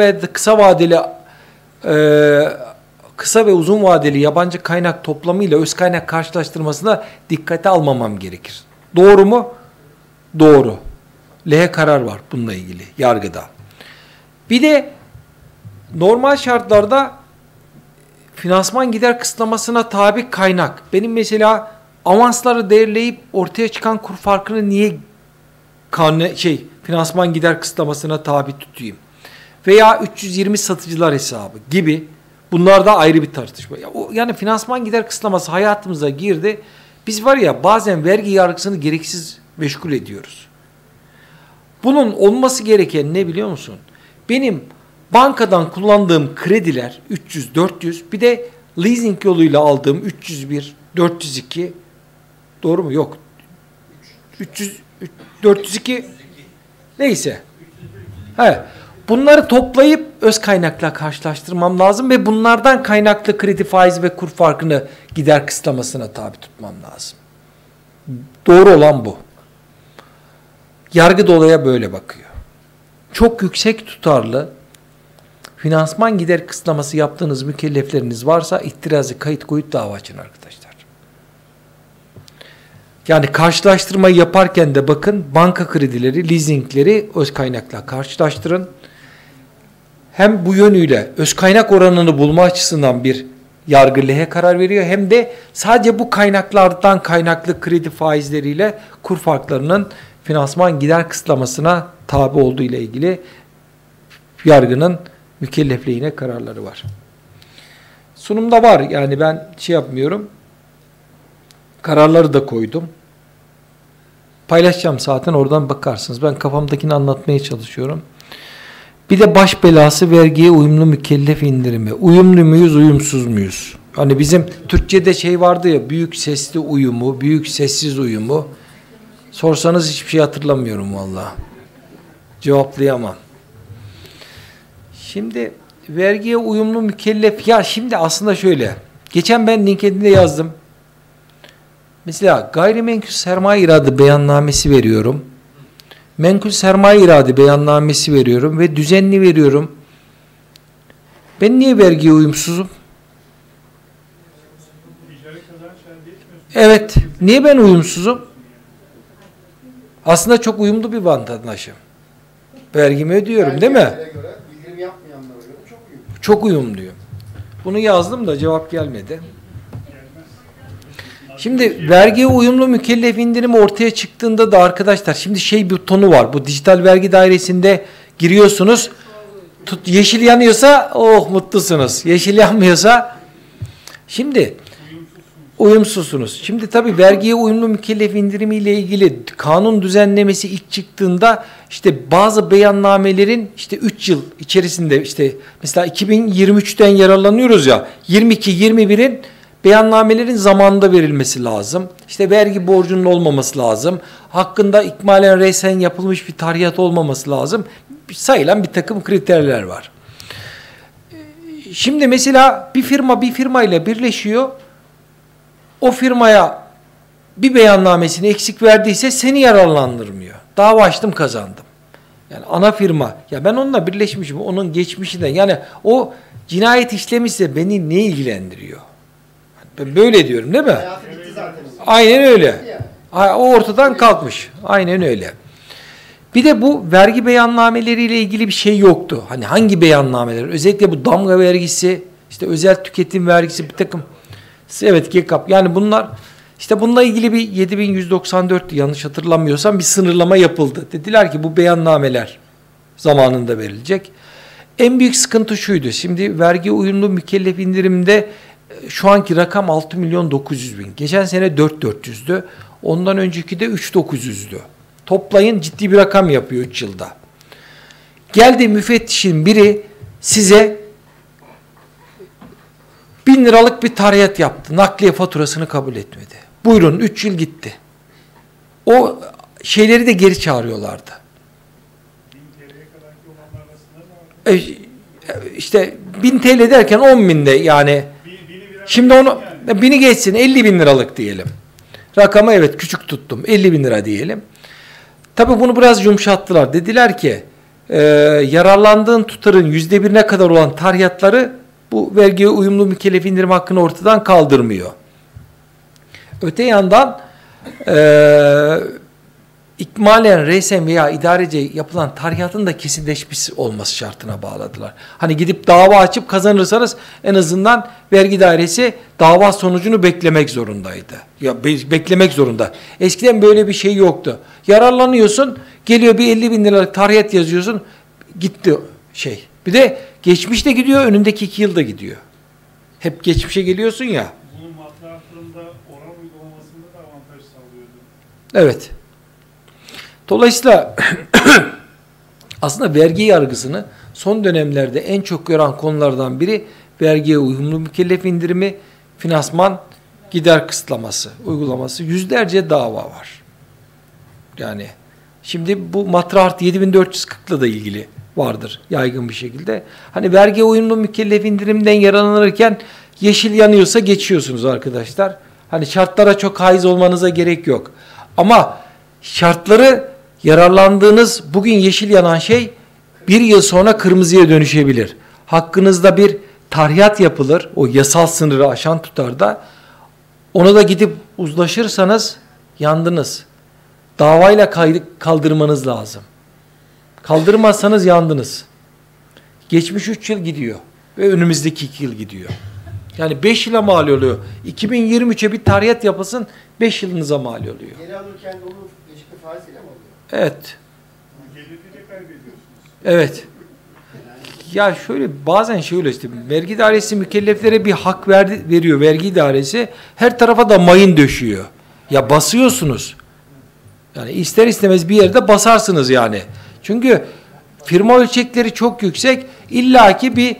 ve uzun vadeli yabancı kaynak toplamıyla öz kaynak karşılaştırmasına dikkate almamam gerekir. Doğru mu? Doğru. Lehe karar var bununla ilgili yargıda. Bir de normal şartlarda finansman gider kısıtlamasına tabi kaynak. Benim mesela avansları değerleyip ortaya çıkan kur farkını niye finansman gider kısıtlamasına tabi tutayım? Veya 320 satıcılar hesabı gibi. Bunlar da ayrı bir tartışma. Yani finansman gider kısıtlaması hayatımıza girdi. Biz var ya bazen vergi yargısını gereksiz meşgul ediyoruz. Bunun olması gereken ne biliyor musun? Benim bankadan kullandığım krediler 300-400, bir de leasing yoluyla aldığım 301, 402, doğru mu? Yok. 402 neyse. He. Bunları toplayıp öz kaynakla karşılaştırmam lazım ve bunlardan kaynaklı kredi faizi ve kur farkını gider kısıtlamasına tabi tutmam lazım. Doğru olan bu. Yargı da olaya böyle bakıyor. Çok yüksek tutarlı finansman gider kısıtlaması yaptığınız mükellefleriniz varsa itirazı kayıt koyup dava açın arkadaşlar. Yani karşılaştırmayı yaparken de bakın banka kredileri, leasingleri öz kaynakla karşılaştırın. Hem bu yönüyle öz kaynak oranını bulma açısından bir yargı lehe karar veriyor, hem de sadece bu kaynaklardan kaynaklı kredi faizleriyle kur farklarının finansman gider kısıtlamasına tabi olduğu ile ilgili yargının mükellefliğine kararları var. Sunumda var, yani ben yapmıyorum. Kararları da koydum. Paylaşacağım zaten, oradan bakarsınız. Ben kafamdakini anlatmaya çalışıyorum. Bir de baş belası vergiye uyumlu mükellef indirimi. Uyumlu muyuz, uyumsuz muyuz? Hani bizim Türkçe'de vardı ya, büyük sesli uyumu, büyük sessiz uyumu. Sorsanız hiçbir şey hatırlamıyorum vallahi. Cevaplayamam. Şimdi vergiye uyumlu mükellef, ya şimdi aslında şöyle. Geçen ben LinkedIn'de yazdım. Mesela gayrimenkul sermaye irade beyannamesi veriyorum. Menkul sermaye irade beyannamesi veriyorum ve düzenli veriyorum. Ben niye vergiye uyumsuzum? Evet. Niye ben uyumsuzum? Aslında çok uyumlu bir vatandaşım. Vergimi ödüyorum, değil mi? Çok uyumluyum. Bunu yazdım da cevap gelmedi. Şimdi vergiye uyumlu mükellef indirimi ortaya çıktığında da arkadaşlar, şimdi bir tonu var. Bu dijital vergi dairesinde giriyorsunuz. Yeşil yanıyorsa oh mutlusunuz. Yeşil yanmıyorsa şimdi uyumsuzsunuz. Şimdi tabii vergiye uyumlu mükellef indirimi ile ilgili kanun düzenlemesi ilk çıktığında işte bazı beyannamelerin 3 yıl içerisinde mesela 2023'ten yararlanıyoruz ya, 22-21'in beyannamelerin zamanında verilmesi lazım. Vergi borcunun olmaması lazım. Hakkında ikmalen resen yapılmış bir tarihat olmaması lazım. Sayılan bir takım kriterler var. Şimdi mesela bir firma ile birleşiyor. O firmaya bir beyannamesini eksik verdiyse seni yararlandırmıyor. Dava açtım, kazandım. Yani ana firma, ya ben onunla birleşmişim, onun geçmişinden, yani o cinayet işlemişse beni ne ilgilendiriyor? Ben böyle diyorum, değil mi? Aynen öyle. O ortadan kalkmış. Aynen öyle. Bir de bu vergi beyannameleriyle ilgili bir şey yoktu. Hani hangi beyannameler? Özellikle bu damga vergisi, özel tüketim vergisi, bir takım. Evet, GECAP. Yani bunlar, bununla ilgili bir 7194 yanlış hatırlamıyorsam bir sınırlama yapıldı. Dediler ki bu beyannameler zamanında verilecek. En büyük sıkıntı şuydu. Şimdi vergi uyumlu mükellef indiriminde şu anki rakam 6.900.000. Geçen sene 4.400'dü. Ondan önceki de 3.900'dü. Toplayın, ciddi bir rakam yapıyor 3 yılda. Geldi müfettişin biri size 1000 liralık bir tarihat yaptı. Nakliye faturasını kabul etmedi. Buyurun 3 yıl gitti. O şeyleri de geri çağırıyorlardı. İşte 1000 TL derken 10.000'de yani. Şimdi onu 1000'i geçsin 50.000 liralık diyelim. Rakamı evet küçük tuttum. 50.000 lira diyelim. Tabii bunu biraz yumuşattılar. Dediler ki yararlandığın tutarın %1'ine kadar olan tarihiyatları bu vergiye uyumlu mükellef indirim hakkını ortadan kaldırmıyor. Öte yandan ikmalen resen veya idarece yapılan tarihiyatın da kesinleşmiş olması şartına bağladılar. Hani gidip dava açıp kazanırsanız en azından vergi dairesi dava sonucunu beklemek zorundaydı. Ya beklemek zorunda. Eskiden böyle bir şey yoktu. Yararlanıyorsun, geliyor bir 50.000 liralık tarihiyat yazıyorsun, gitti şey. Bir de geçmişte gidiyor, önündeki 2 yılda gidiyor. Hep geçmişe geliyorsun ya. Bunun matrahtığında oran uygulamasında da avantaj sağlıyordu. Evet. Dolayısıyla aslında vergi yargısını son dönemlerde en çok gören konulardan biri vergiye uyumlu mükellef indirimi, finansman gider kısıtlaması uygulaması. Yüzlerce dava var. Yani şimdi bu matraht 7440'la da ilgili vardır yaygın bir şekilde. Hani vergiye uyumlu mükellef indirimden yararlanırken yeşil yanıyorsa geçiyorsunuz arkadaşlar. Hani şartlara çok haiz olmanıza gerek yok. Ama şartları yararlandığınız bugün yeşil yanan şey bir yıl sonra kırmızıya dönüşebilir. Hakkınızda bir tarihiyat yapılır. O yasal sınırı aşan tutarda. Onu da gidip uzlaşırsanız yandınız. Davayla kaldırmanız lazım. Kaldırmazsanız yandınız. Geçmiş 3 yıl gidiyor. Ve önümüzdeki 2 yıl gidiyor. Yani 5 yıla mal oluyor. 2023'e bir tarihiyat yapılsın 5 yılınıza mal oluyor. Geri alırken de onu gecikme faiziyle mi alıyor? Evet. Gelirini de kaybediyorsunuz. Evet. Ya şöyle bazen şöyle işte vergi dairesi mükelleflere bir hak veriyor vergi idaresi. Her tarafa da mayın döşüyor. Ya basıyorsunuz. Yani ister istemez bir yerde basarsınız yani. Çünkü firma ölçekleri çok yüksek. İllaki bir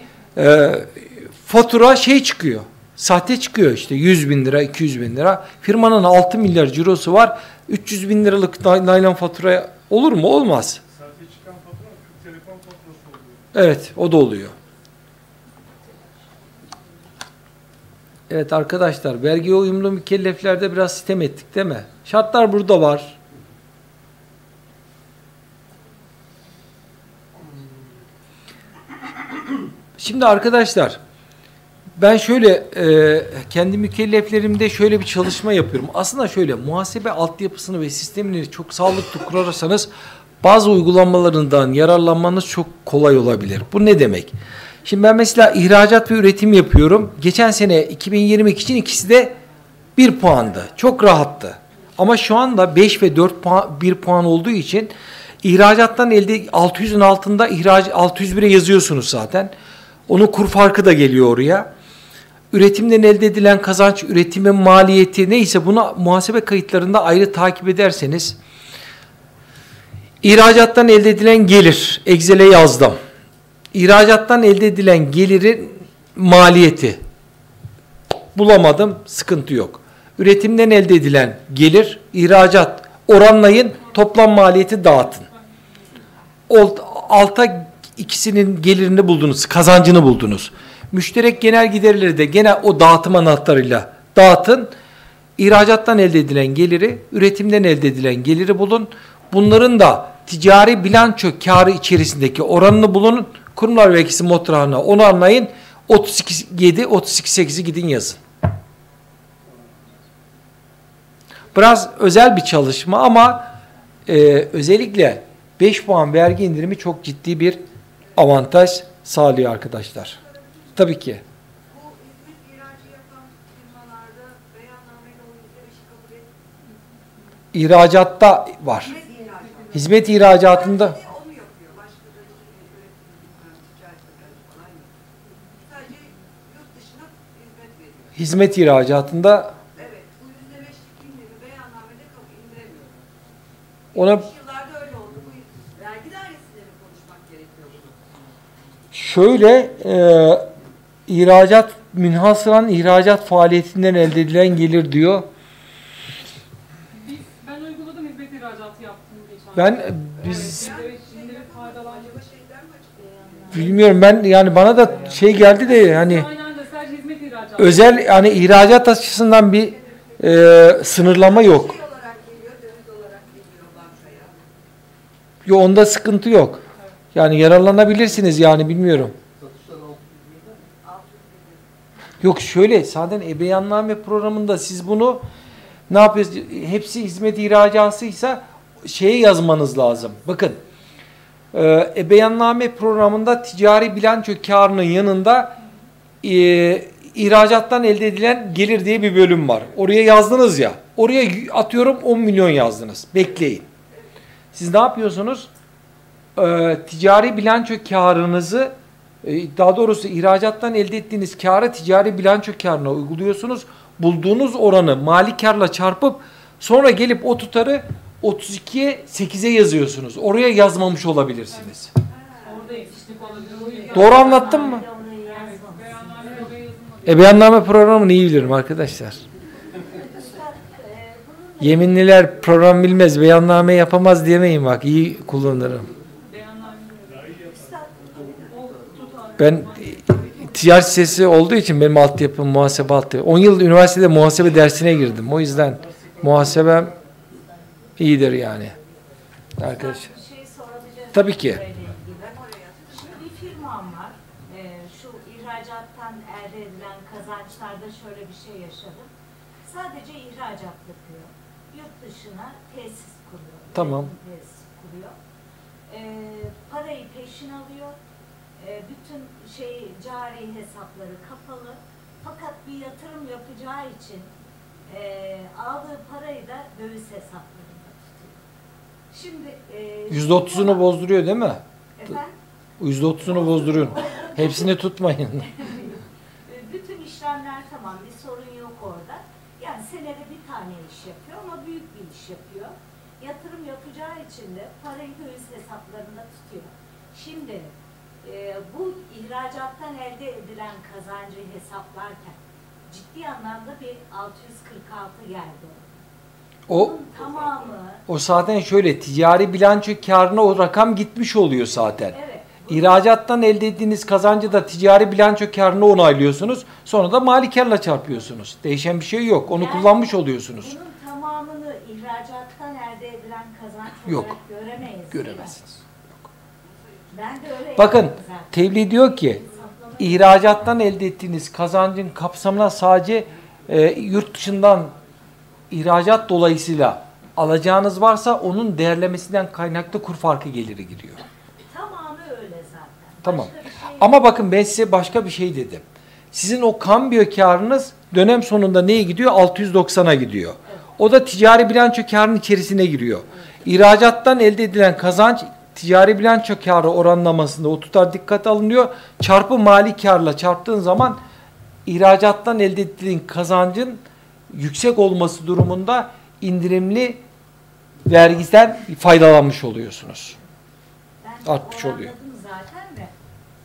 fatura şey çıkıyor. Sahte çıkıyor işte 100.000 lira, 200.000 lira. Firmanın 6 milyar cirosu var. 300.000 liralık naylon fatura olur mu? Olmaz. Sahte çıkan fatura Türk Telekom faturası oluyor. Evet, o da oluyor. Evet arkadaşlar, vergiye uyumlu mükelleflerde biraz sitem ettik değil mi? Şartlar burada var. Şimdi arkadaşlar, ben şöyle kendi mükelleflerimde şöyle bir çalışma yapıyorum. Aslında şöyle muhasebe altyapısını ve sistemini çok sağlıklı kurarsanız bazı uygulamalarından yararlanmanız çok kolay olabilir. Bu ne demek? Şimdi ben mesela ihracat ve üretim yapıyorum. Geçen sene 2022 için ikisi de 1 puandı. Çok rahattı. Ama şu anda 5 ve 4 puan, 1 puan olduğu için ihracattan elde 600'ün altında 601'e yazıyorsunuz zaten. Onun kur farkı da geliyor oraya. Üretimden elde edilen kazanç, üretimin maliyeti neyse bunu muhasebe kayıtlarında ayrı takip ederseniz ihracattan elde edilen gelir, Excel'e yazdım. İhracattan elde edilen gelirin maliyeti bulamadım, sıkıntı yok. Üretimden elde edilen gelir, ihracat oranlayın, toplam maliyeti dağıtın. Alta ikisinin gelirini buldunuz, kazancını buldunuz. Müşterek genel giderleri de gene o dağıtım anahtarıyla dağıtın. İhracattan elde edilen geliri, üretimden elde edilen geliri bulun. Bunların da ticari bilanço kârı içerisindeki oranını bulun. Kurumlar vergisi motoruna onu anlayın. 32.8'i gidin yazın. Biraz özel bir çalışma ama özellikle 5 puan vergi indirimi çok ciddi bir avantaj sağlıyor arkadaşlar. Tabii ki. Bu hizmet ihracı yapan firmalarda beyannameyle o %5'i kabul etmiyor. İhracatta var. Hizmet ihracatında. O mu yapıyor? Başka da üretim, ticaret falan yok. Sadece yurt dışına hizmet veriyor. Hizmet ihracatında Evet. Bu %5'lik indirimi beyannamede kabul indiremiyor. ona Yıllarda öyle oldu. Bu vergi dairesiyle mi konuşmak gerekiyor bunu? şöyle ihracat münhasıran ihracat faaliyetinden elde edilen gelir diyor. Ben uyguladım, hizmet ihracatı yaptım geçen. Ben bilmiyorum, ben yani bana da şey geldi de hani Aynen de sadece hizmet ihracatı. özel hani ihracat açısından bir sınırlama yok. Yok, onda sıkıntı yok. Yani yararlanabilirsiniz yani, bilmiyorum. Yok şöyle, zaten ebeyanname programında siz bunu ne yapıyorsunuz? Hepsi hizmet ihracatıysa şeye yazmanız lazım. Bakın ebeyanname programında ticari bilanço kârının yanında ihracattan elde edilen gelir diye bir bölüm var. Oraya yazdınız ya. Oraya atıyorum 10 milyon yazdınız. Bekleyin. Siz ne yapıyorsunuz? Ticari bilanço kârınızı, daha doğrusu ihracattan elde ettiğiniz kârı ticari bilanço kârına uyguluyorsunuz. Bulduğunuz oranı mali kârla çarpıp sonra gelip o tutarı 32'ye 8'e yazıyorsunuz. Oraya yazmamış olabilirsiniz. Orada eksiklik olabilir. Doğru anlattım mı? Beyanname programını iyi bilirim arkadaşlar. Yeminliler program bilmez, beyanname yapamaz demeyin bak. İyi kullanırım. Ben ticaret sitesi olduğu için benim altyapım muhasebe altyapı. 10 yıl üniversitede muhasebe dersine girdim. O yüzden muhasebem iyidir yani. Arkadaşlar. Tabii ki. Şimdi bir firmam var. Şu ihracattan elde edilen kazançlarda şöyle bir şey yaşadım. Sadece ihracat yapıyor. Yurt dışına tesis kuruyor. Tamam. Tesis kuruyor. Parayı peşin alıyor. Bütün cari hesapları kapalı. Fakat bir yatırım yapacağı için aldığı parayı da döviz hesaplarında tutuyor. Şimdi %30'unu bozduruyor değil mi? efendim? %30'unu bozduruyorsun. Hepsini tutmayın. Bütün işlemler tamam, bir sorun yok orada. Yani senede bir tane iş yapıyor ama büyük bir iş yapıyor. Yatırım yapacağı için de parayı döviz hesaplarında tutuyor. Şimdi bu ihracattan elde edilen kazancı hesaplarken ciddi anlamda bir 646 geldi. Bunun tamamı... O zaten şöyle, ticari bilanço kârına o rakam gitmiş oluyor zaten. Evet. İhracattan elde ettiğiniz kazancı da ticari bilanço kârına onaylıyorsunuz. Sonra da mali kârla çarpıyorsunuz. Değişen bir şey yok. Onu kullanmış oluyorsunuz. Bunun tamamını ihracattan elde edilen kazanç Yok. olarak göremeyiz. Göremezsiniz. Ben de öyle Bakın, yaptım zaten. tebliğ diyor ki ihracattan elde ettiğiniz kazancın kapsamına sadece yurt dışından ihracat dolayısıyla alacağınız varsa onun değerlemesinden kaynaklı kur farkı geliri giriyor. Tamamı öyle zaten. Tamam. Başka bir şey Ama bakın ben size başka bir şey dedim. Sizin o kambiyo kârınız dönem sonunda neye gidiyor? 690'a gidiyor. Evet. O da ticari bilanço kârının içerisine giriyor. Evet. İhracattan elde edilen kazanç ticari bilanço kârı oranlamasında o tutar dikkate alınıyor. Çarpı mali kârla çarptığın zaman ihracattan elde ettiğin kazancın yüksek olması durumunda indirimli vergiden faydalanmış oluyorsunuz. Ben artmış oluyor. Anladım zaten de.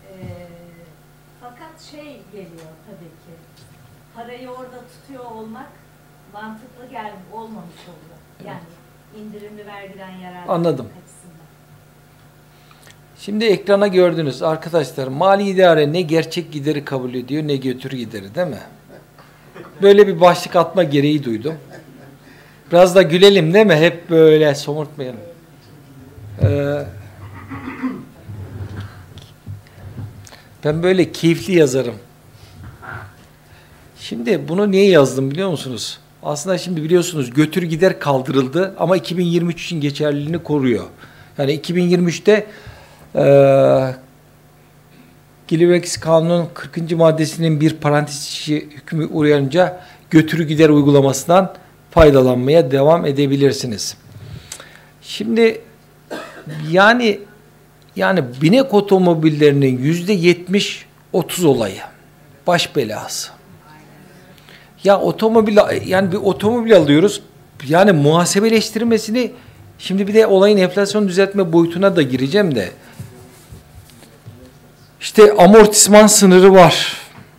Fakat geliyor tabii ki. Parayı orada tutuyor olmak mantıklı olmamış oluyor. Yani indirimli vergiden yararlanmak Anladım. açısından. Şimdi ekrana gördünüz arkadaşlar, mali idare ne gerçek gideri kabul ediyor ne götür gideri, değil mi? Böyle bir başlık atma gereği duydum. Biraz da gülelim değil mi? Hep böyle somurtmayalım. Ben böyle keyifli yazarım. Şimdi bunu niye yazdım biliyor musunuz? Aslında şimdi biliyorsunuz götür gider kaldırıldı ama 2023 için geçerliliğini koruyor. Yani 2023'te Gelir Vergisi Kanunu'nun 40. maddesinin bir parantez içi hükmü uyarınca götürü gider uygulamasından faydalanmaya devam edebilirsiniz. Şimdi yani binek otomobillerinin %70-30 olayı baş belası. Ya bir otomobil alıyoruz. Yani muhasebeleştirmesini, şimdi bir de olayın enflasyon düzeltme boyutuna da gireceğim de. İşte amortisman sınırı var.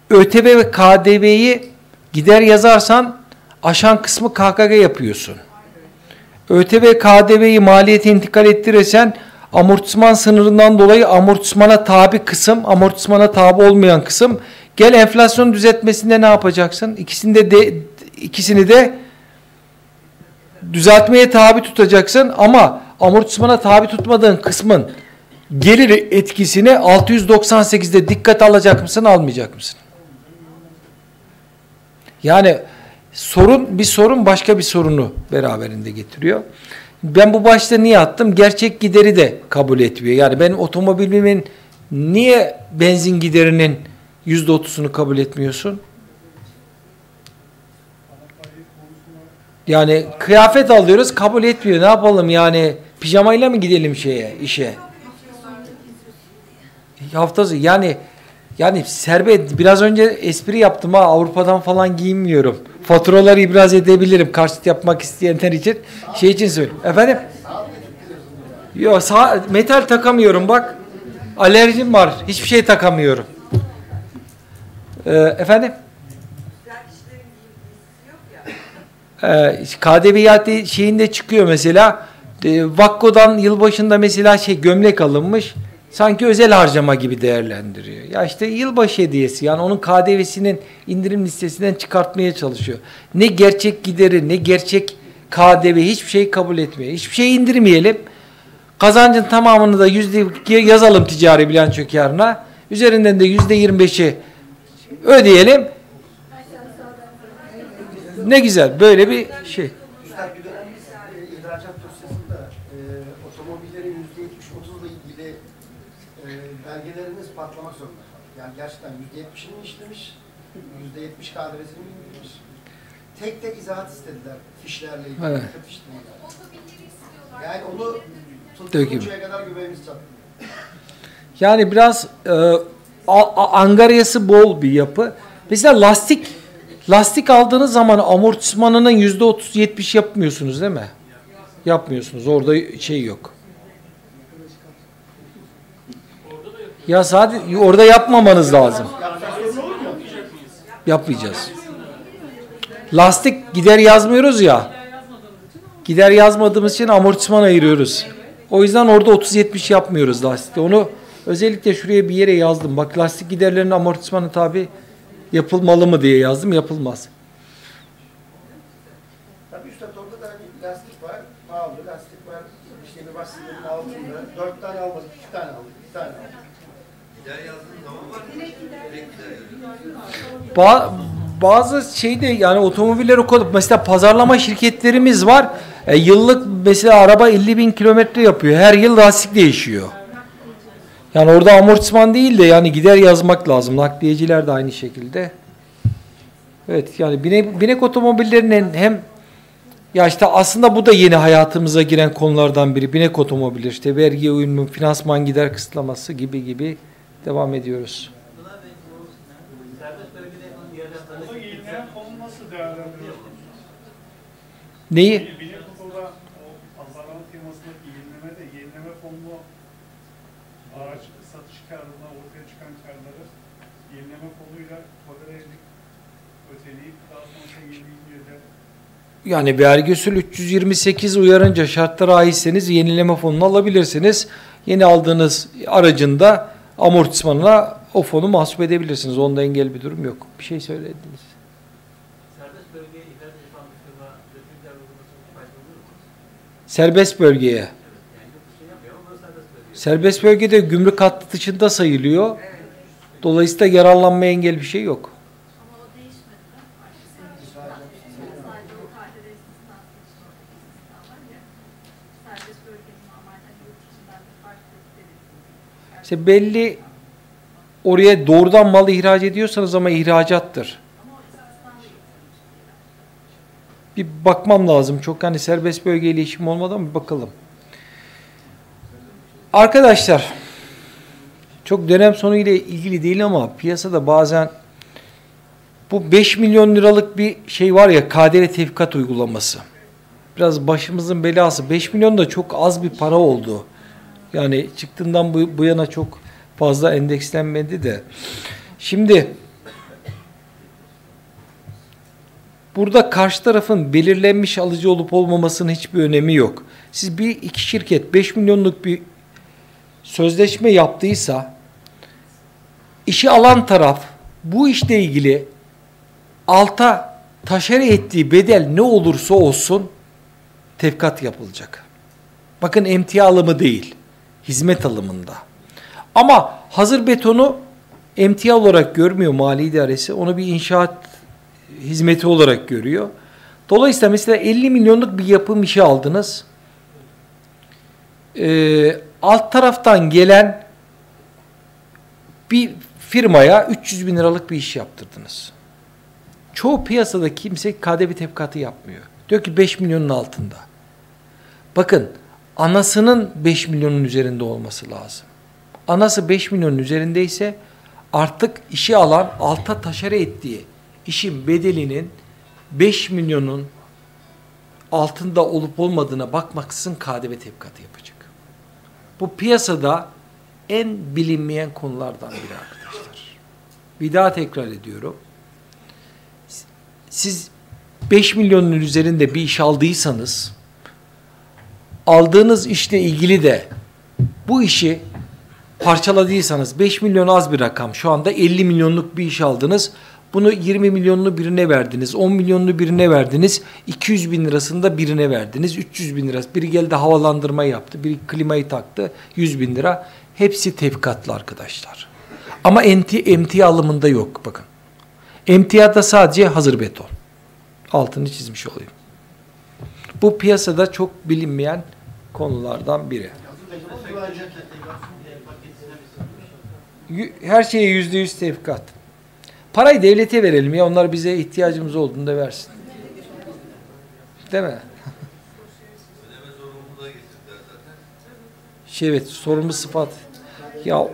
ÖTV ve KDV'yi gider yazarsan aşan kısmı KKG yapıyorsun. ÖTV KDV'yi maliyete intikal ettirirsen amortisman sınırından dolayı amortismana tabi kısım, amortismana tabi olmayan kısım. Gel enflasyon düzeltmesinde ne yapacaksın? İkisini de düzeltmeye tabi tutacaksın ama amortismana tabi tutmadığın kısmın gelir etkisini 698'de dikkate alacak mısın, almayacak mısın? Yani bir sorun başka bir sorunu beraberinde getiriyor. Ben bu başta niye attım? Gerçek gideri de kabul etmiyor. Yani benim otomobilimin niye benzin giderinin %30'unu kabul etmiyorsun? Yani kıyafet alıyoruz, kabul etmiyor. Ne yapalım yani? Pijamayla mı gidelim işe? Haftası yani serbest, biraz önce espri yaptım ha, Avrupa'dan falan giyinmiyorum. Faturaları ibraz edebilirim karşıt yapmak isteyenler için. Şey için söylüyorum. Efendim? Yok, metal takamıyorum bak. Alerjim var. Hiçbir şey takamıyorum. Efendim? KDV şeyinde çıkıyor mesela. Vakko'dan yılbaşında mesela gömlek alınmış. Sanki özel harcama gibi değerlendiriyor. Ya işte yılbaşı hediyesi, yani onun KDV'sinin indirim listesinden çıkartmaya çalışıyor. Ne gerçek gideri, ne gerçek KDV, hiçbir şey kabul etmiyor. Hiçbir şey indirmeyelim. Kazancın tamamını da yazalım ticari bilanço kârına. Üzerinden de %25'i ödeyelim. Ne güzel böyle bir şey. Üstad, bir dönem biz ihracat dosyasında otomobillerin %70-30'la ilgili belgeleriniz patlamak zorunda kaldı. Yani gerçekten %70'ini işlemiş, %70 KDV'sini indirmiş. Tek tek izahat istediler fişlerle ilgili. Evet. Yani onu tuttuğuncuya kadar göbeğimiz çattı. Yani biraz angaryası bol bir yapı. Mesela lastik aldığınız zaman amortismanının %30-70 yapmıyorsunuz değil mi? Yapmıyorsunuz. Orada şey yok. Ya sadece orada yapmamanız lazım. Yapmayacağız. Lastik gider yazmıyoruz ya. Gider yazmadığımız için amortisman ayırıyoruz. O yüzden orada 30-70 yapmıyoruz lastikte. Onu özellikle şuraya bir yere yazdım. Bak, lastik giderlerinin amortismanı tabi yapılmalı mı diye yazdım. Yapılmaz. Tabii üstad, orada da hani lastik var. Pahalı lastik var. İşte üniversitelerin altında. 4 tane almadık, 2 tane aldık, 1 tane aldık. Gider yazdığın zaman var mı? Direkt gider yazıyor. Bazı yani otomobiller o kadar, mesela pazarlama şirketlerimiz var. Yıllık mesela araba 50.000 kilometre yapıyor. Her yıl lastik değişiyor. Yani orada amortisman değil de yani gider yazmak lazım. Nakliyeciler de aynı şekilde. Evet, yani binek otomobillerinin hem ya işte aslında bu da yeni hayatımıza giren konulardan biri. Binek otomobili, işte vergiye uyumu, finansman gider kısıtlaması gibi devam ediyoruz. Neyi? Binek otoda o pazarlama firmasındaki yenileme fonunu araç satış karlarına ortaya çıkan karları yenileme fonuyla tolerajlık öteleyip daha sonra yenileyince de Yani vergi usulü 328 uyarınca şartlara aitseniz yenileme fonunu alabilirsiniz. Yeni aldığınız aracın da amortismanına o fonu mahsup edebilirsiniz. Onda engel bir durum yok. Bir şey söylediniz. Serbest bölgeye. Serbest bölgede gümrük hattı dışında sayılıyor. Dolayısıyla yararlanmaya engel bir şey yok. İşte belli, oraya doğrudan mal ihraç ediyorsanız ama ihracattır. Bir bakmam lazım. Çok hani serbest bölgeyle işim olmadan bir bakalım. Arkadaşlar, çok dönem sonu ile ilgili değil ama piyasada bazen bu 5 milyon liralık bir şey var ya, KDV tevfikat uygulaması. Biraz başımızın belası. 5 milyon da çok az bir para oldu. Yani çıktığından bu yana çok fazla endekslenmedi de. Şimdi burada karşı tarafın belirlenmiş alıcı olup olmamasının hiçbir önemi yok. Siz iki şirket 5 milyonluk bir sözleşme yaptıysa işi alan taraf bu işle ilgili alta taşere ettiği bedel ne olursa olsun tevkiat yapılacak. Bakın emtia alımı değil, hizmet alımında. Ama hazır betonu emtia olarak görmüyor mali idaresi. Onu bir inşaat hizmeti olarak görüyor. Dolayısıyla mesela 50 milyonluk bir yapım işi aldınız. Alt taraftan gelen bir firmaya 300 bin liralık bir iş yaptırdınız. Çoğu piyasada kimse KDV tevkatı yapmıyor. Diyor ki 5 milyonun altında. Bakın anasının 5 milyonun üzerinde olması lazım. Anası 5 milyonun üzerindeyse artık işi alan alta taşere ettiği işin bedelinin 5 milyonun altında olup olmadığına bakmaksızın KDV tevkatı yapacak. Bu piyasada en bilinmeyen konulardan biri arkadaşlar. Bir daha tekrar ediyorum. Siz 5 milyonun üzerinde bir iş aldıysanız aldığınız işle ilgili de bu işi parçaladıysanız 5 milyon az bir rakam. Şu anda 50 milyonluk bir iş aldınız. Bunu 20 milyonlu birine verdiniz. 10 milyonlu birine verdiniz. 200 bin lirasını da birine verdiniz. 300 bin lirası. Biri geldi havalandırma yaptı. Biri klimayı taktı. 100 bin lira. Hepsi tevkatlı arkadaşlar. Ama emtia alımında yok bakın. Emtiada sadece hazır beton. Altını çizmiş olayım. Bu piyasada çok bilinmeyen konulardan biri. Her şeye %100 tevkiat. Parayı devlete verelim ya, onlar bize ihtiyacımız olduğunda versin. Değil mi? Ödeme zorunluluğuna getirdiler zaten. Evet, sorumlu sıfat. Ya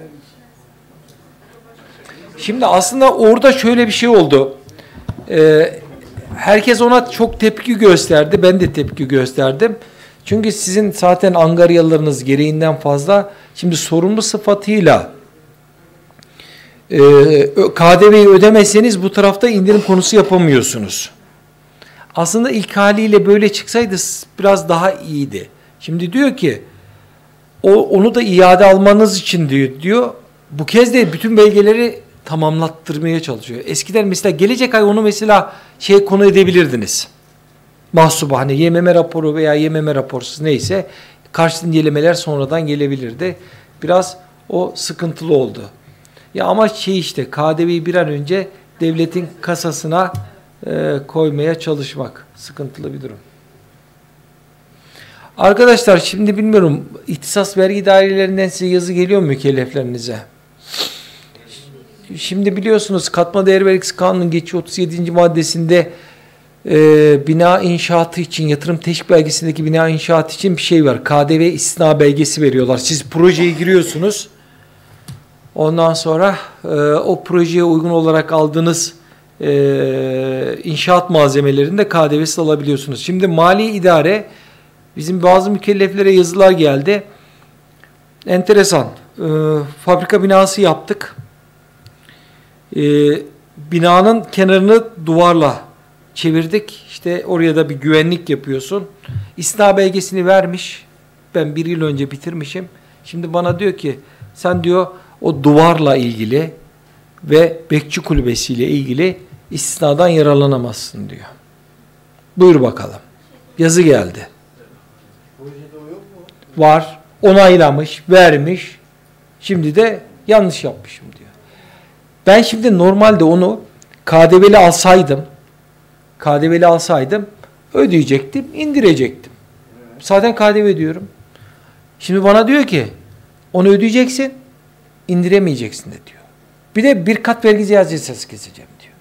şimdi aslında orada şöyle bir şey oldu. Herkes ona çok tepki gösterdi. Ben de tepki gösterdim. Çünkü sizin zaten angaryalarınız gereğinden fazla. Şimdi sorumlu sıfatıyla KDV'yi ödemezseniz bu tarafta indirim konusu yapamıyorsunuz. Aslında ilk haliyle böyle çıksaydı biraz daha iyiydi. Şimdi diyor ki onu da iade almanız için diyor. Bu kez de bütün belgeleri tamamlattırmaya çalışıyor. Eskiden mesela gelecek ay onu mesela konu edebilirdiniz. Mahsuba hani YMM raporu veya YMM raporsuz neyse karşı incelemeler sonradan gelebilirdi. Biraz o sıkıntılı oldu. Ya ama işte KDV'yi bir an önce devletin kasasına koymaya çalışmak sıkıntılı bir durum. Arkadaşlar şimdi bilmiyorum ihtisas vergi dairelerinden size yazı geliyor mu mükelleflerinize? Şimdi biliyorsunuz katma değer vergisi kanunun geçiyor 37. maddesinde bina inşaatı için yatırım teşvik belgesindeki bina inşaatı için bir şey var. KDV istisna belgesi veriyorlar. Siz projeye giriyorsunuz. Ondan sonra o projeye uygun olarak aldığınız inşaat malzemelerinde KDV'siz alabiliyorsunuz. Şimdi mali idare bizim bazı mükelleflere yazılar geldi. Enteresan. Fabrika binası yaptık. Binanın kenarını duvarla çevirdik. İşte oraya da bir güvenlik yapıyorsun. İstina belgesini vermiş. Ben 1 yıl önce bitirmişim. Şimdi bana diyor ki sen diyor o duvarla ilgili ve bekçi kulübesiyle ilgili istisnadan yararlanamazsın diyor. Buyur bakalım. Yazı geldi. Var. Onaylamış, vermiş. Şimdi de yanlış yapmışım diyor. Ben şimdi normalde onu KDV'li alsaydım ödeyecektim, indirecektim. Zaten KDV ödüyorum. Şimdi bana diyor ki onu ödeyeceksin, indiremeyeceksin de diyor. Bir de bir kat vergi ziyadesi keseceğim diyor.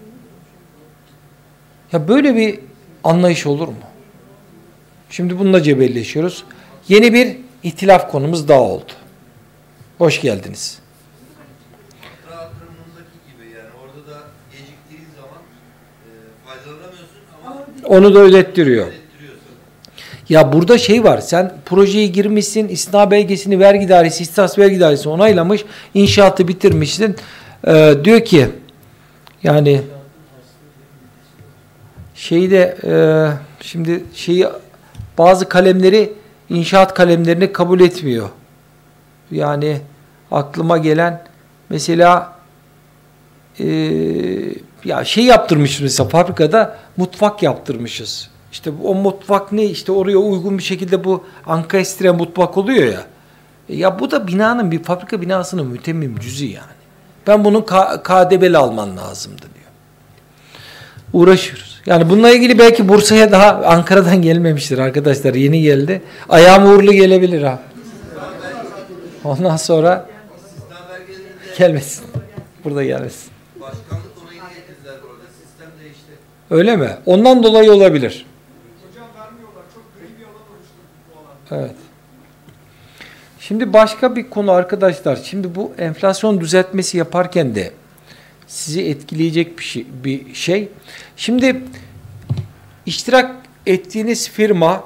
Ya böyle bir anlayış olur mu? Şimdi bununla cebelleşiyoruz. Yeni bir ihtilaf konumuz daha oldu. Hoş geldiniz. Fatura aktarımındaki gibi yani orada da geciktiğin zaman faydalanamıyorsun ama Onu da ödettiriyor. Ya burada şey var. Sen projeye girmişsin, istina belgesini vergi dairesi, ihtisas vergi dairesi onaylamış, inşaatı bitirmişsin. Diyor ki yani Şimdi bazı kalemleri, inşaat kalemlerini kabul etmiyor. Yani aklıma gelen mesela yaptırmışız mesela fabrikada, mutfak yaptırmışız. İşte o mutfak ne? İşte oraya uygun bir şekilde bu ankastre mutfak oluyor ya. Ya bu da bir fabrika binasının mütemmim cüzü yani. Ben bunun KDV'li alman lazımdı diyor. Uğraşıyoruz. Yani bununla ilgili belki Bursa'ya daha Ankara'dan gelmemiştir arkadaşlar. Yeni geldi. Ayağım uğurlu gelebilir ha. Ondan sonra gelmesin. Burada gelmesin. Başkanlık olayı getirdiler burada. Sistem değişti. Öyle mi? Ondan dolayı olabilir. Hocam vermiyorlar. Çok gri bir alan oluşturdu bu alan. Evet. Şimdi başka bir konu arkadaşlar. Şimdi bu enflasyon düzeltmesi yaparken de sizi etkileyecek bir şey. Şimdi iştirak ettiğiniz firma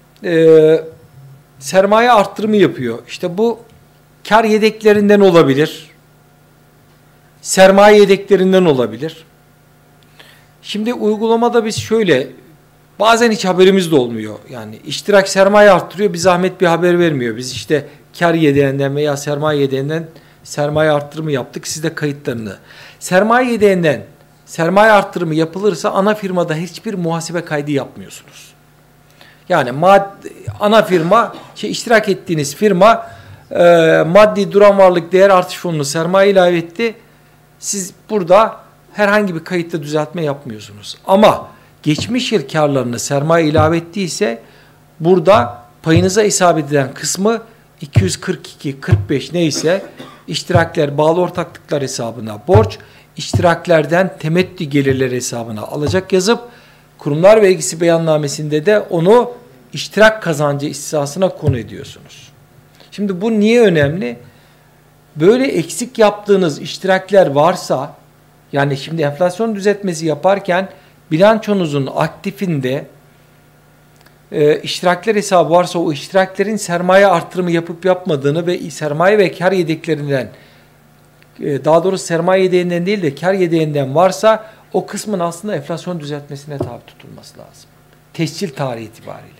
sermaye arttırımı yapıyor. İşte bu kar yedeklerinden olabilir. Sermaye yedeklerinden olabilir. Şimdi uygulamada biz bazen hiç haberimiz de olmuyor. Yani iştirak sermaye arttırıyor, bir zahmet bir haber vermiyor. Biz işte kar yedeğinden veya sermaye yedeğinden sermaye arttırımı yaptık, siz de kayıtlarını. Sermaye yedeğinden sermaye arttırımı yapılırsa ana firmada hiçbir muhasebe kaydı yapmıyorsunuz. Yani ana firma, iştirak ettiğiniz firma maddi duran varlık değer artış fonunu sermaye ilave etti. Siz burada herhangi bir kayıtta düzeltme yapmıyorsunuz. Ama geçmiş yıl karlarını sermaye ilave ettiyse burada payınıza isabet edilen kısmı 242, 45 neyse iştirakler, bağlı ortaklıklar hesabına borç, iştiraklerden temettü gelirler hesabına alacak yazıp kurumlar vergisi beyannamesinde de onu iştirak kazancı istisnasına konu ediyorsunuz. Şimdi bu niye önemli? Böyle eksik yaptığınız iştirakler varsa, yani şimdi enflasyon düzeltmesi yaparken bilançonuzun aktifinde iştirakler hesabı varsa o iştiraklerin sermaye artırımı yapıp yapmadığını ve sermaye ve kar yedeklerinden, daha doğrusu sermaye yedeğinden değil de kar yedeğinden varsa o kısmın aslında enflasyon düzeltmesine tabi tutulması lazım. Tescil tarihi itibariyle.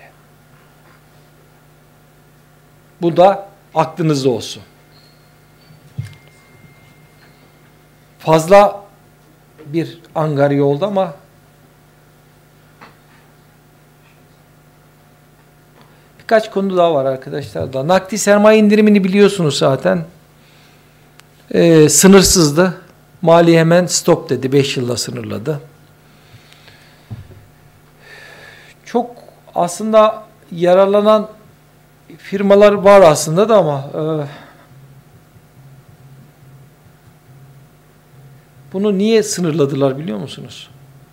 Bu da aklınızda olsun. Fazla bir angarya oldu ama birkaç konu daha var arkadaşlar da. Nakdi sermaye indirimini biliyorsunuz zaten. Sınırsızdı. Mali hemen stop dedi. 5 yılla sınırladı. Çok aslında yararlanan firmalar var aslında da ama bunu niye sınırladılar biliyor musunuz?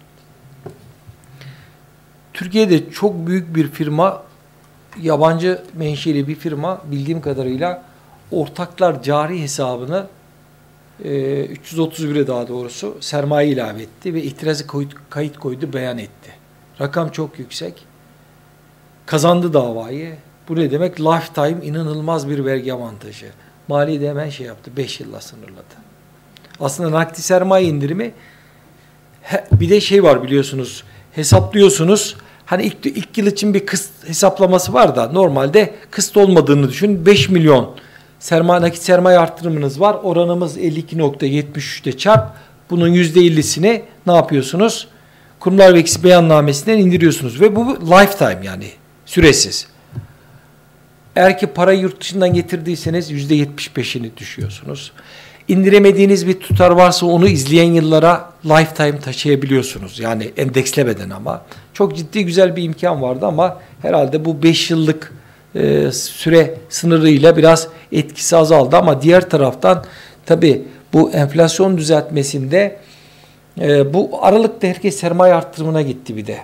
Türkiye'de çok büyük bir firma, yabancı menşeli bir firma bildiğim kadarıyla ortaklar cari hesabını 331'e daha doğrusu sermaye ilave etti ve itirazı kayıt koydu, beyan etti. Rakam çok yüksek. Kazandı davayı. Bu ne demek? Lifetime inanılmaz bir vergi avantajı. Mali de hemen yaptı. 5 yılla sınırladı. Aslında nakdi sermaye indirimi bir de var biliyorsunuz. Hesaplıyorsunuz. Hani ilk yıl için bir kısıt hesaplaması var da normalde kısıt olmadığını düşün. 5 milyon nakit sermaye artırımınız var. Oranımız 52.73'te çarp. Bunun %50'sini ne yapıyorsunuz? Kurumlar vergisi beyannamesinden indiriyorsunuz. Ve bu lifetime yani süresiz. Eğer ki parayı yurt dışından getirdiyseniz %75'ini düşüyorsunuz. İndiremediğiniz bir tutar varsa onu izleyen yıllara lifetime taşıyabiliyorsunuz. Yani endekslemeden ama. Çok ciddi güzel bir imkan vardı ama herhalde bu 5 yıllık süre sınırıyla biraz etkisi azaldı. Ama diğer taraftan tabii bu enflasyon düzeltmesinde bu Aralık'ta herkes sermaye arttırımına gitti bir de.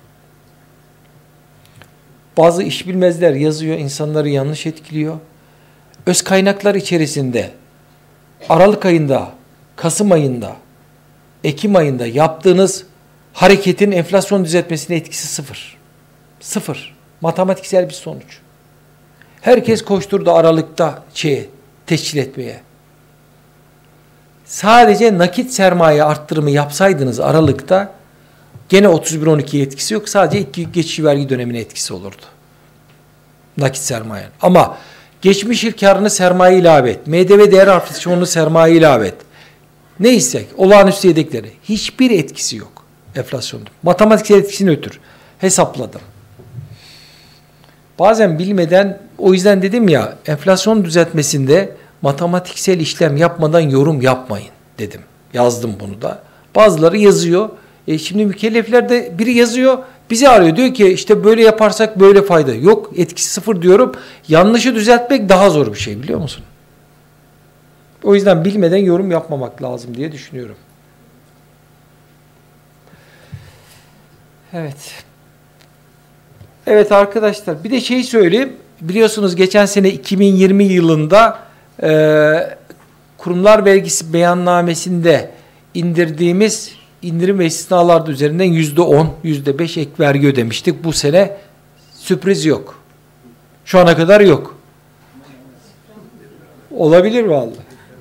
Bazı işbilmezler yazıyor, insanları yanlış etkiliyor. Öz kaynaklar içerisinde Aralık ayında, Kasım ayında, Ekim ayında yaptığınız hareketin enflasyon düzeltmesine etkisi sıfır. Sıfır. Matematiksel bir sonuç. Herkes koşturdu Aralık'ta tescil etmeye. Sadece nakit sermaye arttırımı yapsaydınız Aralık'ta Gene 31-12'ye etkisi yok. Sadece ilk geçici vergi dönemine etkisi olurdu. Nakit sermaye. Ama geçmiş yıl karını sermaye ilave et. MDV değer artışını sermaye ilave et. Neyse olağanüstü yedekleri. Hiçbir etkisi yok enflasyonda. Matematiksel etkisini ötür. Hesapladım. Bazen bilmeden, o yüzden dedim ya, enflasyon düzeltmesinde matematiksel işlem yapmadan yorum yapmayın dedim. Yazdım bunu da. Bazıları yazıyor. Şimdi mükellefler de biri yazıyor, bizi arıyor. Diyor ki işte böyle yaparsak böyle fayda. Yok, etkisi sıfır diyorum. Yanlışı düzeltmek daha zor bir şey, biliyor musun? O yüzden bilmeden yorum yapmamak lazım diye düşünüyorum. Evet. Evet arkadaşlar, bir de şey söyleyeyim. Biliyorsunuz geçen sene 2020 yılında kurumlar vergisi beyannamesinde indirdiğimiz indirim ve istisnalar üzerinden %10, %5 ek vergi ödemiştik. Bu sene sürpriz yok. Şu ana kadar yok. Olabilir vallahi.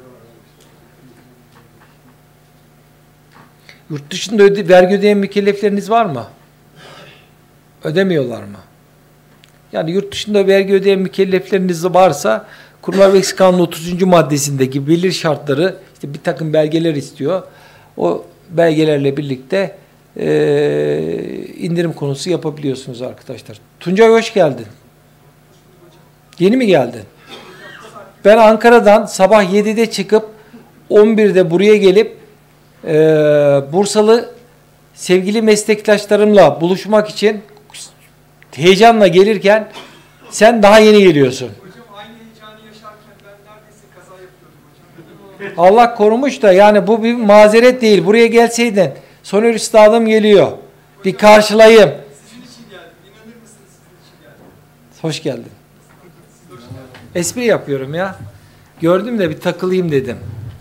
Yurt dışında vergi ödeyen mükellefleriniz var mı? Ödemiyorlar mı? Yani yurt dışında vergi ödeyen mükellefleriniz varsa Kurumlar Vergisi Kanunu 30. maddesindeki belirli şartları, işte bir takım belgeler istiyor. O belgelerle birlikte indirim konusu yapabiliyorsunuz arkadaşlar. Tuncay hoş geldin. Yeni mi geldin? Ben Ankara'dan sabah 7'de çıkıp 11'de buraya gelip Bursalı sevgili meslektaşlarımla buluşmak için heyecanla gelirken sen daha yeni geliyorsun. Hocam aynı heyecanı yaşarken ben neredeyse kaza yapıyordum hocam. Allah korumuş da yani bu bir mazeret değil. Buraya gelseydin. Soner Üstadım geliyor. Bir karşılayayım. Sizin için geldim. İnanır mısınız, sizin için geldim. Hoş geldin. Espri yapıyorum ya. Gördüm de bir takılayım dedim.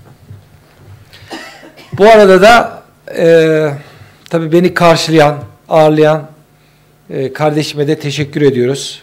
Bu arada da tabii beni karşılayan, ağırlayan kardeşime de teşekkür ediyoruz.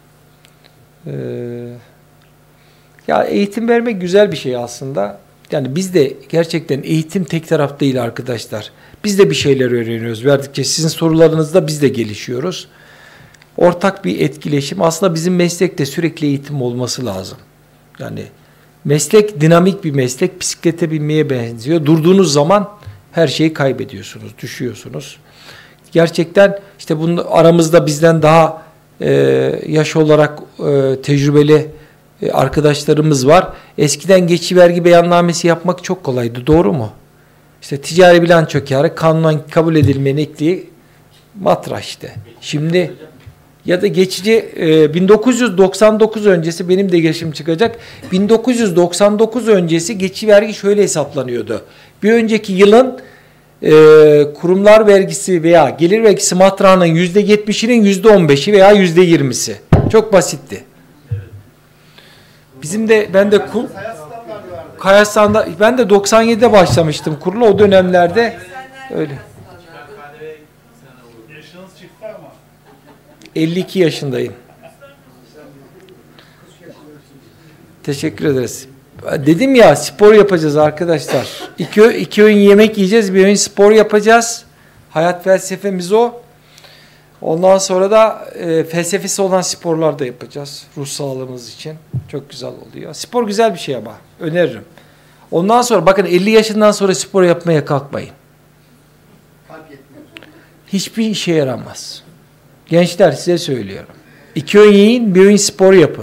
Ya eğitim vermek güzel bir şey aslında. Yani biz de gerçekten eğitim tek taraf değil arkadaşlar. Biz de bir şeyler öğreniyoruz. Verdikçe sizin sorularınızda biz de gelişiyoruz. Ortak bir etkileşim. Aslında bizim meslekte sürekli eğitim olması lazım. Yani meslek dinamik bir meslek. Bisiklete binmeye benziyor. Durduğunuz zaman her şeyi kaybediyorsunuz, düşüyorsunuz. Gerçekten işte bunun aramızda bizden daha yaş olarak tecrübeli arkadaşlarımız var. Eskiden geçici vergi beyannamesi yapmak çok kolaydı. Doğru mu? İşte ticari bilanço kârı kanunen kabul edilmeyen ekliği matraş işte. Şimdi ya da geçici 1999 öncesi, benim de yaşım çıkacak. 1999 öncesi geçici vergi şöyle hesaplanıyordu. Bir önceki yılın kurumlar vergisi veya gelir vergisi matrağının %70'inin %15'i veya %20'si. Çok basitti. Bizim de ben de Kayastan'da ben de 97'de başlamıştım kurula, o dönemlerde öyle. Yaşınız çıktı ama. 52 yaşındayım. Teşekkür ederiz. Dedim ya, spor yapacağız arkadaşlar. İki öğün yemek yiyeceğiz, bir öğün spor yapacağız. Hayat felsefemiz o. Ondan sonra da felsefesi olan sporlar da yapacağız. Ruh sağlığımız için. Çok güzel oluyor. Spor güzel bir şey ama. Öneririm. Ondan sonra bakın 50 yaşından sonra spor yapmaya kalkmayın. Hiçbir işe yaramaz. Gençler size söylüyorum. 2 öğün yiyin, bir öğün spor yapın.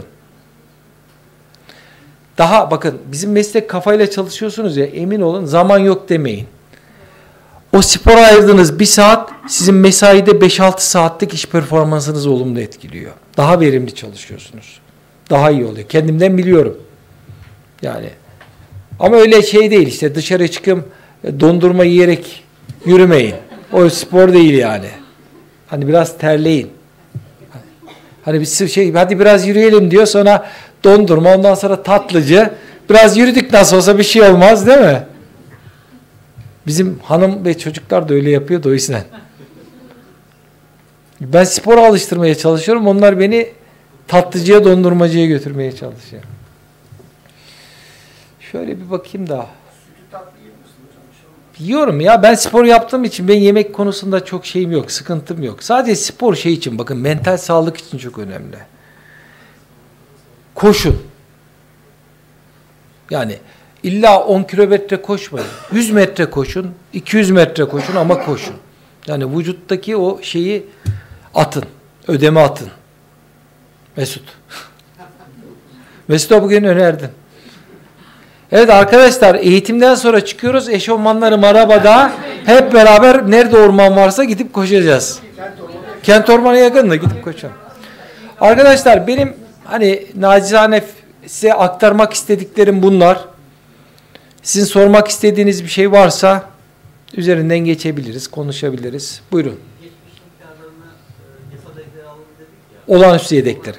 Daha bakın bizim meslek kafayla çalışıyorsunuz ya, emin olun zaman yok demeyin. O spora ayırdığınız 1 saat sizin mesaide 5-6 saatlik iş performansınızı olumlu etkiliyor. Daha verimli çalışıyorsunuz. Daha iyi oluyor. Kendimden biliyorum. Yani ama öyle şey değil işte, dışarı çıkıp dondurma yiyerek yürümeyin. O spor değil yani. Hani biraz terleyin. Hani bir şey, hadi biraz yürüyelim diyor, sonra dondurma, ondan sonra tatlıcı. Biraz yürüdük, nasıl olsa bir şey olmaz değil mi? Bizim hanım ve çocuklar da öyle yapıyordu o yüzden. Ben spora alıştırmaya çalışıyorum. Onlar beni tatlıcıya, dondurmacıya götürmeye çalışıyor. Şöyle bir bakayım daha. Yiyorum ya. Ben spor yaptığım için benim yemek konusunda çok şeyim yok, sıkıntım yok. Sadece spor şey için, bakın mental sağlık için çok önemli. Koşun. Yani illa 10 kilometre koşmayın. 100 metre koşun, 200 metre koşun ama koşun. Yani vücuttaki o şeyi atın. Ödeme atın. Mesut. Mesut'a bugün önerdim. Evet arkadaşlar, eğitimden sonra çıkıyoruz. Eşofmanlarım arabada. Hep beraber nerede orman varsa gidip koşacağız. Kent ormanı yakın da gidip koşalım. Arkadaşlar benim hani nacizane size aktarmak istediklerim bunlar. Sizin sormak istediğiniz bir şey varsa üzerinden geçebiliriz, konuşabiliriz. Buyurun. Olağanüstü yedekleri.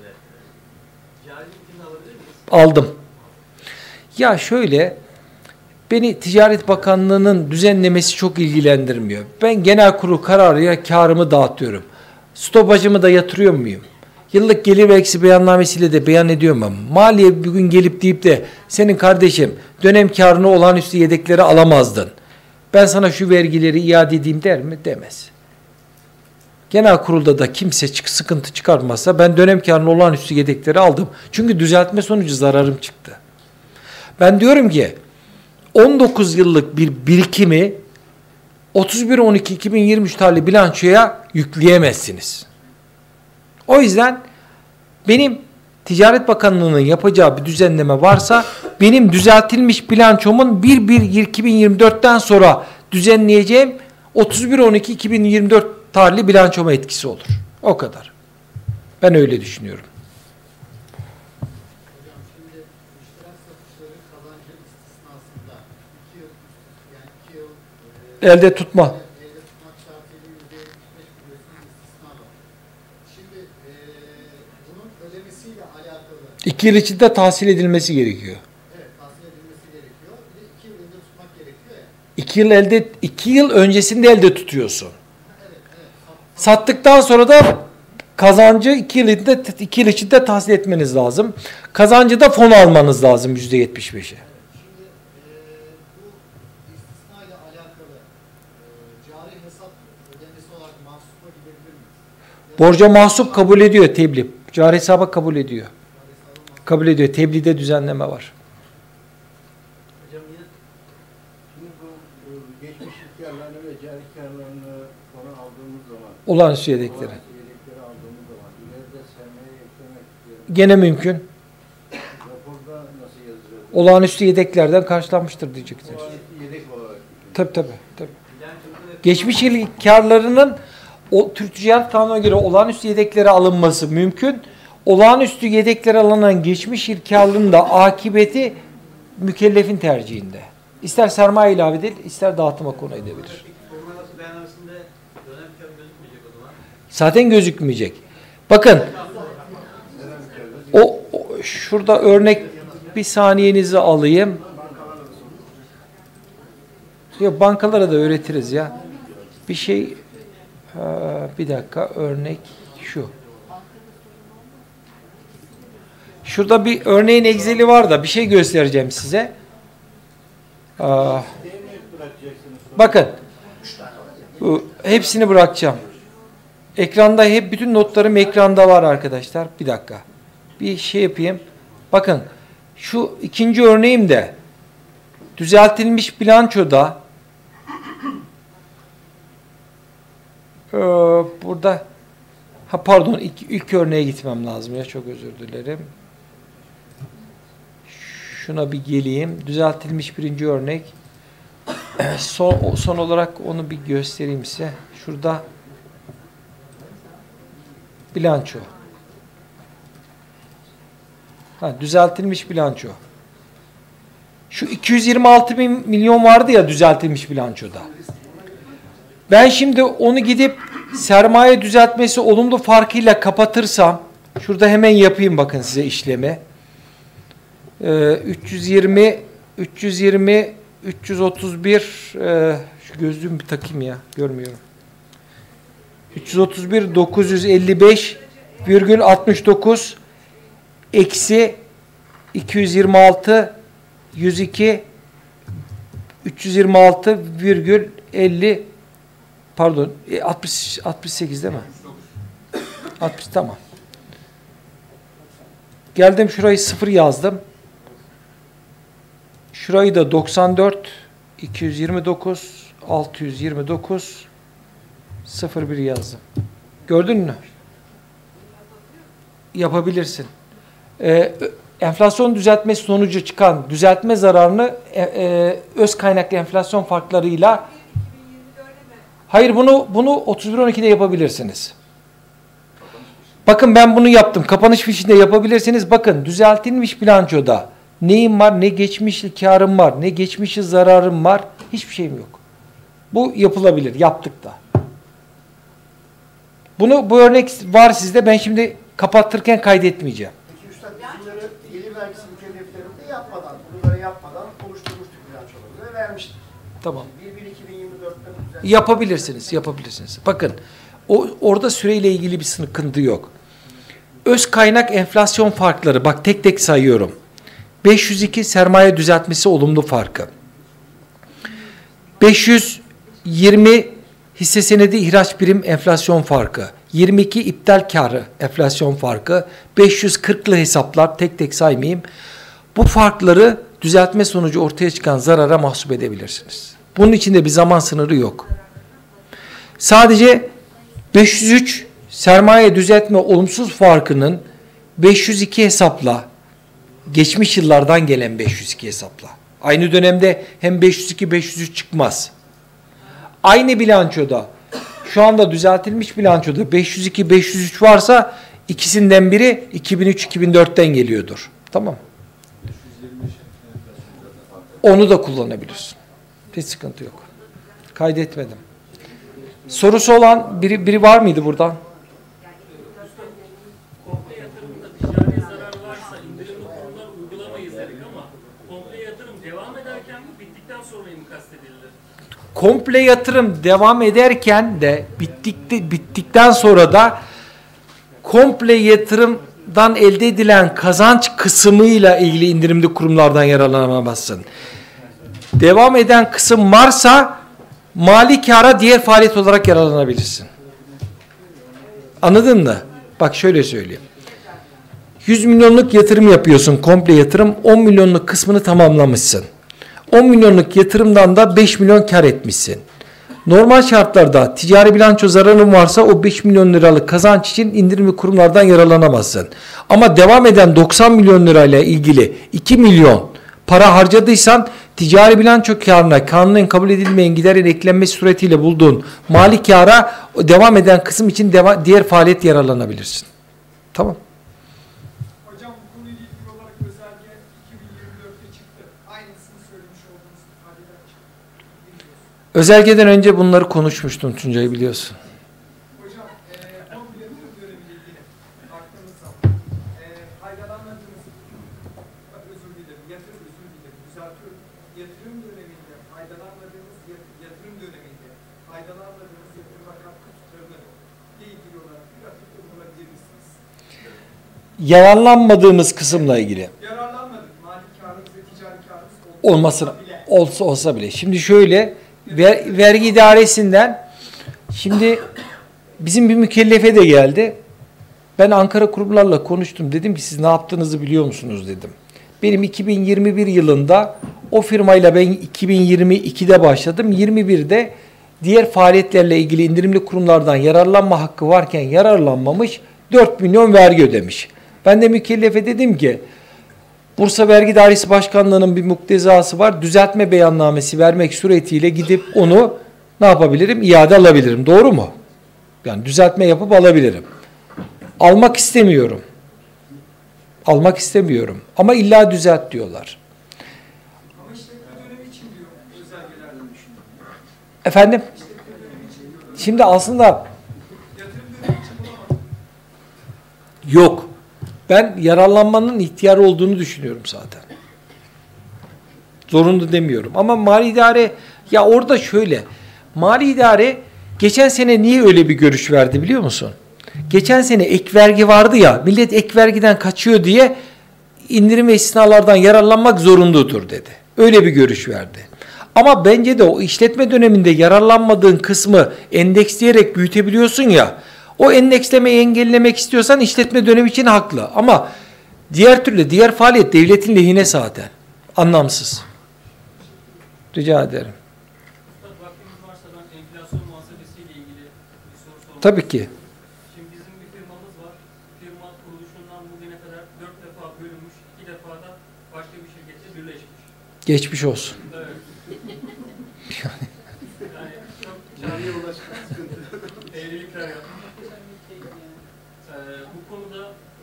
Aldım. Ya şöyle, beni Ticaret Bakanlığı'nın düzenlemesi çok ilgilendirmiyor. Ben genel kurul kararıyla karımı dağıtıyorum. Stopajımı da yatırıyor muyum? Yıllık gelir ve eksi beyannamesiyle de beyan ediyorum ben. Maliye bir gün gelip deyip de senin kardeşim dönem karını olağanüstü yedekleri alamazdın. Ben sana şu vergileri iade edeyim der mi? Demez. Genel kurulda da kimse sıkıntı çıkarmazsa ben dönem karını olağanüstü yedekleri aldım. Çünkü düzeltme sonucu zararım çıktı. Ben diyorum ki 19 yıllık bir birikimi 31-12-2023 tarihli bilançoya yükleyemezsiniz. O yüzden benim Ticaret Bakanlığı'nın yapacağı bir düzenleme varsa benim düzeltilmiş bilançomun 1-1-2024'ten sonra düzenleyeceğim 31-12-2024 tarihli bilançoma etkisi olur. O kadar. Ben öyle düşünüyorum. Elde tutma. Bunun ödemesiyle alakalı. 2 yıl içinde tahsil edilmesi gerekiyor. Evet, tahsil edilmesi gerekiyor. Bir de 2 yıl elde tutmak gerekiyor ya. 2 yıl elde, 2 yıl öncesinde elde tutuyorsun. Sattıktan sonra da kazancı 2 yıl içinde tahsil etmeniz lazım. Kazancı da fon almanız lazım %75'i. Borca mahsup kabul ediyor tebliğ. Cari hesaba kabul ediyor. Kabul ediyor. Tebliğde düzenleme var. Hocam yine şimdi bu geçmiş karlarını ve cari karlarını konu aldığımız zaman Olağanüstü yedekleri. Aldığımız zaman ileride sermaye eklemek Gene mümkün. raporda nasıl yazılıyor? Olağanüstü yedeklerden karşılanmıştır diyecekler. Yedek olarak. Tabii. Geçmiş yıl karlarının o Türk Ticaret Kanunu'na göre olağanüstü yedeklere alınması mümkün. Olağanüstü yedeklere alınan geçmiş yıl karlarının da akıbeti mükellefin tercihinde. İster sermaye ilave edilir, ister dağıtıma konu edebilir. Zaten gözükmeyecek. Bakın, şurada örnek bir saniyenizi alayım. Yok, bankalara da öğretiriz ya. Bir şey, bir dakika, örnek şu. Şurada bir örneğin Excel'i var da bir şey göstereceğim size. Bakın, hepsini bırakacağım. Ekranda bütün notlarım ekranda var arkadaşlar. Bir dakika. Bir şey yapayım. Bakın, şu ikinci örneğim de düzeltilmiş bilançoda burada pardon ilk örneğe gitmem lazım ya, çok özür dilerim. Şuna bir geleyim. Düzeltilmiş birinci örnek. Son olarak onu bir göstereyim size. Şurada bilanço. Düzeltilmiş bilanço. Şu 226 milyon vardı ya düzeltilmiş bilançoda. Ben şimdi onu gidip sermaye düzeltmesi olumlu farkıyla kapatırsam, şurada hemen yapayım bakın size işlemi. 331, şu gözlüğümü bir takayım ya, görmüyorum. 331, 955,69 eksi 226, 102, 326,50 pardon 68 değil mi? 60 tamam. Geldim şurayı 0 yazdım. Şurayı da 94 229 629 01 yazdım. Gördün mü? Yapabilirsin. Enflasyon düzeltmesi sonucu çıkan düzeltme zararını öz kaynaklı enflasyon farklarıyla hayır bunu 31-12'de yapabilirsiniz. Bakın ben bunu yaptım. Kapanış fişinde yapabilirsiniz. Bakın düzeltilmiş bilançoda neyim var, ne geçmişli karım var, ne geçmişli zararım var. Hiçbir şeyim yok. Bu yapılabilir. Yaptık da. Bu örnek var sizde. Ben şimdi kapattırken kaydetmeyeceğim. Peki Üstad bunları gelir vergisi mükelleflerinde yapmadan, bunları yapmadan oluşturmuştuk bilançoları ve vermiştik. Tamam. 1-1-2024'te yapabilirsiniz. Bakın orada süreyle ilgili bir sıkıntı yok. Öz kaynak enflasyon farkları bak tek tek sayıyorum. 502 sermaye düzeltmesi olumlu farkı. 520 hisse senedi ihraç birim enflasyon farkı. 22 iptal karı enflasyon farkı. 540'lı hesaplar tek tek saymayayım. Bu farkları düzeltme sonucu ortaya çıkan zarara mahsup edebilirsiniz. Bunun içinde bir zaman sınırı yok. Sadece 503 sermaye düzeltme olumsuz farkının 502 hesapla geçmiş yıllardan gelen 502 hesapla. Aynı dönemde hem 502-503 çıkmaz. Aynı bilançoda şu anda düzeltilmiş bilançoda 502-503 varsa ikisinden biri 2003-2004'ten geliyordur. Tamam. Onu da kullanabilirsin. Hiç sıkıntı yok. Kaydetmedim. Sorusu olan biri var mıydı buradan? Komple yatırımda ticari zarar varsa indirimli kurumlar uygulamayız dedik ama komple yatırım devam ederken mi bittikten sonra mı kastedilir? Komple yatırım devam ederken de bittikten sonra da komple yatırımdan elde edilen kazanç kısmıyla ilgili indirimli kurumlardan yararlanamazsın. Devam eden kısım varsa mali kâra diğer faaliyet olarak yararlanabilirsin. Anladın mı? Bak şöyle söyleyeyim. 100 milyonluk yatırım yapıyorsun, komple yatırım. 10 milyonluk kısmını tamamlamışsın. 10 milyonluk yatırımdan da 5 milyon kar etmişsin. Normal şartlarda ticari bilanço zararın varsa o 5 milyon liralık kazanç için indirimli kurumlardan yararlanamazsın. Ama devam eden 90 milyon lirayla ilgili 2 milyon para harcadıysan ticari bilanço kârına kanunen kabul edilmeyen giderin eklenmesi suretiyle bulduğun mali kâra devam eden kısım için diğer faaliyet yararlanabilirsin. Tamam. Hocam bu konuyla ilgili olarak özelge 2024'te çıktı. Aynısını söylemiş olduğunuz ifadeler çıktı. Özelgeden önce bunları konuşmuştum Tuncay biliyorsun. Hocam komple yatırım dönemiyle ilgili aklınızda faydalanmadığınız özür dilerim düzeltiyorum. Yatırım döneminde faydalanmadığınız yatırım katkı tutarını ile ilgili olarak bir açıklık bulabilir misiniz? Yararlanmadığımız kısımla ilgili. Yararlanmadık. Mali kârımız ve ticari kârımız olsa bile. Şimdi şöyle vergi idaresinden şimdi bizim bir mükellefe de geldi. Ben Ankara kurumlarla konuştum. Dedim ki siz ne yaptığınızı biliyor musunuz dedim. Benim 2021 yılında o firmayla ben 2022'de başladım. 21'de diğer faaliyetlerle ilgili indirimli kurumlardan yararlanma hakkı varken yararlanmamış 4 milyon vergi ödemiş. Ben de mükellefe dedim ki Bursa Vergi Dairesi Başkanlığı'nın bir muktezası var. Düzeltme beyannamesi vermek suretiyle gidip onu ne yapabilirim? İade alabilirim. Doğru mu? Yani düzeltme yapıp alabilirim. Almak istemiyorum. Almak istemiyorum. Ama illa düzelt diyorlar. Ama işletme dönemi için diyor özelgelerden düşünüyorum. Efendim? Şimdi aslında yok. Ben yararlanmanın ihtiyar olduğunu düşünüyorum zaten. Zorunlu demiyorum. Ama mali idare ya orada şöyle. Mali idare geçen sene niye öyle bir görüş verdi biliyor musun? Geçen sene ek vergi vardı ya, millet ek vergiden kaçıyor diye indirim ve istisnalardan yararlanmak zorunludur dedi. Öyle bir görüş verdi. Ama bence de o işletme döneminde yararlanmadığın kısmı endeksleyerek büyütebiliyorsun ya. O endekslemeyi engellemek istiyorsan işletme dönemi için haklı. Ama diğer türlü diğer faaliyet devletin lehine zaten. Anlamsız. Rica ederim. Vaktimiz varsa ben enflasyon muhasebesiyle ilgili bir soru sormak Tabii ki. Şimdi bizim bir firmamız var. Firma kuruluşundan bugüne kadar 4 defa bölünmüş, 2 defa da başka bir şirketle birleşmiş. Geçmiş olsun. Evet. Yani çok cariye ulaşmak sıkıntı. Evlilikler yapmış. Bu konuda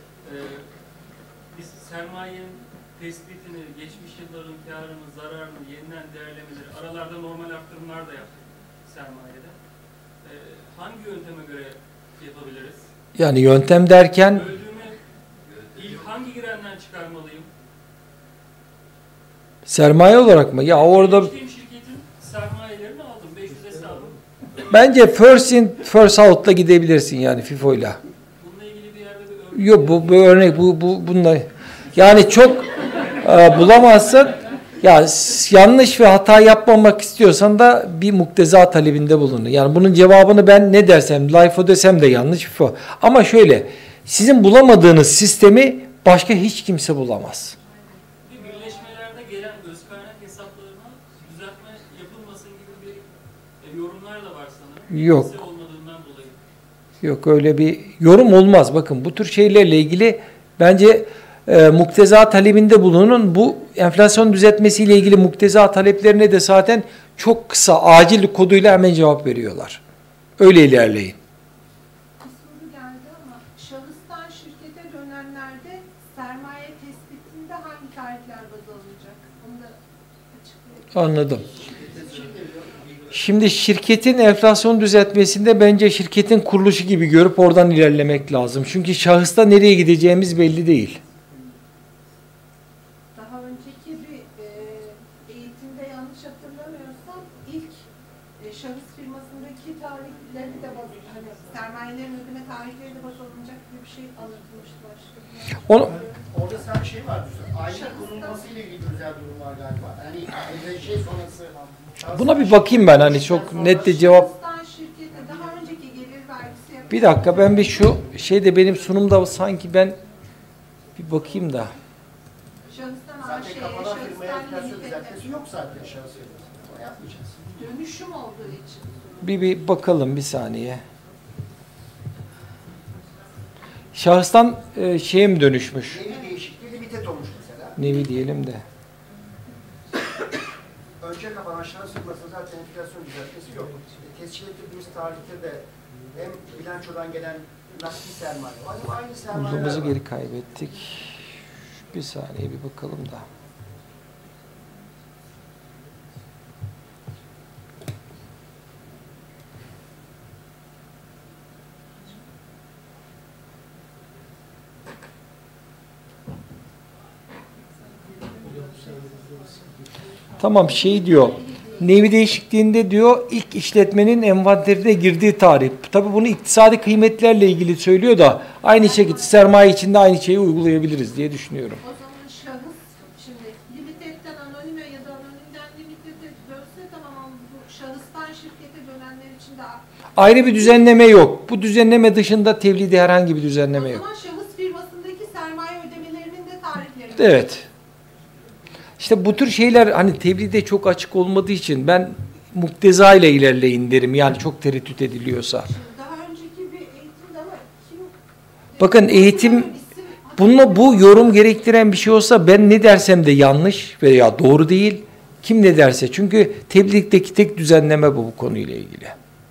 biz sermayenin tespitini, geçmiş yılların kârını, zararını, yeniden değerlemeleri, aralarda normal arttırımlar da yaptık sermayede. Hangi yönteme göre yapabiliriz? Yani yöntem derken Böldüğüme ilk hangi girenden çıkarmalıyım? sermaye olarak mı? Ya orada Geçtiğim şirketin sermayelerini aldım, 500 hesabım. bence first in first out'la gidebilirsin yani FIFO'yla. Bununla ilgili bir yerde bir örnek. Yok bu örnek bununla yani çok bulamazsın. Ya yanlış ve hata yapmamak istiyorsan da bir mukteza talebinde bulunur. Yani bunun cevabını ben ne dersem, LIFO desem de yanlış FIFO. Ama şöyle, sizin bulamadığınız sistemi başka hiç kimse bulamaz. Birleşmelerde gelen öz kaynak hesaplarına düzeltme yapılmasın gibi bir yorumlar da var sanırım. Yok. Bilgisi olmadığından dolayı. Yok öyle bir yorum olmaz. Bakın bu tür şeylerle ilgili bence mukteza talebinde bulunun. Bu enflasyon düzeltmesiyle ilgili mukteza taleplerine de zaten çok kısa acil koduyla hemen cevap veriyorlar. Öyle ilerleyin. Bir soru geldi ama şahıstan şirkete dönenlerde sermaye tespitinde hangi tarihler baz alınacak? Onu da açıklayalım. Anladım. Şimdi şirketin enflasyon düzeltmesinde bence şirketin kuruluşu gibi görüp oradan ilerlemek lazım. Çünkü şahısta nereye gideceğimiz belli değil. Daha önceki bir eğitimde yanlış hatırlamıyorsam ilk şahıs firmasındaki tarihleri de baz, hani sermayelerin ödeme tarihleri de baz alınacak gibi bir şey anlatılmıştı başta. Orada sen bir şey var. Aile kurulması ile ilgili özel durum var galiba. Yani şey sonrası. Buna bir bakayım ben hani çok net de cevap. Şirkete daha önceki gelir vergisi yapılan Bir dakika ben bir şu şeyde benim sunumda sanki ben bir bakayım da. şahıstan Zaten AŞ'ye, kapanan firmaya şahıstan enflasyon limitete düzeltmesi yok zaten şahıs firması. Onu yapmayacağız. dönüşüm olduğu için. Bir bakalım bir saniye. Şahıstan şeye mi dönüşmüş? Nevi değişikliği limited olmuş mesela. Nevi diyelim de. Önce kapanan şahıs firması zaten enflasyon düzeltmesi yok. Tescil ettiğimiz tarihte de hem bilançodan gelen nakdi sermaye var hem aynı sermayeler Umduğumuzu var. geri kaybettik. Bir saniye bir bakalım da. Tamam şey diyor. Nevi değişikliğinde diyor ilk işletmenin envanterine girdiği tarih. Tabii bunu iktisadi kıymetlerle ilgili söylüyor da aynı şekilde sermaye içinde aynı şeyi uygulayabiliriz diye düşünüyorum. O zaman şahıs şimdi limited'den anonime ya da anonimden limited'e dönse tamam ama bu şahıstan şirkete dönenler için de Ayrı bir düzenleme yok. Bu düzenleme dışında tevlide herhangi bir düzenleme o yok. zaman şahıs firmasındaki sermaye ödemelerinin de tarihleri. Evet. İşte bu tür şeyler hani tevlide çok açık olmadığı için ben mukteza ile ilerleyin derim. Yani çok tereddüt ediliyorsa. Daha önceki bir eğitimde ama kim Bakın eğitim bununla bu yorum gerektiren bir şey olsa ben ne dersem de yanlış veya doğru değil. Kim ne derse. Çünkü tebliğdeki tek düzenleme bu konuyla ilgili.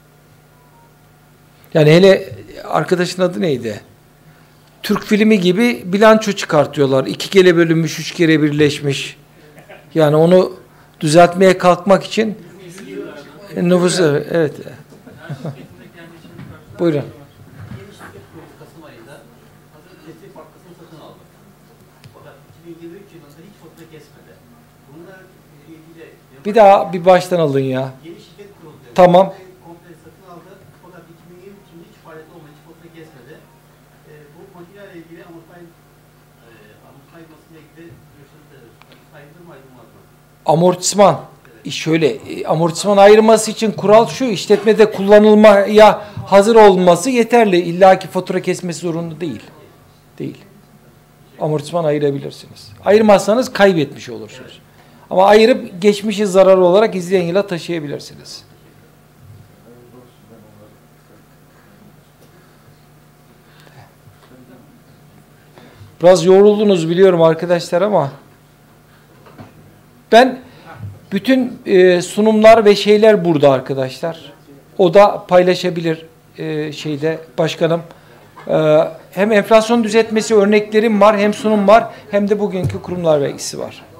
Yani hele arkadaşın adı neydi? Türk filmi gibi bilanço çıkartıyorlar. 2 kere bölünmüş, 3 kere birleşmiş. Yani onu düzeltmeye kalkmak için nüfusu, evet. Buyurun. Kasım ayında hazır teslim fabrikasını satın aldı. Fakat 2023 yılında hiç fatura kesmedi. Bununla ilgili Bir daha bir baştan alın ya. yeni şirket kuruldu. Tamam. Komple satın aldı. Fakat 2023 yılında hiç faaliyet olmadı, hiç fatura kesmedi. Bu makineyle ilgili amortaymasıyla ilgili görüşünüz nedir? Sayılır mı ayrılmaz mı? Amortisman. Evet. şöyle amortisman ayırması için kural şu: işletmede kullanılmaya hazır olması yeterli. İlla ki fatura kesmesi zorunlu değil. Değil. Amortisman ayırabilirsiniz. Ayırmazsanız kaybetmiş olursunuz. Ama ayırıp geçmişi zararı olarak izleyen yıla taşıyabilirsiniz. Biraz yoruldunuz biliyorum arkadaşlar ama ben bütün sunumlar ve şeyler burada arkadaşlar. O da paylaşabilir şeyde başkanım. Hem enflasyon düzeltmesi örneklerim var, hem sunum var, hem de bugünkü kurumlar vergisi var.